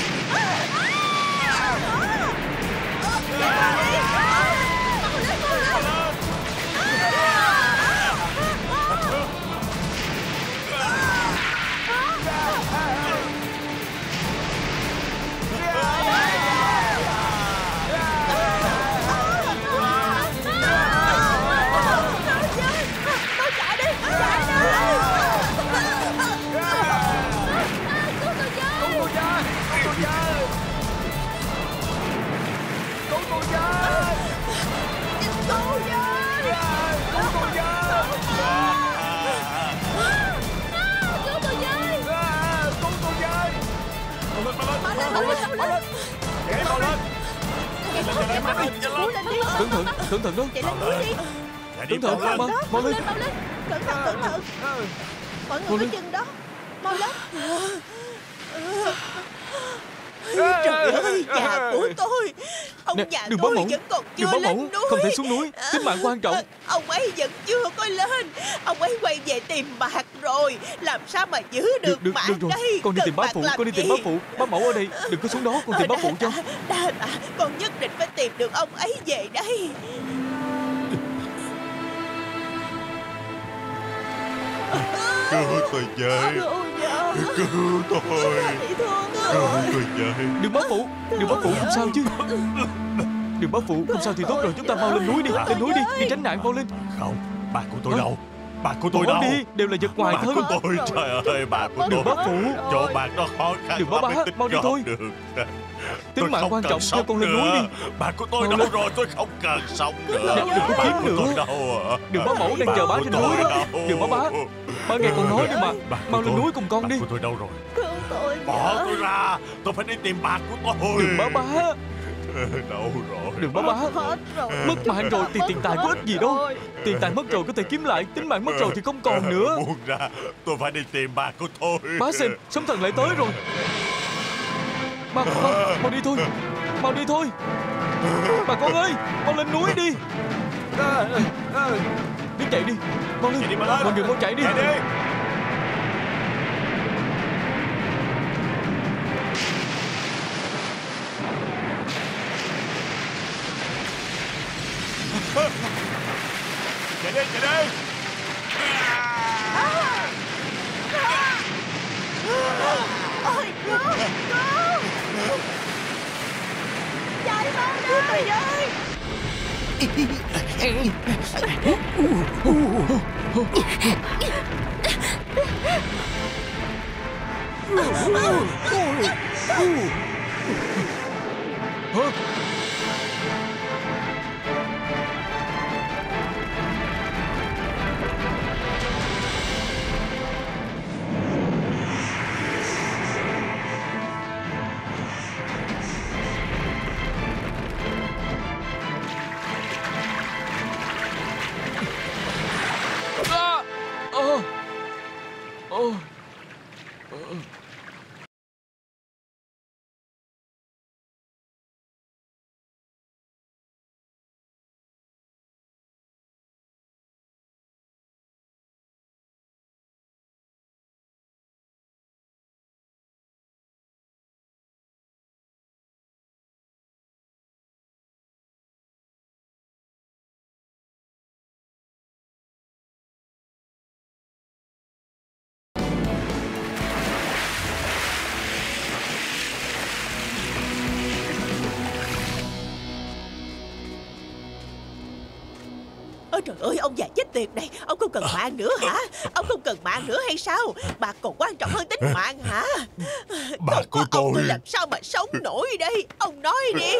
Cẩn thận, cẩn thận đó. Chạy lên núi đi. Cẩn thận, mau, mau lên. Mau lên, mau lên. Cẩn thận, cẩn thận. Mọi người có chừng đó. Mau lên. Trời ơi, nhà của tôi. Ông Nè, già đừng bám tôi mẫu. vẫn còn Đừng chưa bám lên mẫu, núi. không thể xuống núi. Tính mạng quan trọng. Ông ấy vẫn chưa có lên. Ông ấy quay về tìm bạc rồi. Làm sao mà giữ được, Được, được, mạng được rồi. đây? Con đi Cần tìm bá bạc phụ, làm con đi tìm gì? bá phụ. Bá mẫu ở đây, đừng có xuống đó, con tìm bá phụ cho. Đa tạ, con nhất định phải tìm được ông ấy về đây. Cứu tôi với. Cứu tôi. Cứu tôi với. Đừng bá phụ, đừng bá phụ không sao chứ. Đừng bá phụ không sao thì tốt rồi. Chúng ta mau lên núi đi, lên núi đi, đi tránh nạn, mau lên. Không, bạc của tôi đâu? Bạc của tôi Bỏ đâu? đi, đều là vật ngoài Bạc thân. của tôi, trời ơi, bạc của Đừng tôi. bá phụ. Chỗ bạc nó khó khăn. Đừng bá quá bá, mới tích mau đi góp thôi. được. Tính Tôi mạng không quan cần trọng, sống theo con lên nữa. núi đi. Bạc của tôi Mau đâu lên. rồi? Tôi không cần sống nữa. Nè, đừng có Bạc kiếm của tôi nữa. đâu à? Đừng bá mẫu đang Bạc chờ bá của trên tôi núi đó. đâu? Đừng bá bá. Bá nghe con nói đi mà. Bạc của Mau lên tôi. núi cùng con Bạc đi. của tôi đâu rồi? Cứu tôi. Bỏ tôi ra. Tôi phải đi tìm bạc của tôi. Đừng bá bá. Đâu rồi? Đừng bá bá. Hết rồi. Mất mạng rồi thì tiền tài có ích gì đâu. Tiền tài mất rồi có thể kiếm lại, tính mạng mất rồi thì không còn nữa. Buông ra. Tôi phải đi tìm bạc của tôi. Bá xem, sấm thần lại tới rồi. Mau, mau, mau đi thôi. Mau đi thôi. Bà con ơi, mau lên núi đi. Đứng chạy đi. Mau lên. Chạy đi mà lên. Mọi người mau chạy đi. Chạy đi. Chạy đi, chạy đi. Ôi, cứu, cứu. Chạy mau đi. Mày ơi. Hả? Ôi trời ơi, ông già chết tiệt này, ông không cần mạng nữa hả? Ông không cần mạng nữa hay sao? Bạc còn quan trọng hơn tính mạng hả? Bạc của tôi, tôi làm sao mà sống nổi đây? Ông nói đi.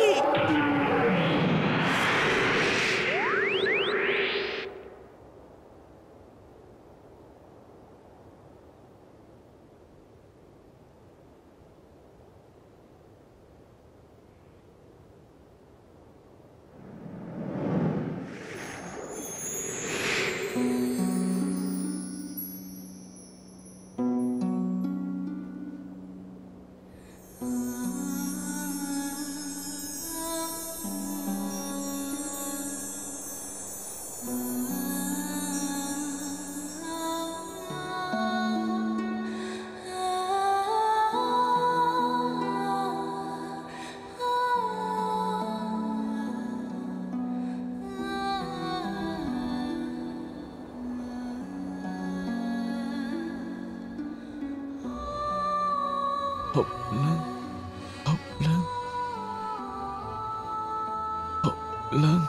Hồng Lăng, Hồng Lăng, Hồng Lăng.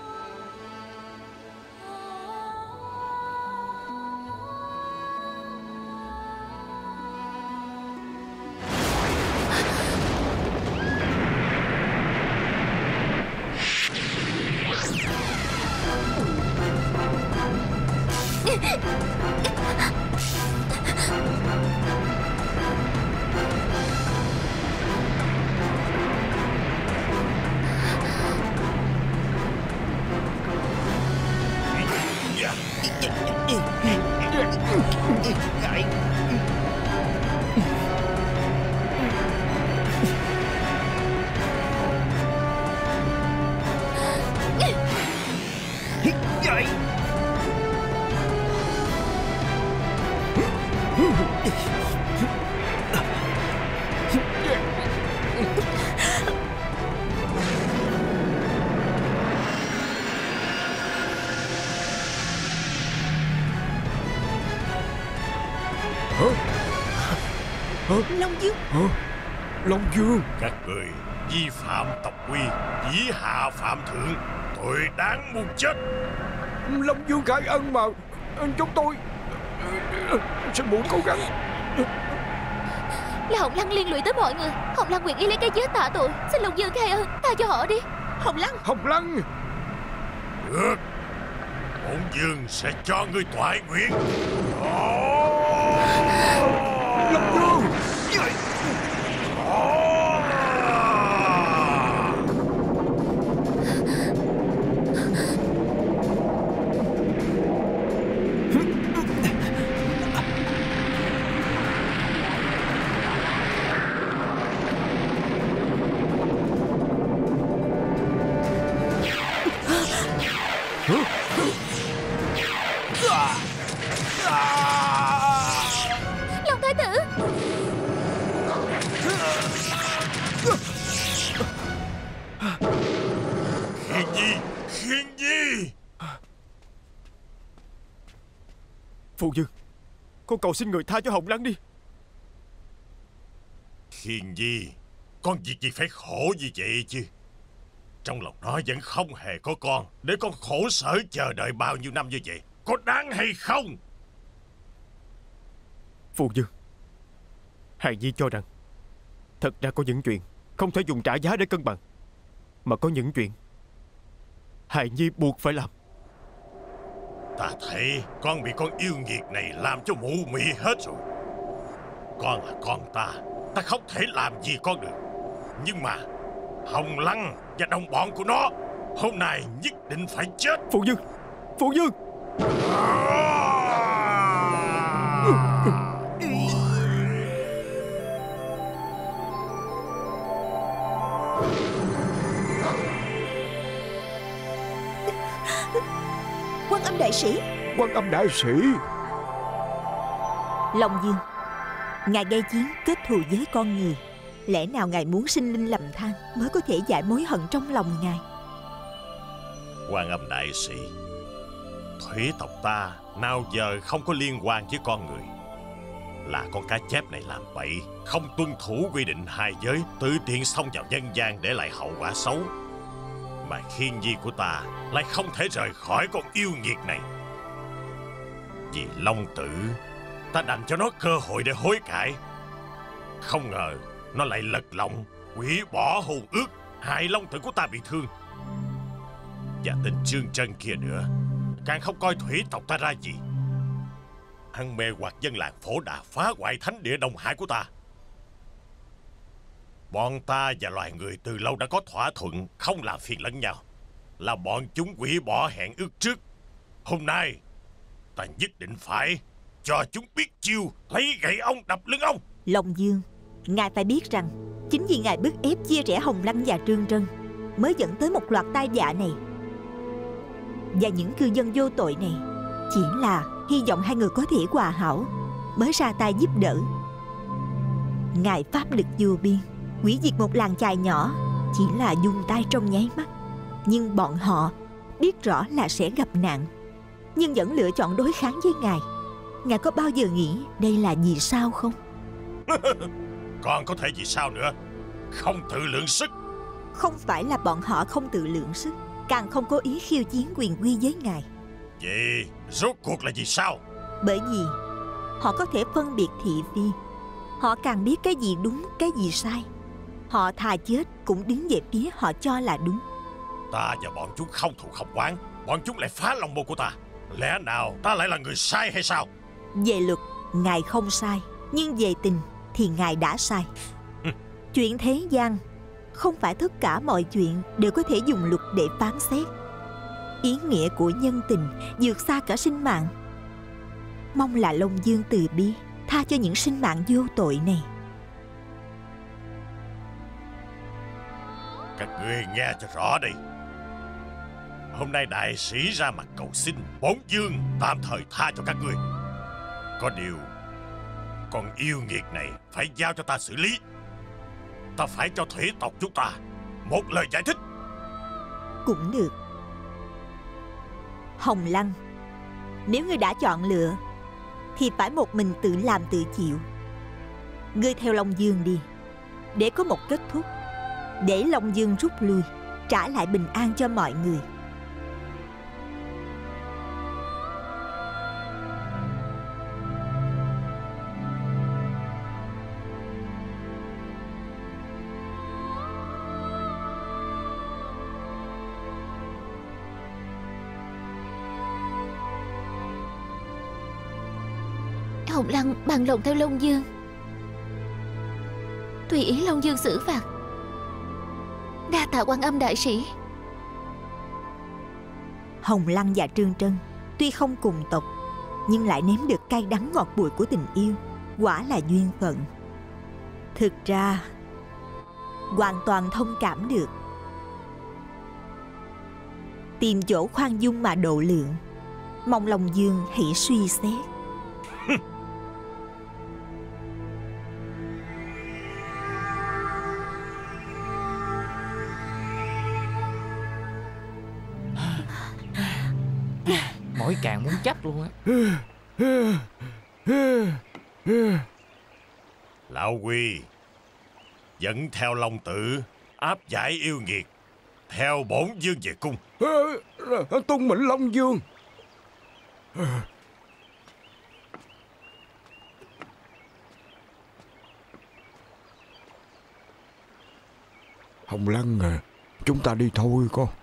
Long Dương. Hả? Long Dương. Các người vi phạm tộc quy, dĩ hạ phạm thượng, tội đáng muôn chết. Long Dương khai ân mà chúng tôi sẽ muốn cố gắng. Là Hồng Lăng liên lụy tới mọi người. Hồng Lăng nguyện ý lấy cái chết tạ tội. Xin Long Dương khai ơn, tha cho họ đi. Hồng Lăng. Hồng Lăng. Được, bổn vương sẽ cho ngươi toại nguyện. Long Dương. Long Thái tử. Khiên Nhi, Khiên Nhi. Phụ vương, con cầu xin người tha cho Hồng Lăng đi. Khiên Nhi, con việc gì phải khổ như vậy chứ? Trong lòng nó vẫn không hề có con, để con khổ sở chờ đợi bao nhiêu năm như vậy, có đáng hay không? Phụ vương, Hài Nhi cho rằng thật ra có những chuyện không thể dùng trả giá để cân bằng, mà có những chuyện Hài Nhi buộc phải làm. Ta thấy con bị con yêu nghiệt này làm cho mụ mị hết rồi. Con là con ta, ta không thể làm gì con được. Nhưng mà Hồng Lăng và đồng bọn của nó hôm nay nhất định phải chết. Phụ vương, phụ vương. Quan Âm đại sĩ. Quan Âm đại sĩ. Long Dương, ngài gây chiến kết thù với con người, lẽ nào ngài muốn sinh linh lầm than mới có thể giải mối hận trong lòng ngài? Quan Âm đại sĩ, thủy tộc ta nào giờ không có liên quan với con người. Là con cá chép này làm bậy, không tuân thủ quy định hai giới, tự tiện xông vào nhân gian để lại hậu quả xấu. mà khiên nhi của ta lại không thể rời khỏi con yêu nghiệt này. Vì Long Tử, ta đành cho nó cơ hội để hối cải. Không ngờ nó lại lật lọng, hủy bỏ hôn ước, hại Long Tử của ta bị thương. Và tên Trương Trân kia nữa, càng không coi thủy tộc ta ra gì. Hắn mê hoặc dân làng Phổ Đà, phá hoại thánh địa Đông Hải của ta. Bọn ta và loài người từ lâu đã có thỏa thuận không làm phiền lẫn nhau, là bọn chúng hủy bỏ hẹn ước trước. Hôm nay ta nhất định phải cho chúng biết chiêu, lấy gậy ông đập lưng ông. Long Dương, ngài phải biết rằng chính vì ngài bức ép chia rẽ Hồng Lăng và Trương Trân mới dẫn tới một loạt tai vạ này. Và những cư dân vô tội này chỉ là hy vọng hai người có thể hòa hảo mới ra tay giúp đỡ. Ngài pháp lực vô biên, hủy diệt một làng chài nhỏ chỉ là dung tay trong nháy mắt. Nhưng bọn họ biết rõ là sẽ gặp nạn, nhưng vẫn lựa chọn đối kháng với ngài. Ngài có bao giờ nghĩ đây là vì sao không? Còn có thể vì sao nữa? Không tự lượng sức. Không phải là bọn họ không tự lượng sức, càng không có ý khiêu chiến quyền uy với ngài. Vậy rốt cuộc là vì sao? Bởi vì họ có thể phân biệt thị phi. Họ càng biết cái gì đúng, cái gì sai. Họ thà chết cũng đứng về phía họ cho là đúng. Ta và bọn chúng không thù không oán, bọn chúng lại phá long môn của ta. Lẽ nào ta lại là người sai hay sao? Về luật, ngài không sai, nhưng về tình thì ngài đã sai. Chuyện thế gian, không phải tất cả mọi chuyện đều có thể dùng luật để phán xét. Ý nghĩa của nhân tình vượt xa cả sinh mạng. Mong là Long Dương từ bi, tha cho những sinh mạng vô tội này. Các ngươi nghe cho rõ đây. Hôm nay đại sĩ ra mặt cầu xin, bổn vương tạm thời tha cho các ngươi. Có điều con yêu nghiệt này phải giao cho ta xử lý. Ta phải cho thủy tộc chúng ta một lời giải thích. Cũng được. Hồng Lăng, nếu ngươi đã chọn lựa thì phải một mình tự làm tự chịu. Ngươi theo Long Dương đi, để có một kết thúc, để Long Dương rút lui, trả lại bình an cho mọi người. Hồng Lăng bằng lòng theo Long Dương, tùy ý Long Dương xử phạt. Đa tạ Quan Âm đại sĩ. Hồng Lăng và Trương Trân tuy không cùng tộc, nhưng lại nếm được cay đắng ngọt bùi của tình yêu. Quả là duyên phận. Thực ra hoàn toàn thông cảm được. Tìm chỗ khoan dung mà độ lượng. Mong Long Dương hãy suy xét. Mỏi càng muốn chắc luôn á. Lão Quy, dẫn theo Long Tử, áp giải yêu nghiệt, theo bổn vương về cung. Tung mệnh Long Dương. Hồng Lăng à, chúng ta đi thôi con.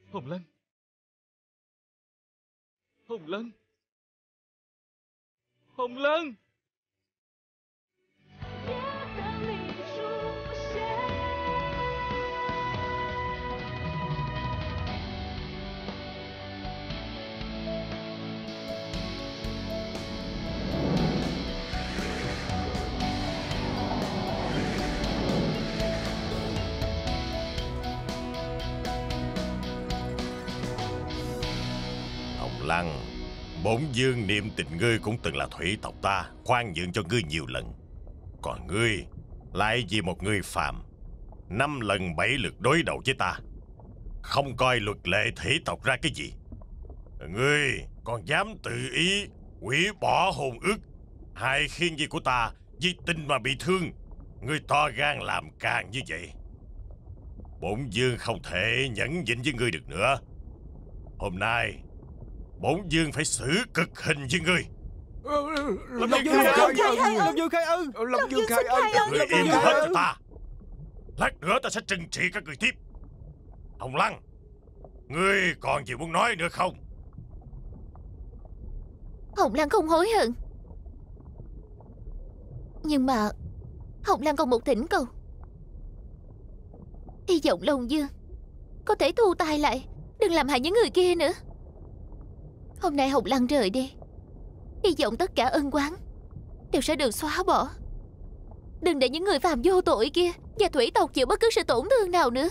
Hồng Lân. Hồng Lân. Hồng Lân. Lăng, bổn vương niệm tình ngươi cũng từng là thủy tộc ta, khoan nhượng cho ngươi nhiều lần. Còn ngươi lại vì một người phàm, năm lần bảy lượt đối đầu với ta, không coi luật lệ thủy tộc ra cái gì. Ngươi còn dám tự ý hủy bỏ hôn ước, hại khiên nhi của ta vì tình mà bị thương. Ngươi to gan làm càng như vậy, bổn vương không thể nhẫn nhịn với ngươi được nữa. Hôm nay bổn vương phải xử cực hình với ngươi. Lâm Dương khai ân, Lâm Dương khai ân, Lâm Dương khai ân. Ngươi im hết cho ta. Lát nữa ta sẽ trừng trị các người tiếp. Hồng Lăng, ngươi còn gì muốn nói nữa không? Hồng Lăng không hối hận, nhưng mà Hồng Lăng còn một thỉnh cầu. Hy vọng Long Dương có thể thu tay lại, đừng làm hại những người kia nữa. Hôm nay Hồng Lăng rời đi, hy vọng tất cả ân oán đều sẽ được xóa bỏ. Đừng để những người phàm vô tội kia và thủy tộc chịu bất cứ sự tổn thương nào nữa.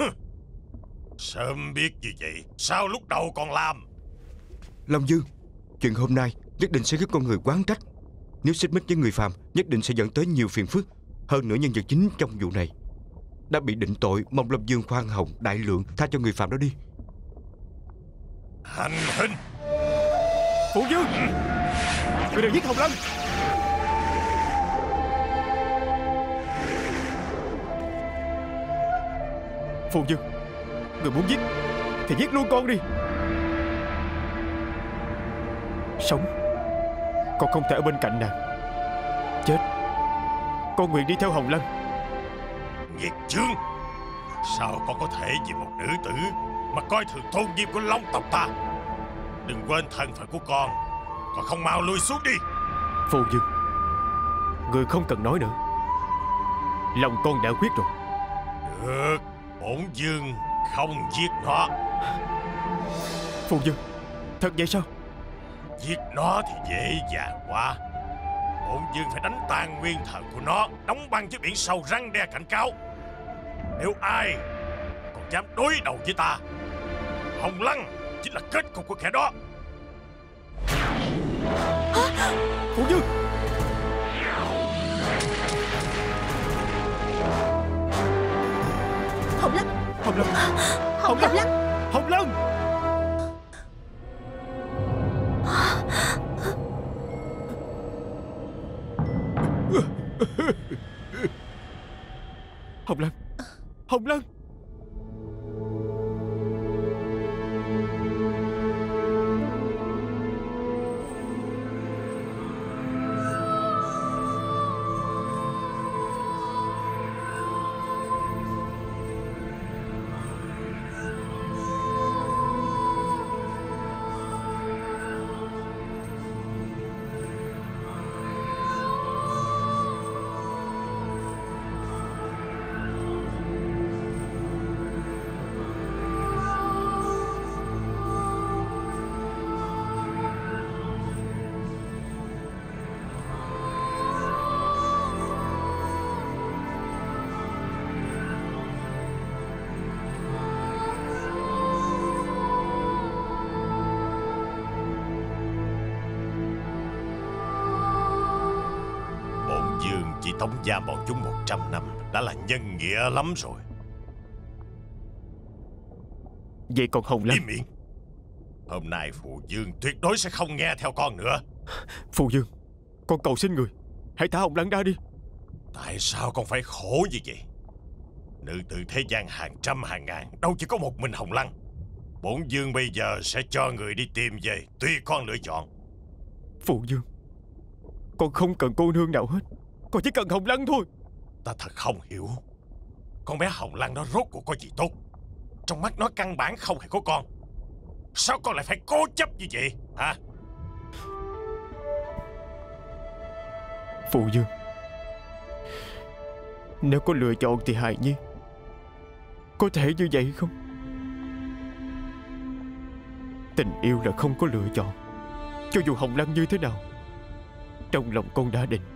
Sớm biết như vậy, sao lúc đầu còn làm? Long Dương, chuyện hôm nay nhất định sẽ khiến con người oán trách. Nếu xích mích với người phàm, nhất định sẽ dẫn tới nhiều phiền phức. Hơn nữa nhân vật chính trong vụ này đã bị định tội, mong Long Dương khoan hồng đại lượng, tha cho người phàm đó đi. Hành hình. Phụ Dương, người đừng giết Hồng Lân. Phụ Dương, người muốn giết thì giết luôn con đi. Sống, con không thể ở bên cạnh nàng. Chết, con nguyện đi theo Hồng Lân. Nghiệt chướng, sao con có thể vì một nữ tử mà coi thường tôn nghiêm của Long tộc ta? Đừng quên thân phận của con, còn không mau lui xuống đi. Phụ Dương, người không cần nói nữa, lòng con đã quyết rồi. Được, bổn vương không giết nó. Phụ Dương, thật vậy sao? Giết nó thì dễ dàng quá. Bổn vương phải đánh tan nguyên thần của nó, đóng băng với biển sâu răng đe cảnh cáo. Nếu ai còn dám đối đầu với ta, Hồng Lăng chính là kết cục của kẻ đó. Phụ Dương, Hồng Lân, Hồng Lân, Hồng Lân, Hồng Lân. Hồng Lân, Hồng Lân. Chỉ tống giam bọn chúng một trăm năm đã là nhân nghĩa lắm rồi. Vậy còn Hồng Lân? Im miệng. Hôm nay Phụ Dương tuyệt đối sẽ không nghe theo con nữa. Phụ Dương, con cầu xin người, hãy thả Hồng Lân ra đi. Tại sao con phải khổ như vậy? Nữ tử thế gian hàng trăm hàng ngàn, đâu chỉ có một mình Hồng Lân. Bổn vương bây giờ sẽ cho người đi tìm về, tùy con lựa chọn. Phụ Dương, con không cần cô nương nào hết, con chỉ cần Hồng Lân thôi. Ta thật không hiểu, con bé Hồng Lân đó rốt cuộc có gì tốt. Trong mắt nó căn bản không hề có con. Sao con lại phải cố chấp như vậy hả? Phụ Dương, nếu có lựa chọn thì hài nhi có thể như vậy không? Tình yêu là không có lựa chọn. Cho dù Hồng Lăng như thế nào, trong lòng con đã định.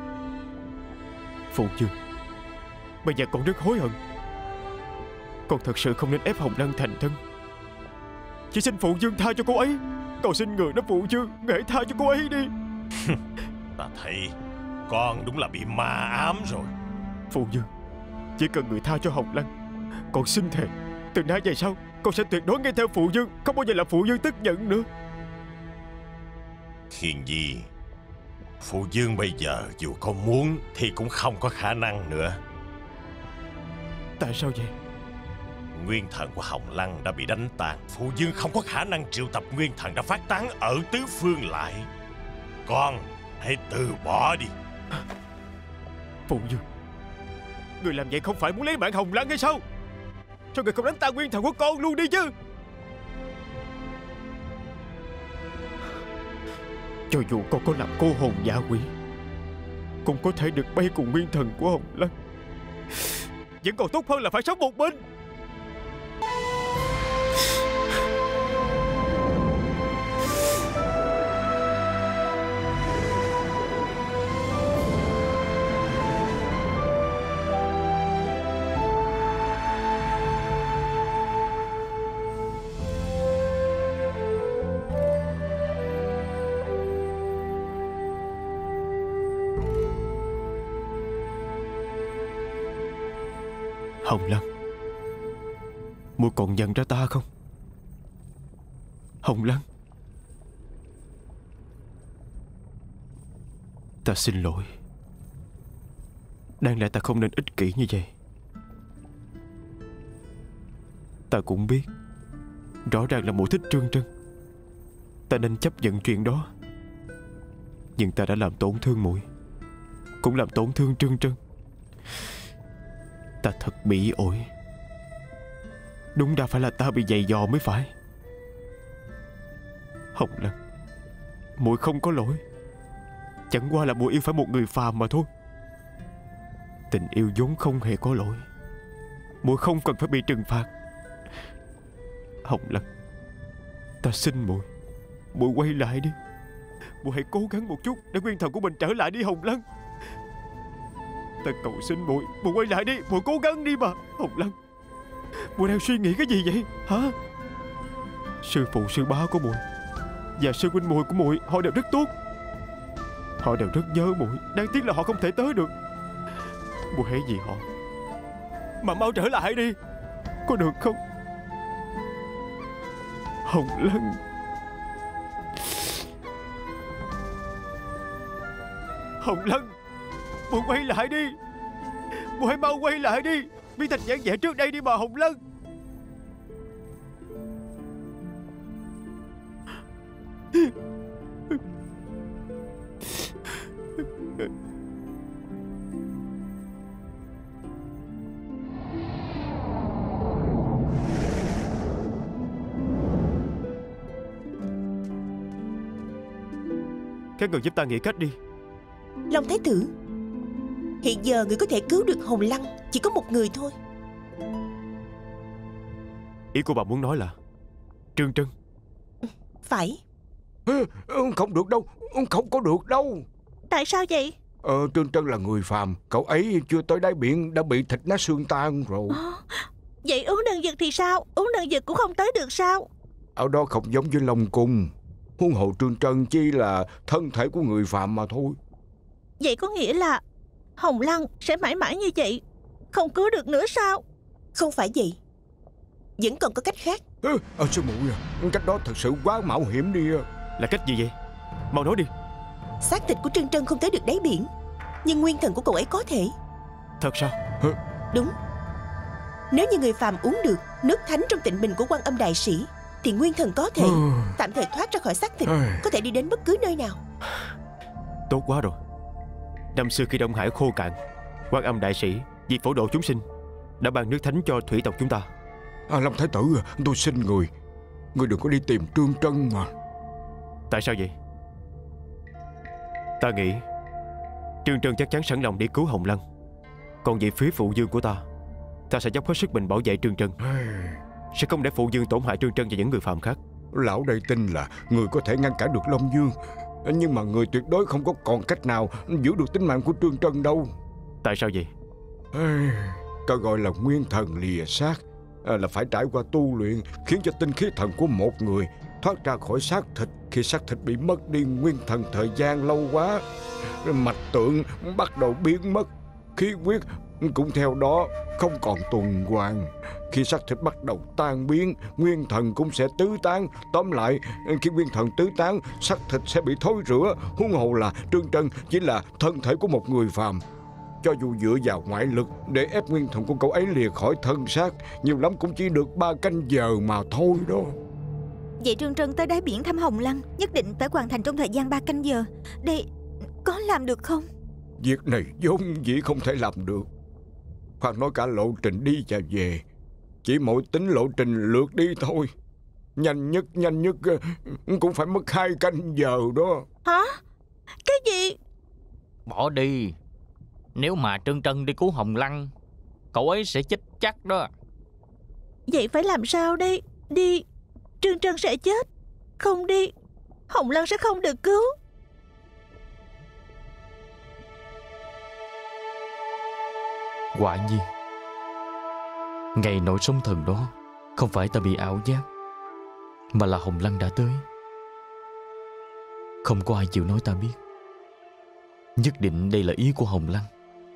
Phụ Dương, bây giờ con rất hối hận. Con thật sự không nên ép Hồng Lăng thành thân. Chỉ xin Phụ Dương tha cho cô ấy. Cầu xin người đó Phụ Dương, người hãy tha cho cô ấy đi. Ta thấy con đúng là bị ma ám rồi. Phụ Dương, chỉ cần người tha cho Hồng Lăng, con xin thề từ nay về sau con sẽ tuyệt đối nghe theo Phụ Dương, không bao giờ làm Phụ Dương tức giận nữa. Khiên Nhi, Phụ Dương bây giờ dù có muốn thì cũng không có khả năng nữa. Tại sao vậy? Nguyên thần của Hồng Lăng đã bị đánh tàn. Phụ Dương không có khả năng triệu tập nguyên thần đã phát tán ở tứ phương lại. Con hãy từ bỏ đi. Phụ Dương, người làm vậy không phải muốn lấy mạng Hồng Lăng hay sao? Sao người không đánh tan nguyên thần của con luôn đi chứ? Cho dù con có làm cô hồn dã quỷ, con có thể được bay cùng nguyên thần của Hồng Lăng, vẫn còn tốt hơn là phải sống một mình. Hồng Lăng, muội còn nhận ra ta không? Hồng Lăng, ta xin lỗi. Đáng lẽ ta không nên ích kỷ như vậy. Ta cũng biết rõ ràng là muội thích Trương Trân, ta nên chấp nhận chuyện đó. Nhưng ta đã làm tổn thương muội, cũng làm tổn thương Trương Trân. Ta thật bị ổi. Đúng ra phải là ta bị dày dò mới phải. Hồng Lăng, muội không có lỗi. Chẳng qua là muội yêu phải một người phàm mà thôi. Tình yêu vốn không hề có lỗi. Muội không cần phải bị trừng phạt. Hồng Lăng, ta xin muội, muội quay lại đi. Muội hãy cố gắng một chút để nguyên thần của mình trở lại đi Hồng Lăng. Ta cầu xin muội, muội quay lại đi, muội cố gắng đi mà. Hồng Lăng, muội đang suy nghĩ cái gì vậy hả? Sư phụ sư bá của muội và sư huynh muội của muội họ đều rất tốt. Họ đều rất nhớ muội, đáng tiếc là họ không thể tới được. Muội hãy vì họ mà mau trở lại đi, có được không? Hồng Lăng, Hồng Lăng, muội quay lại đi. Muội hãy mau quay lại đi, biến thành dáng vẻ trước đây đi mà Hồng Lăng. Các người giúp ta nghĩ cách đi. Long Thái tử, hiện giờ người có thể cứu được Hồng Lăng chỉ có một người thôi. Ý của bà muốn nói là Trương Trân? Phải. Không được đâu, không có được đâu. Tại sao vậy? Ờ, Trương Trân là người phàm. Cậu ấy chưa tới đáy biển đã bị thịt nát xương tan rồi. à, Vậy uống đan dược thì sao? Uống đan dược cũng không tới được sao? Ở đó không giống với Long Cung. Huống hồ Trương Trân chỉ là thân thể của người phàm mà thôi. Vậy có nghĩa là Hồng Lăng sẽ mãi mãi như vậy, không cứu được nữa sao? Không phải vậy, vẫn còn có cách khác. Ờ, à, sư muội à, cách đó thật sự quá mạo hiểm đi. Là cách gì vậy? Mau nói đi. Xác thịt của Trân Trân không tới được đáy biển, nhưng nguyên thần của cậu ấy có thể. Thật sao? Đúng. Nếu như người phàm uống được nước thánh trong tịnh bình của Quan Âm Đại Sĩ thì nguyên thần có thể tạm thời thoát ra khỏi xác thịt, có thể đi đến bất cứ nơi nào. Tốt quá rồi. Năm xưa khi Đông Hải khô cạn, Quan Âm Đại Sĩ vì phổ độ chúng sinh đã ban nước thánh cho thủy tộc chúng ta. À, Long Thái Tử, tôi xin người, người đừng có đi tìm Trương Trân mà. Tại sao vậy? Ta nghĩ Trương Trân chắc chắn sẵn lòng để cứu Hồng Lăng. Còn về phía phụ dương của ta, ta sẽ dốc hết sức mình bảo vệ Trương Trân, sẽ không để phụ dương tổn hại Trương Trân và những người phàm khác. Lão đây tin là người có thể ngăn cản được Long Dương, nhưng mà người tuyệt đối không có còn cách nào giữ được tính mạng của Trương Trân đâu. Tại sao vậy? Cái gọi là nguyên thần lìa xác là phải trải qua tu luyện, khiến cho tinh khí thần của một người thoát ra khỏi xác thịt. Khi xác thịt bị mất đi nguyên thần thời gian lâu quá, mạch tượng bắt đầu biến mất, khí huyết cũng theo đó không còn tuần hoàn. Khi xác thịt bắt đầu tan biến, nguyên thần cũng sẽ tứ tán. Tóm lại, khi nguyên thần tứ tán, xác thịt sẽ bị thối rữa. Huống hồ là Trương Trân chỉ là thân thể của một người phàm. Cho dù dựa vào ngoại lực để ép nguyên thần của cậu ấy lìa khỏi thân xác, nhiều lắm cũng chỉ được ba canh giờ mà thôi đó. Vậy Trương Trân tới đáy biển thăm Hồng Lăng nhất định phải hoàn thành trong thời gian ba canh giờ. Đây có làm được không? Việc này vốn dĩ không thể làm được. Khoan nói cả lộ trình đi và về, chỉ mỗi tính lộ trình lượt đi thôi, nhanh nhất nhanh nhất cũng phải mất hai canh giờ đó. Hả? Cái gì? Bỏ đi. Nếu mà Trân Trân đi cứu Hồng Lăng, cậu ấy sẽ chết chắc đó. Vậy phải làm sao đây? Đi, Trương Trân sẽ chết. Không đi, Hồng Lăng sẽ không được cứu. Quả nhiên, ngày nổi sóng thần đó không phải ta bị ảo giác, mà là Hồng Lăng đã tới. Không có ai chịu nói ta biết. Nhất định đây là ý của Hồng Lăng.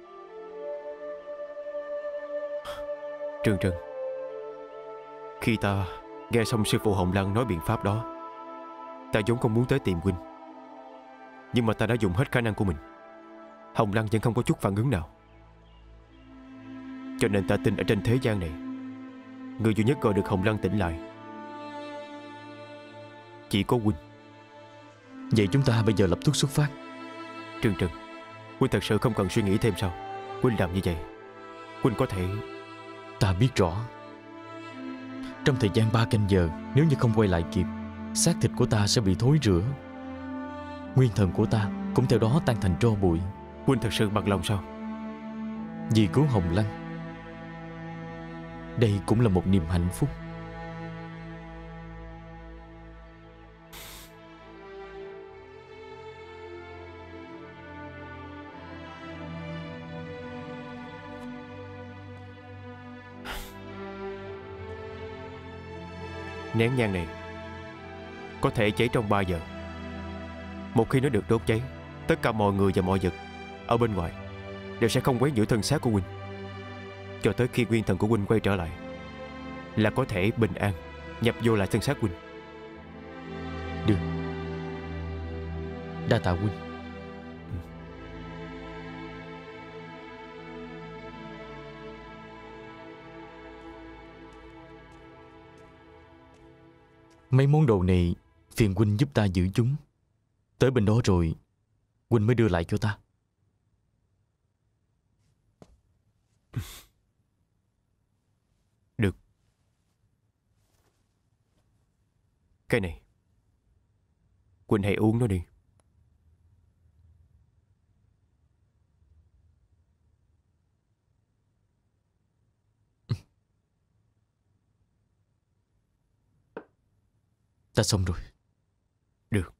Trương Trân, khi ta nghe xong sư phụ Hồng Lăng nói biện pháp đó, ta vốn không muốn tới tìm huynh, nhưng mà ta đã dùng hết khả năng của mình. Hồng Lăng vẫn không có chút phản ứng nào. Cho nên ta tin ở trên thế gian này, người duy nhất gọi được Hồng Lăng tỉnh lại chỉ có huynh. Vậy chúng ta bây giờ lập tức xuất phát. Trương Trân, huynh thật sự không cần suy nghĩ thêm sao? Huynh làm như vậy, huynh có thể... Ta biết rõ, trong thời gian ba canh giờ, nếu như không quay lại kịp, xác thịt của ta sẽ bị thối rữa, nguyên thần của ta cũng theo đó tan thành tro bụi. Huynh thật sự bằng lòng sao? Vì cứu Hồng Lăng, đây cũng là một niềm hạnh phúc. Nén nhang này có thể cháy trong ba giờ. Một khi nó được đốt cháy, tất cả mọi người và mọi vật ở bên ngoài đều sẽ không quấy nhiễu thân xác của huynh, cho tới khi nguyên thần của huynh quay trở lại là có thể bình an nhập vô lại thân xác huynh. Được, đa tạ huynh. Mấy món đồ này phiền huynh giúp ta giữ chúng. Tới bên đó rồi huynh mới đưa lại cho ta. Được. Cái này huynh hãy uống nó đi. Ta xong rồi. Được.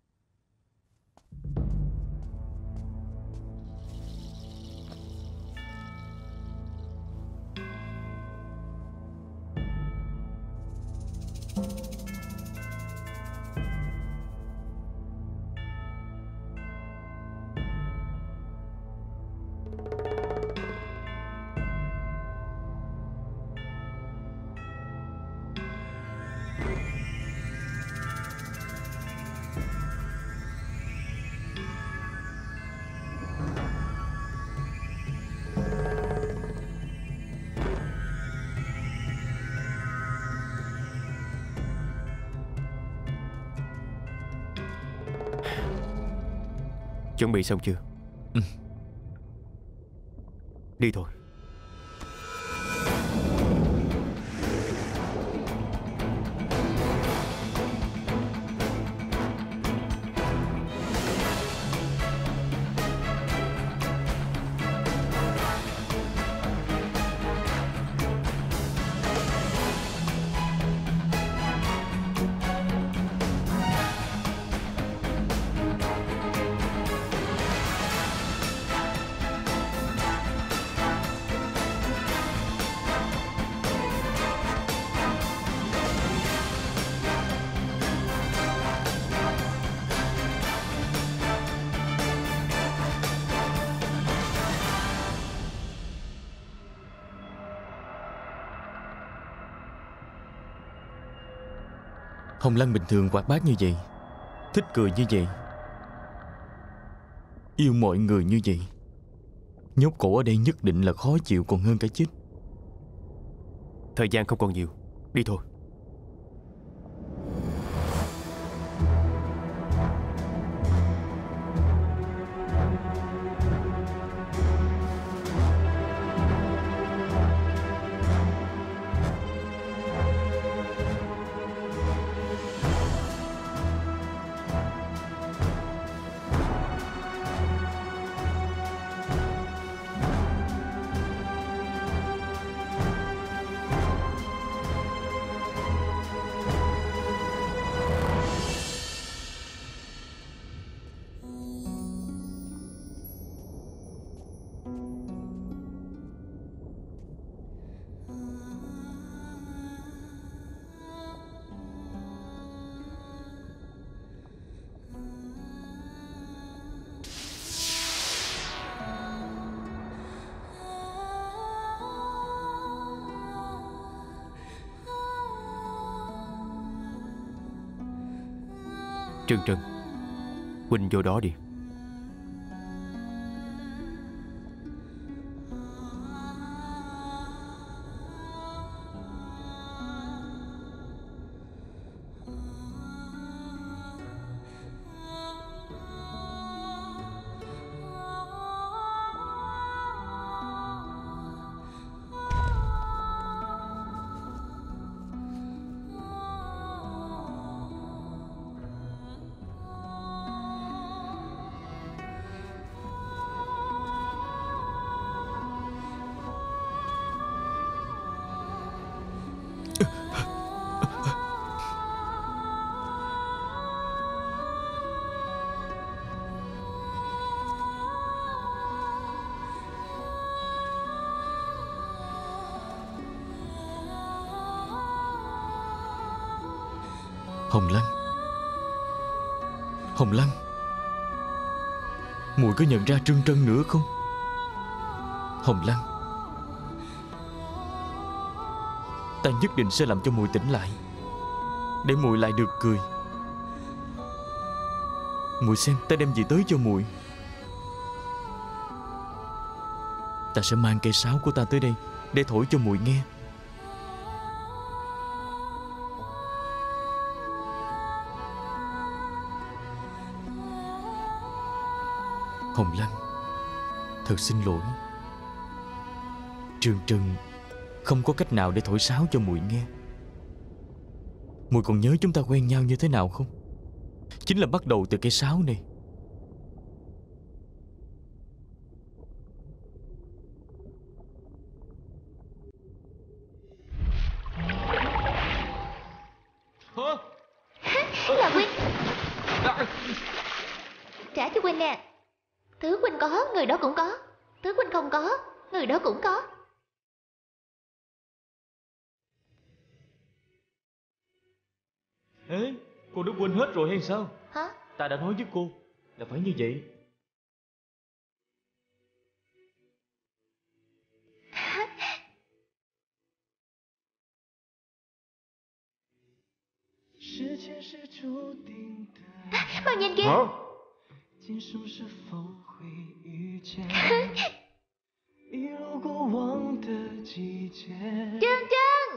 Chuẩn bị xong chưa? Ừ. Đi thôi. Hồng Lăng bình thường hoạt bát như vậy, thích cười như vậy, yêu mọi người như vậy, nhốt cổ ở đây nhất định là khó chịu còn hơn cả chết. Thời gian không còn nhiều, đi thôi. Trân Trân, Huynh vô đó đi. Hồng Lăng, Hồng Lăng, muội có nhận ra Trân Trân nữa không? Hồng Lăng, ta nhất định sẽ làm cho muội tỉnh lại, để muội lại được cười. Muội xem ta đem gì tới cho muội. Ta sẽ mang cây sáo của ta tới đây để thổi cho muội nghe. Hồng Lăng, thật xin lỗi. Trương Trân không có cách nào để thổi sáo cho muội nghe. Muội còn nhớ chúng ta quen nhau như thế nào không? Chính là bắt đầu từ cây sáo này. Là Huynh. Trả cho Huynh nè. Thứ Huynh có, người đó cũng có. Thứ Huynh không có, người đó cũng có. Ê, cô đã quên hết rồi hay sao? Hả? Ta đã nói với cô là phải như vậy. Mau nhìn kìa. Hả? Trân Trân.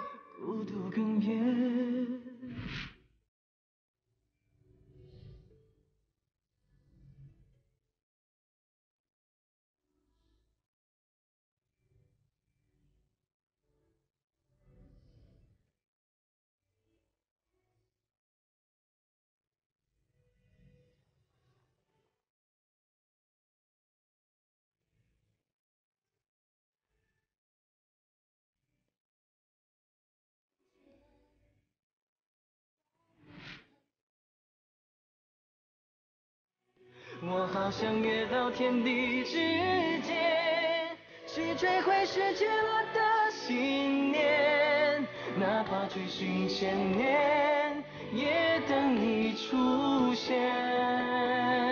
也等你出现。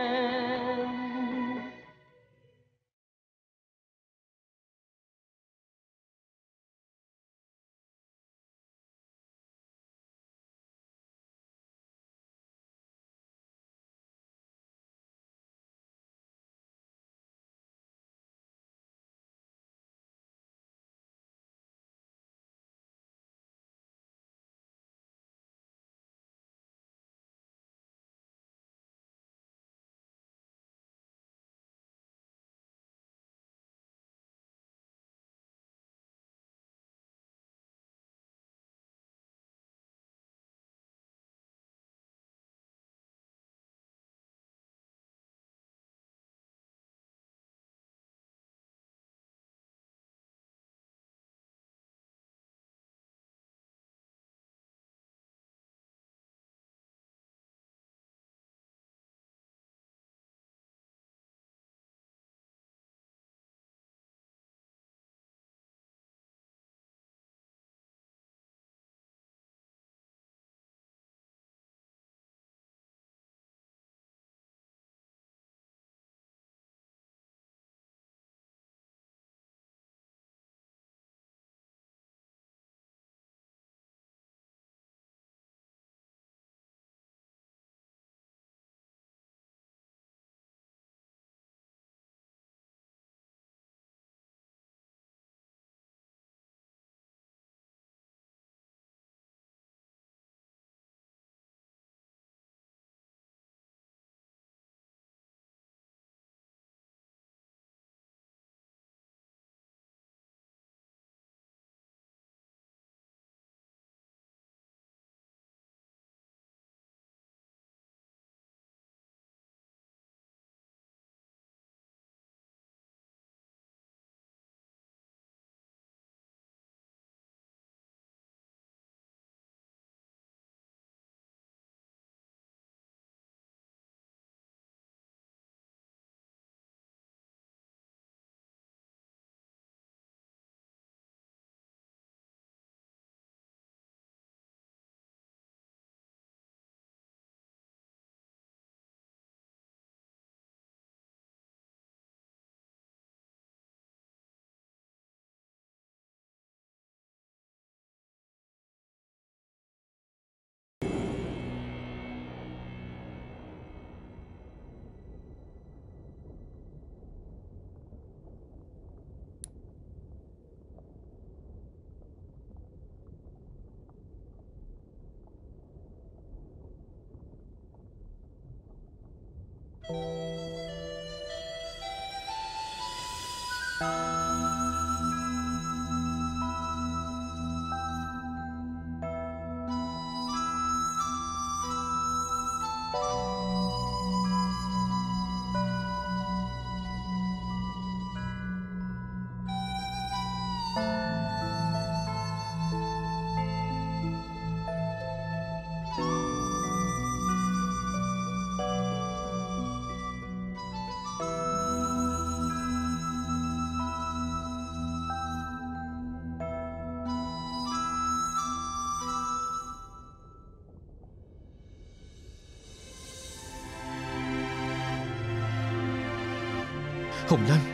Hồng Lăng.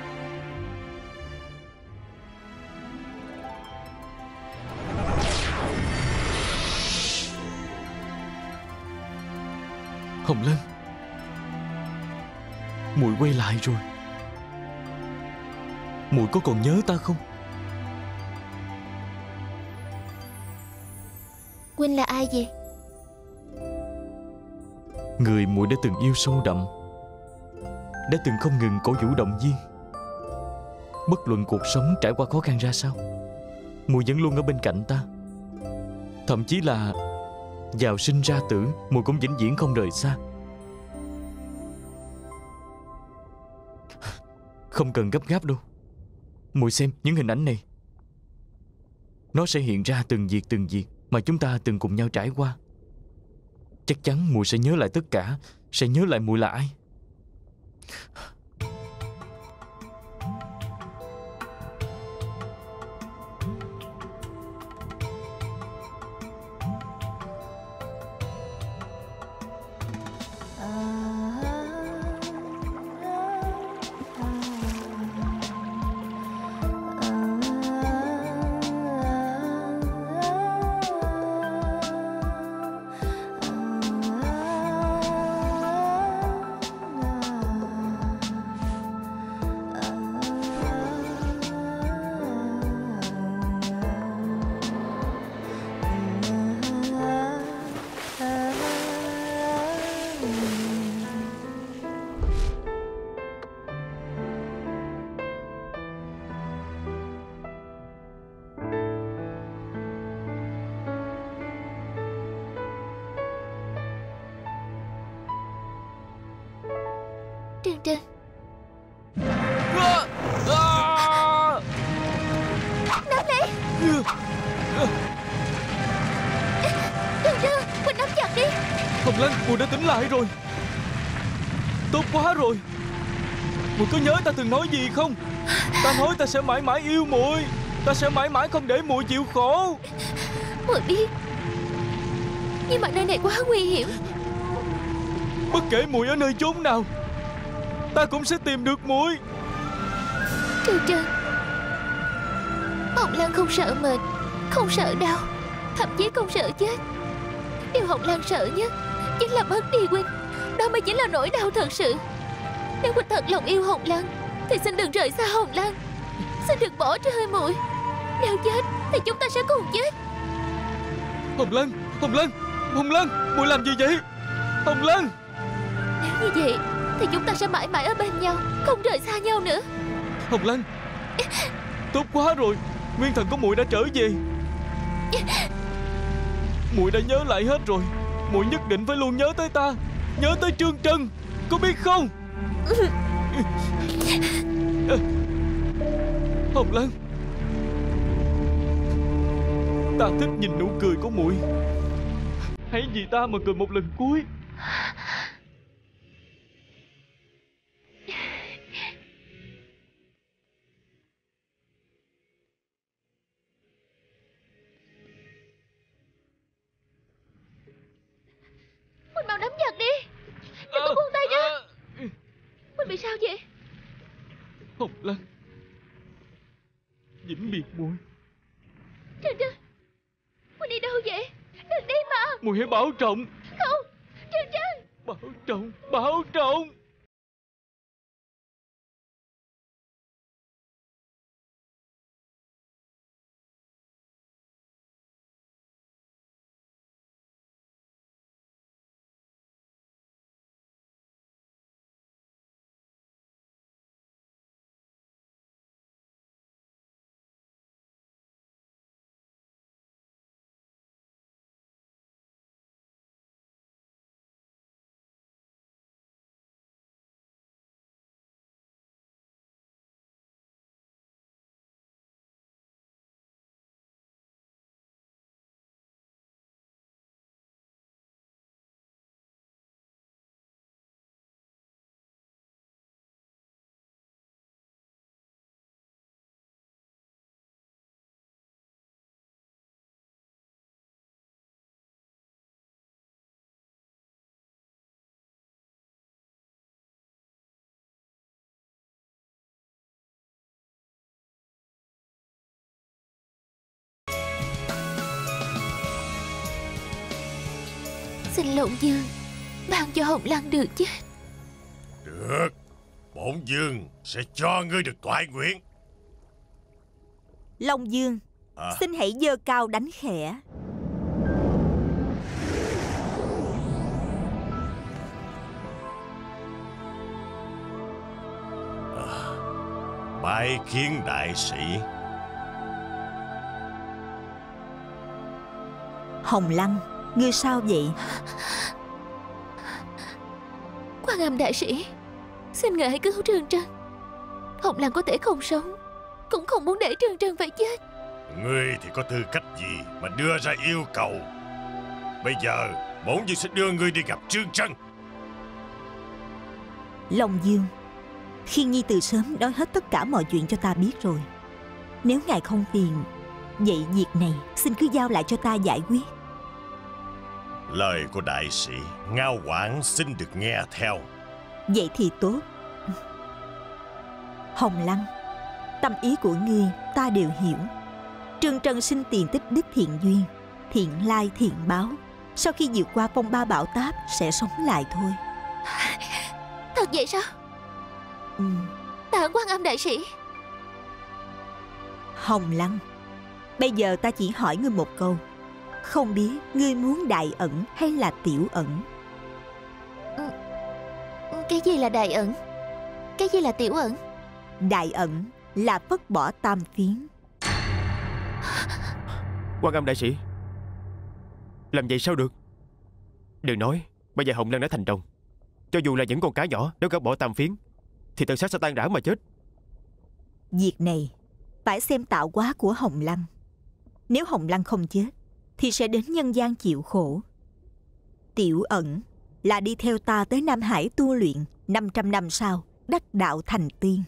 Hồng Lăng. Muội quay lại rồi. Muội có còn nhớ ta không? Huynh là ai vậy? Người muội đã từng yêu sâu đậm, đã từng không ngừng cổ vũ động viên. Bất luận cuộc sống trải qua khó khăn ra sao, muội vẫn luôn ở bên cạnh ta. Thậm chí là vào sinh ra tử, muội cũng vĩnh viễn không rời xa. Không cần gấp gáp đâu. Muội xem những hình ảnh này, nó sẽ hiện ra từng việc từng việc mà chúng ta từng cùng nhau trải qua. Chắc chắn muội sẽ nhớ lại tất cả, sẽ nhớ lại muội là ai. Trân Trân. Nắm lấy. Trân Trân, Quỳnh nắm chặt đi. Hồng Lăng, muội đã tỉnh lại rồi. Tốt quá rồi. Muội có nhớ ta từng nói gì không? Ta nói ta sẽ mãi mãi yêu muội, ta sẽ mãi mãi không để muội chịu khổ. Muội biết, nhưng mà nơi này quá nguy hiểm. Bất kể muội ở nơi chốn nào, ta cũng sẽ tìm được muội. Trân Trân, Hồng Lăng không sợ mệt, không sợ đau, thậm chí không sợ chết. Điều Hồng Lăng sợ nhất chính là mất đi Huynh. Đó mới chính là nỗi đau thật sự. Nếu Huynh thật lòng yêu Hồng Lăng thì xin đừng rời xa Hồng Lăng, xin đừng bỏ rơi muội. Nếu chết thì chúng ta sẽ cùng chết. Hồng Lăng, Hồng Lăng, Hồng Lăng, muội làm gì vậy? Hồng Lăng. Nếu như vậy thì chúng ta sẽ mãi mãi ở bên nhau, không rời xa nhau nữa. Hồng Lăng, tốt quá rồi, nguyên thần của muội đã trở về. Muội đã nhớ lại hết rồi. Muội nhất định phải luôn nhớ tới ta, nhớ tới Trương Trân, có biết không? Hồng Lăng, ta thích nhìn nụ cười của muội. Hãy vì ta mà cười một lần cuối. Huynh mau nắm chặt đi, đừng có buông tay ra. Huynh bị sao vậy? Hồng Lăng, vĩnh biệt muội. Trân Trân, Huynh đi đâu vậy? Đừng đi mà. Muội hãy bảo trọng. Không, Trân Trân. Bảo trọng, bảo trọng. Xin Long Dương ban cho Hồng Lăng được chết. Được, bổn vương sẽ cho ngươi được toại nguyện. Long Dương, à. xin hãy giơ cao đánh khẽ. à, Bái kiến đại sĩ. Hồng Lăng, ngươi sao vậy? Quan Âm đại sĩ, xin ngài hãy cứu Trương Trân. Hồng Lăng có thể không sống, cũng không muốn để Trương Trân phải chết. Ngươi thì có tư cách gì mà đưa ra yêu cầu? Bây giờ bổn vương sẽ đưa ngươi đi gặp Trương Trân. Long Dương, Khiên Nhi từ sớm nói hết tất cả mọi chuyện cho ta biết rồi. Nếu ngài không phiền, vậy việc này xin cứ giao lại cho ta giải quyết. Lời của đại sĩ Ngao Quảng xin được nghe theo. Vậy thì tốt. Hồng Lăng, tâm ý của ngươi ta đều hiểu. Trương Trân sinh tiền tích đức thiện duyên, thiện lai thiện báo. Sau khi vượt qua phong ba bão táp sẽ sống lại thôi. Thật vậy sao? Ừ. Tạ Quan Âm đại sĩ. Hồng Lăng, bây giờ ta chỉ hỏi ngươi một câu. Không biết ngươi muốn đại ẩn hay là tiểu ẩn? Cái gì là đại ẩn? Cái gì là tiểu ẩn? Đại ẩn là phất bỏ tam phiến. Quan Âm đại sĩ, làm vậy sao được? Đừng nói bây giờ Hồng Lăng đã thành rồng. Cho dù là những con cá nhỏ, nếu gỡ bỏ tam phiến thì tự sát sẽ tan rã mà chết. Việc này phải xem tạo hóa của Hồng Lăng. Nếu Hồng Lăng không chết thì sẽ đến nhân gian chịu khổ. Tiểu ẩn là đi theo ta tới Nam Hải tu luyện, năm trăm năm sau đắc đạo thành tiên.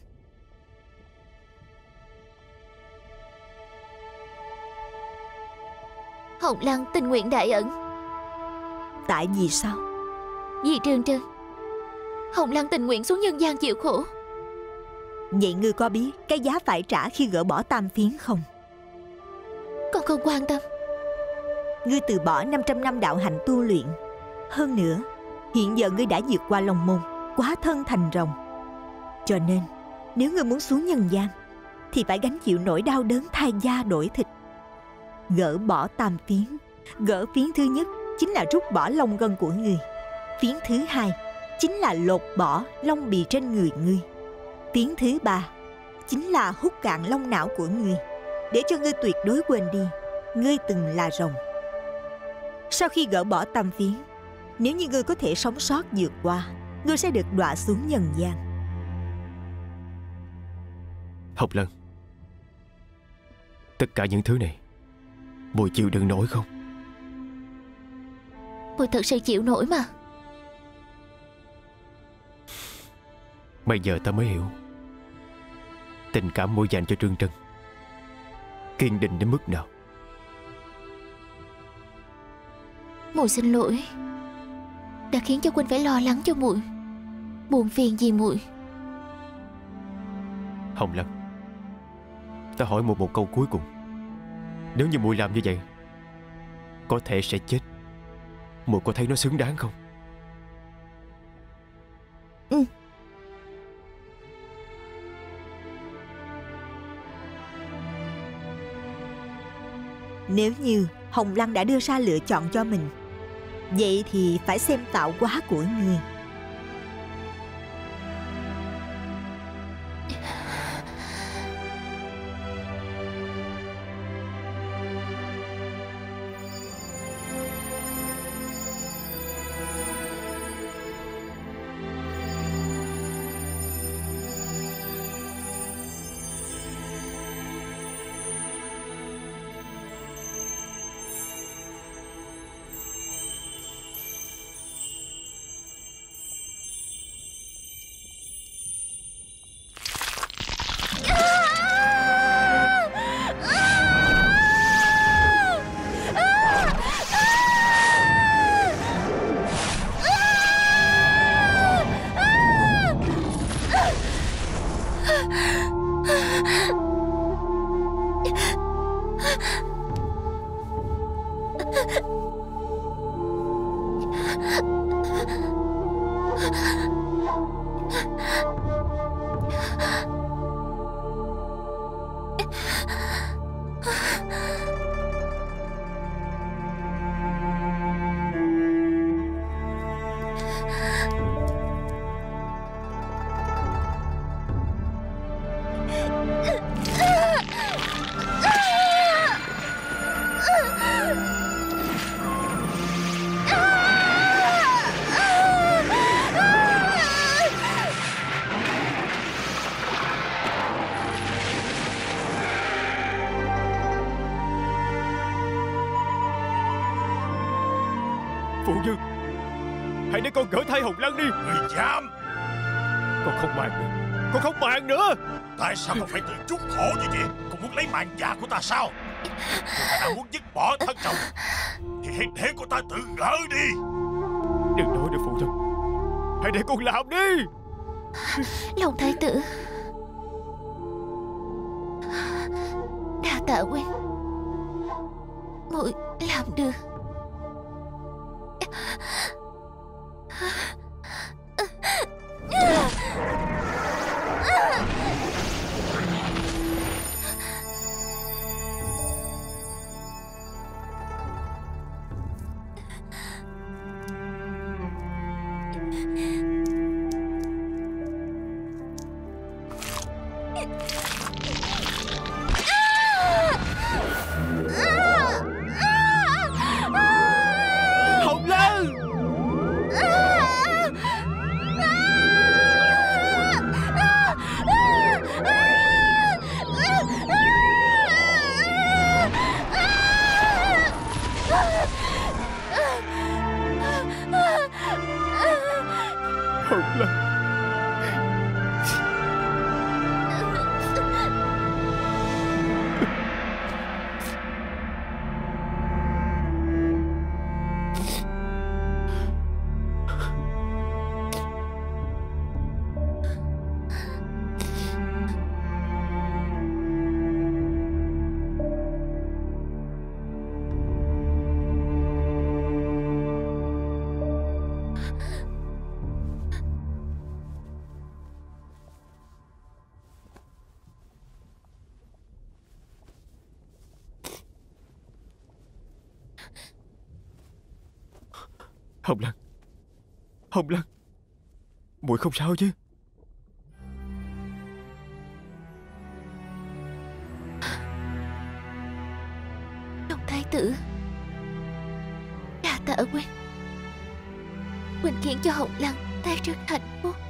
Hồng Lăng tình nguyện đại ẩn. Tại vì sao? Vì Trương Trân. Hồng Lăng tình nguyện xuống nhân gian chịu khổ. Vậy ngươi có biết cái giá phải trả khi gỡ bỏ tam phiến không? Con không quan tâm. Ngươi từ bỏ năm trăm năm đạo hạnh tu luyện. Hơn nữa, hiện giờ ngươi đã vượt qua Long Môn, hóa thân thành rồng. Cho nên, nếu ngươi muốn xuống nhân gian thì phải gánh chịu nỗi đau đớn thay da đổi thịt. Gỡ bỏ tam phiến. Gỡ phiến thứ nhất chính là rút bỏ lông gân của ngươi. Phiến thứ hai chính là lột bỏ lông bì trên người ngươi. Phiến thứ ba chính là hút cạn lông não của ngươi, để cho ngươi tuyệt đối quên đi ngươi từng là rồng. Sau khi gỡ bỏ tam phiến, nếu như ngươi có thể sống sót vượt qua, ngươi sẽ được đọa xuống nhân gian. Hồng Lăng, tất cả những thứ này Mùi chịu đựng nổi không? Mùi thật sự chịu nổi mà. Bây giờ ta mới hiểu tình cảm Mùi dành cho Trương Trân kiên định đến mức nào. Mùi xin lỗi đã khiến cho Quynh phải lo lắng cho Mùi, buồn phiền vì Mùi. Hồng Lăng, ta hỏi Mùi một câu cuối cùng. Nếu như Mùi làm như vậy có thể sẽ chết, Mùi có thấy nó xứng đáng không? Ừ. Nếu như Hồng Lăng đã đưa ra lựa chọn cho mình, vậy thì phải xem tạo hóa của ngươi. Phụ vương, hãy để con gỡ thay Hồng Lăng đi. Người dám! Con không màng nữa, con không màng nữa. Tại sao con phải tự chuốc khổ như vậy? Con muốn lấy mạng già của ta sao? Cô ta đã muốn dứt bỏ thân chồng thì hãy để cô ta tự gỡ đi. Đừng nói nữa phụ thân, hãy để con làm đi. Long thái tử, đa tạ huynh, muội làm được. Hồng Lăng! Hồng Lăng! Hồng Lăng, Hồng Lăng, muội không sao chứ? Long thái tử, đa tạ huynh. Huynh khiến cho Hồng Lăng ta rất hạnh phúc.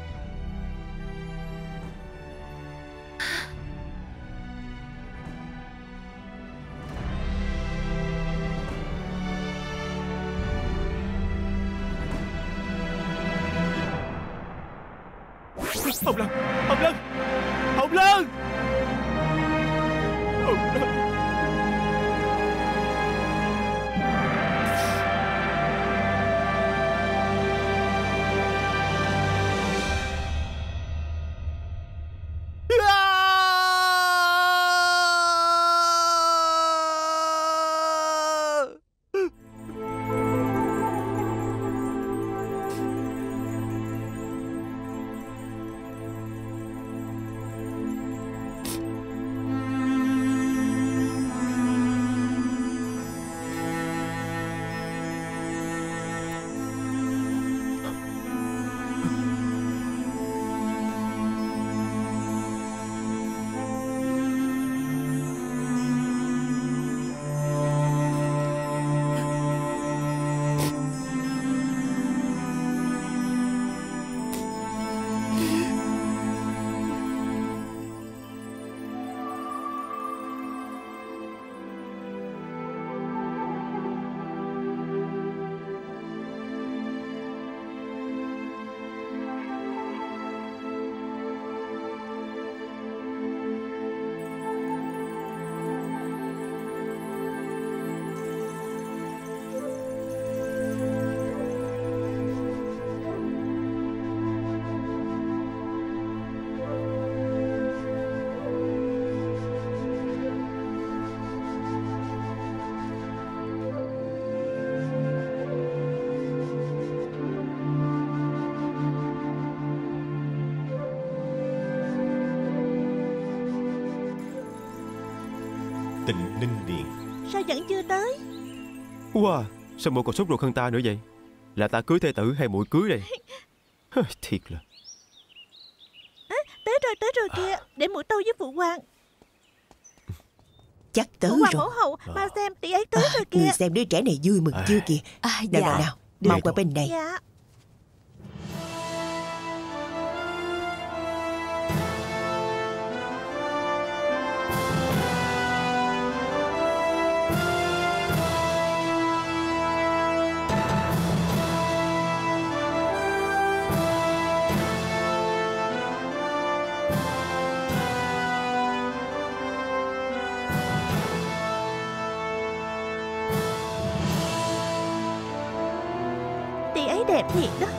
Hồng Lăng, Hồng Lăng, Hồng Lăng, Hồng Lăng. Tịnh Ninh Điện. Sao vẫn chưa tới? Wow, sao muội còn sốt ruột hơn ta nữa vậy? Là ta cưới thê tử hay muội cưới đây? Thiệt là. À, tới rồi, tới rồi kìa. Để muội tâu với phụ hoàng. Chắc tới Phụ hoàng rồi. mẫu hậu, ba xem tỷ ấy tới rồi kìa. Người xem đứa trẻ này vui mừng chưa kìa. À, Nào dạ. nào nào, mau qua bên này. Dạ. thiệt đó.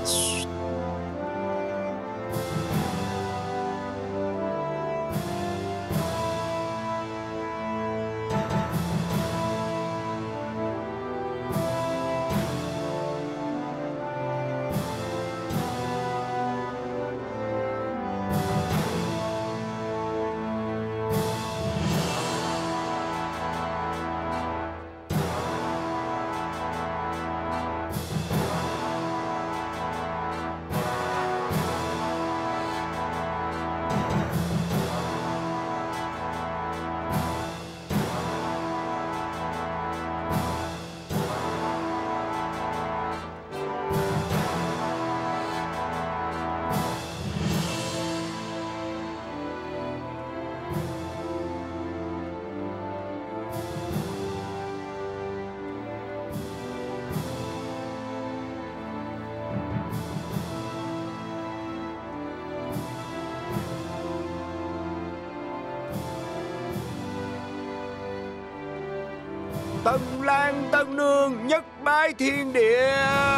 Tân lang tân nương nhất bái thiên địa.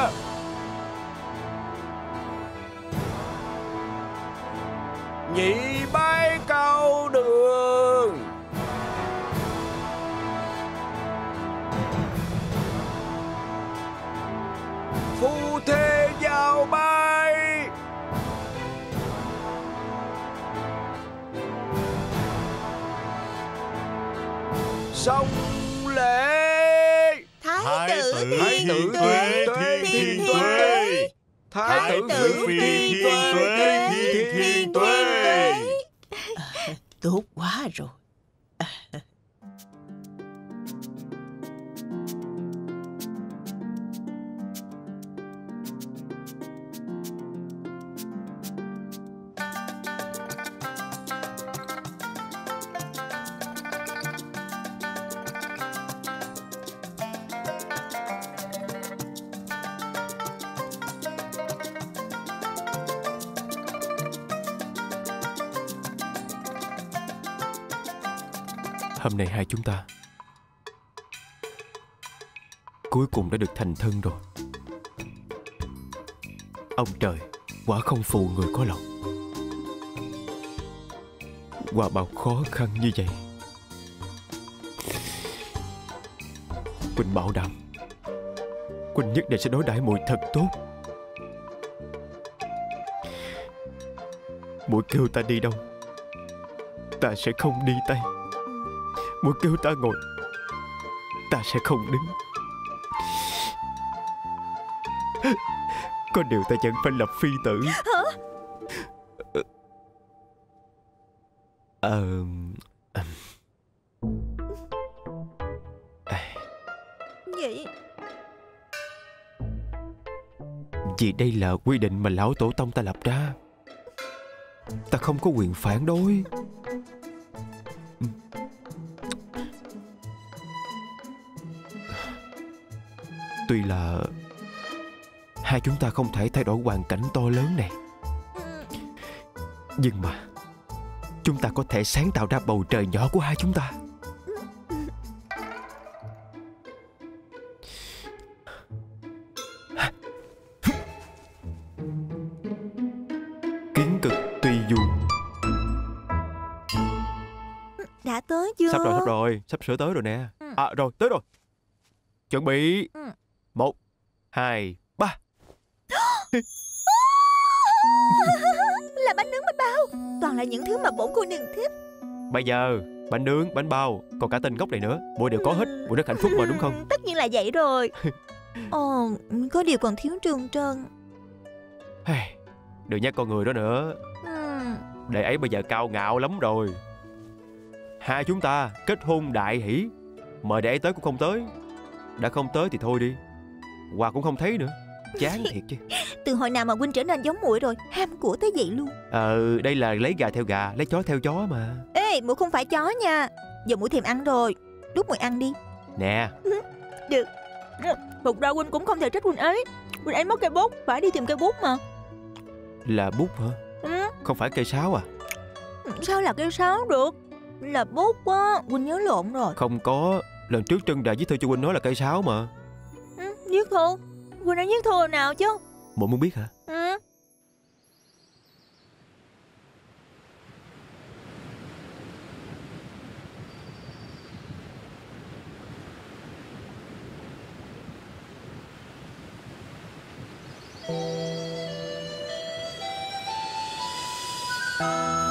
Nhị bái cao đường. Phu thê giao bái. Xong lễ. Thái tử Thái tử thiên tuế, thiên thiên thiên tuế. tuế. Thái tử tử phi phi thiên tuế, thiên thiên tuế. Tốt quá rồi. Hôm nay hai chúng ta cuối cùng đã được thành thân rồi. Ông trời quả không phụ người có lòng. Qua bao khó khăn như vậy, Quỳnh bảo đảm Quỳnh nhất định sẽ đối đãi muội thật tốt. Muội kêu ta đi đâu, ta sẽ không đi tay. Muội kêu ta ngồi, ta sẽ không đứng. Có điều ta vẫn phải lập phi tử. Hả? Ờ... Vậy Vì đây là quy định mà lão tổ tông ta lập ra, ta không có quyền phản đối. Tuy là hai chúng ta không thể thay đổi hoàn cảnh to lớn này, nhưng mà chúng ta có thể sáng tạo ra bầu trời nhỏ của hai chúng ta. Kiến cực tùy du. Đã tới chưa? Sắp rồi, sắp rồi, sắp sửa tới rồi nè. À rồi, tới rồi. Chuẩn bị. Một, hai, ba. Là bánh nướng bánh bao. Toàn là những thứ mà bổn cô nương thích. Bây giờ bánh nướng, bánh bao, còn cả tên gốc này nữa, muội đều có hết. Muội rất hạnh phúc mà đúng không? Tất nhiên là vậy rồi. Ồ, có điều còn thiếu Trường Trân. Hey, đừng nhắc con người đó nữa. Uhm. Đệ ấy bây giờ cao ngạo lắm rồi. Hai chúng ta kết hôn đại hỷ, mời đệ ấy tới cũng không tới. Đã không tới thì thôi đi, quà cũng không thấy nữa. Chán thiệt chứ. Từ hồi nào mà huynh trở nên giống muội rồi, ham của tới vậy luôn. Ờ, đây là lấy gà theo gà, lấy chó theo chó mà. Ê, muội không phải chó nha. Giờ muội thèm ăn rồi, đút muội ăn đi. Nè. Được. Thực ra huynh cũng không thể trách huynh ấy. Huynh ấy mất cây bút, phải đi tìm cây bút mà. Là bút hả? Ừ. Không phải cây sáo à? Sao là cây sáo được? Là bút á, huynh nhớ lộn rồi. Không có, lần trước Trân đã viết thư cho huynh nói là cây sáo mà. Ừ, viết thư? Huynh đã viết thư nào chứ? Muội muốn biết hả? Ừ. Thank you.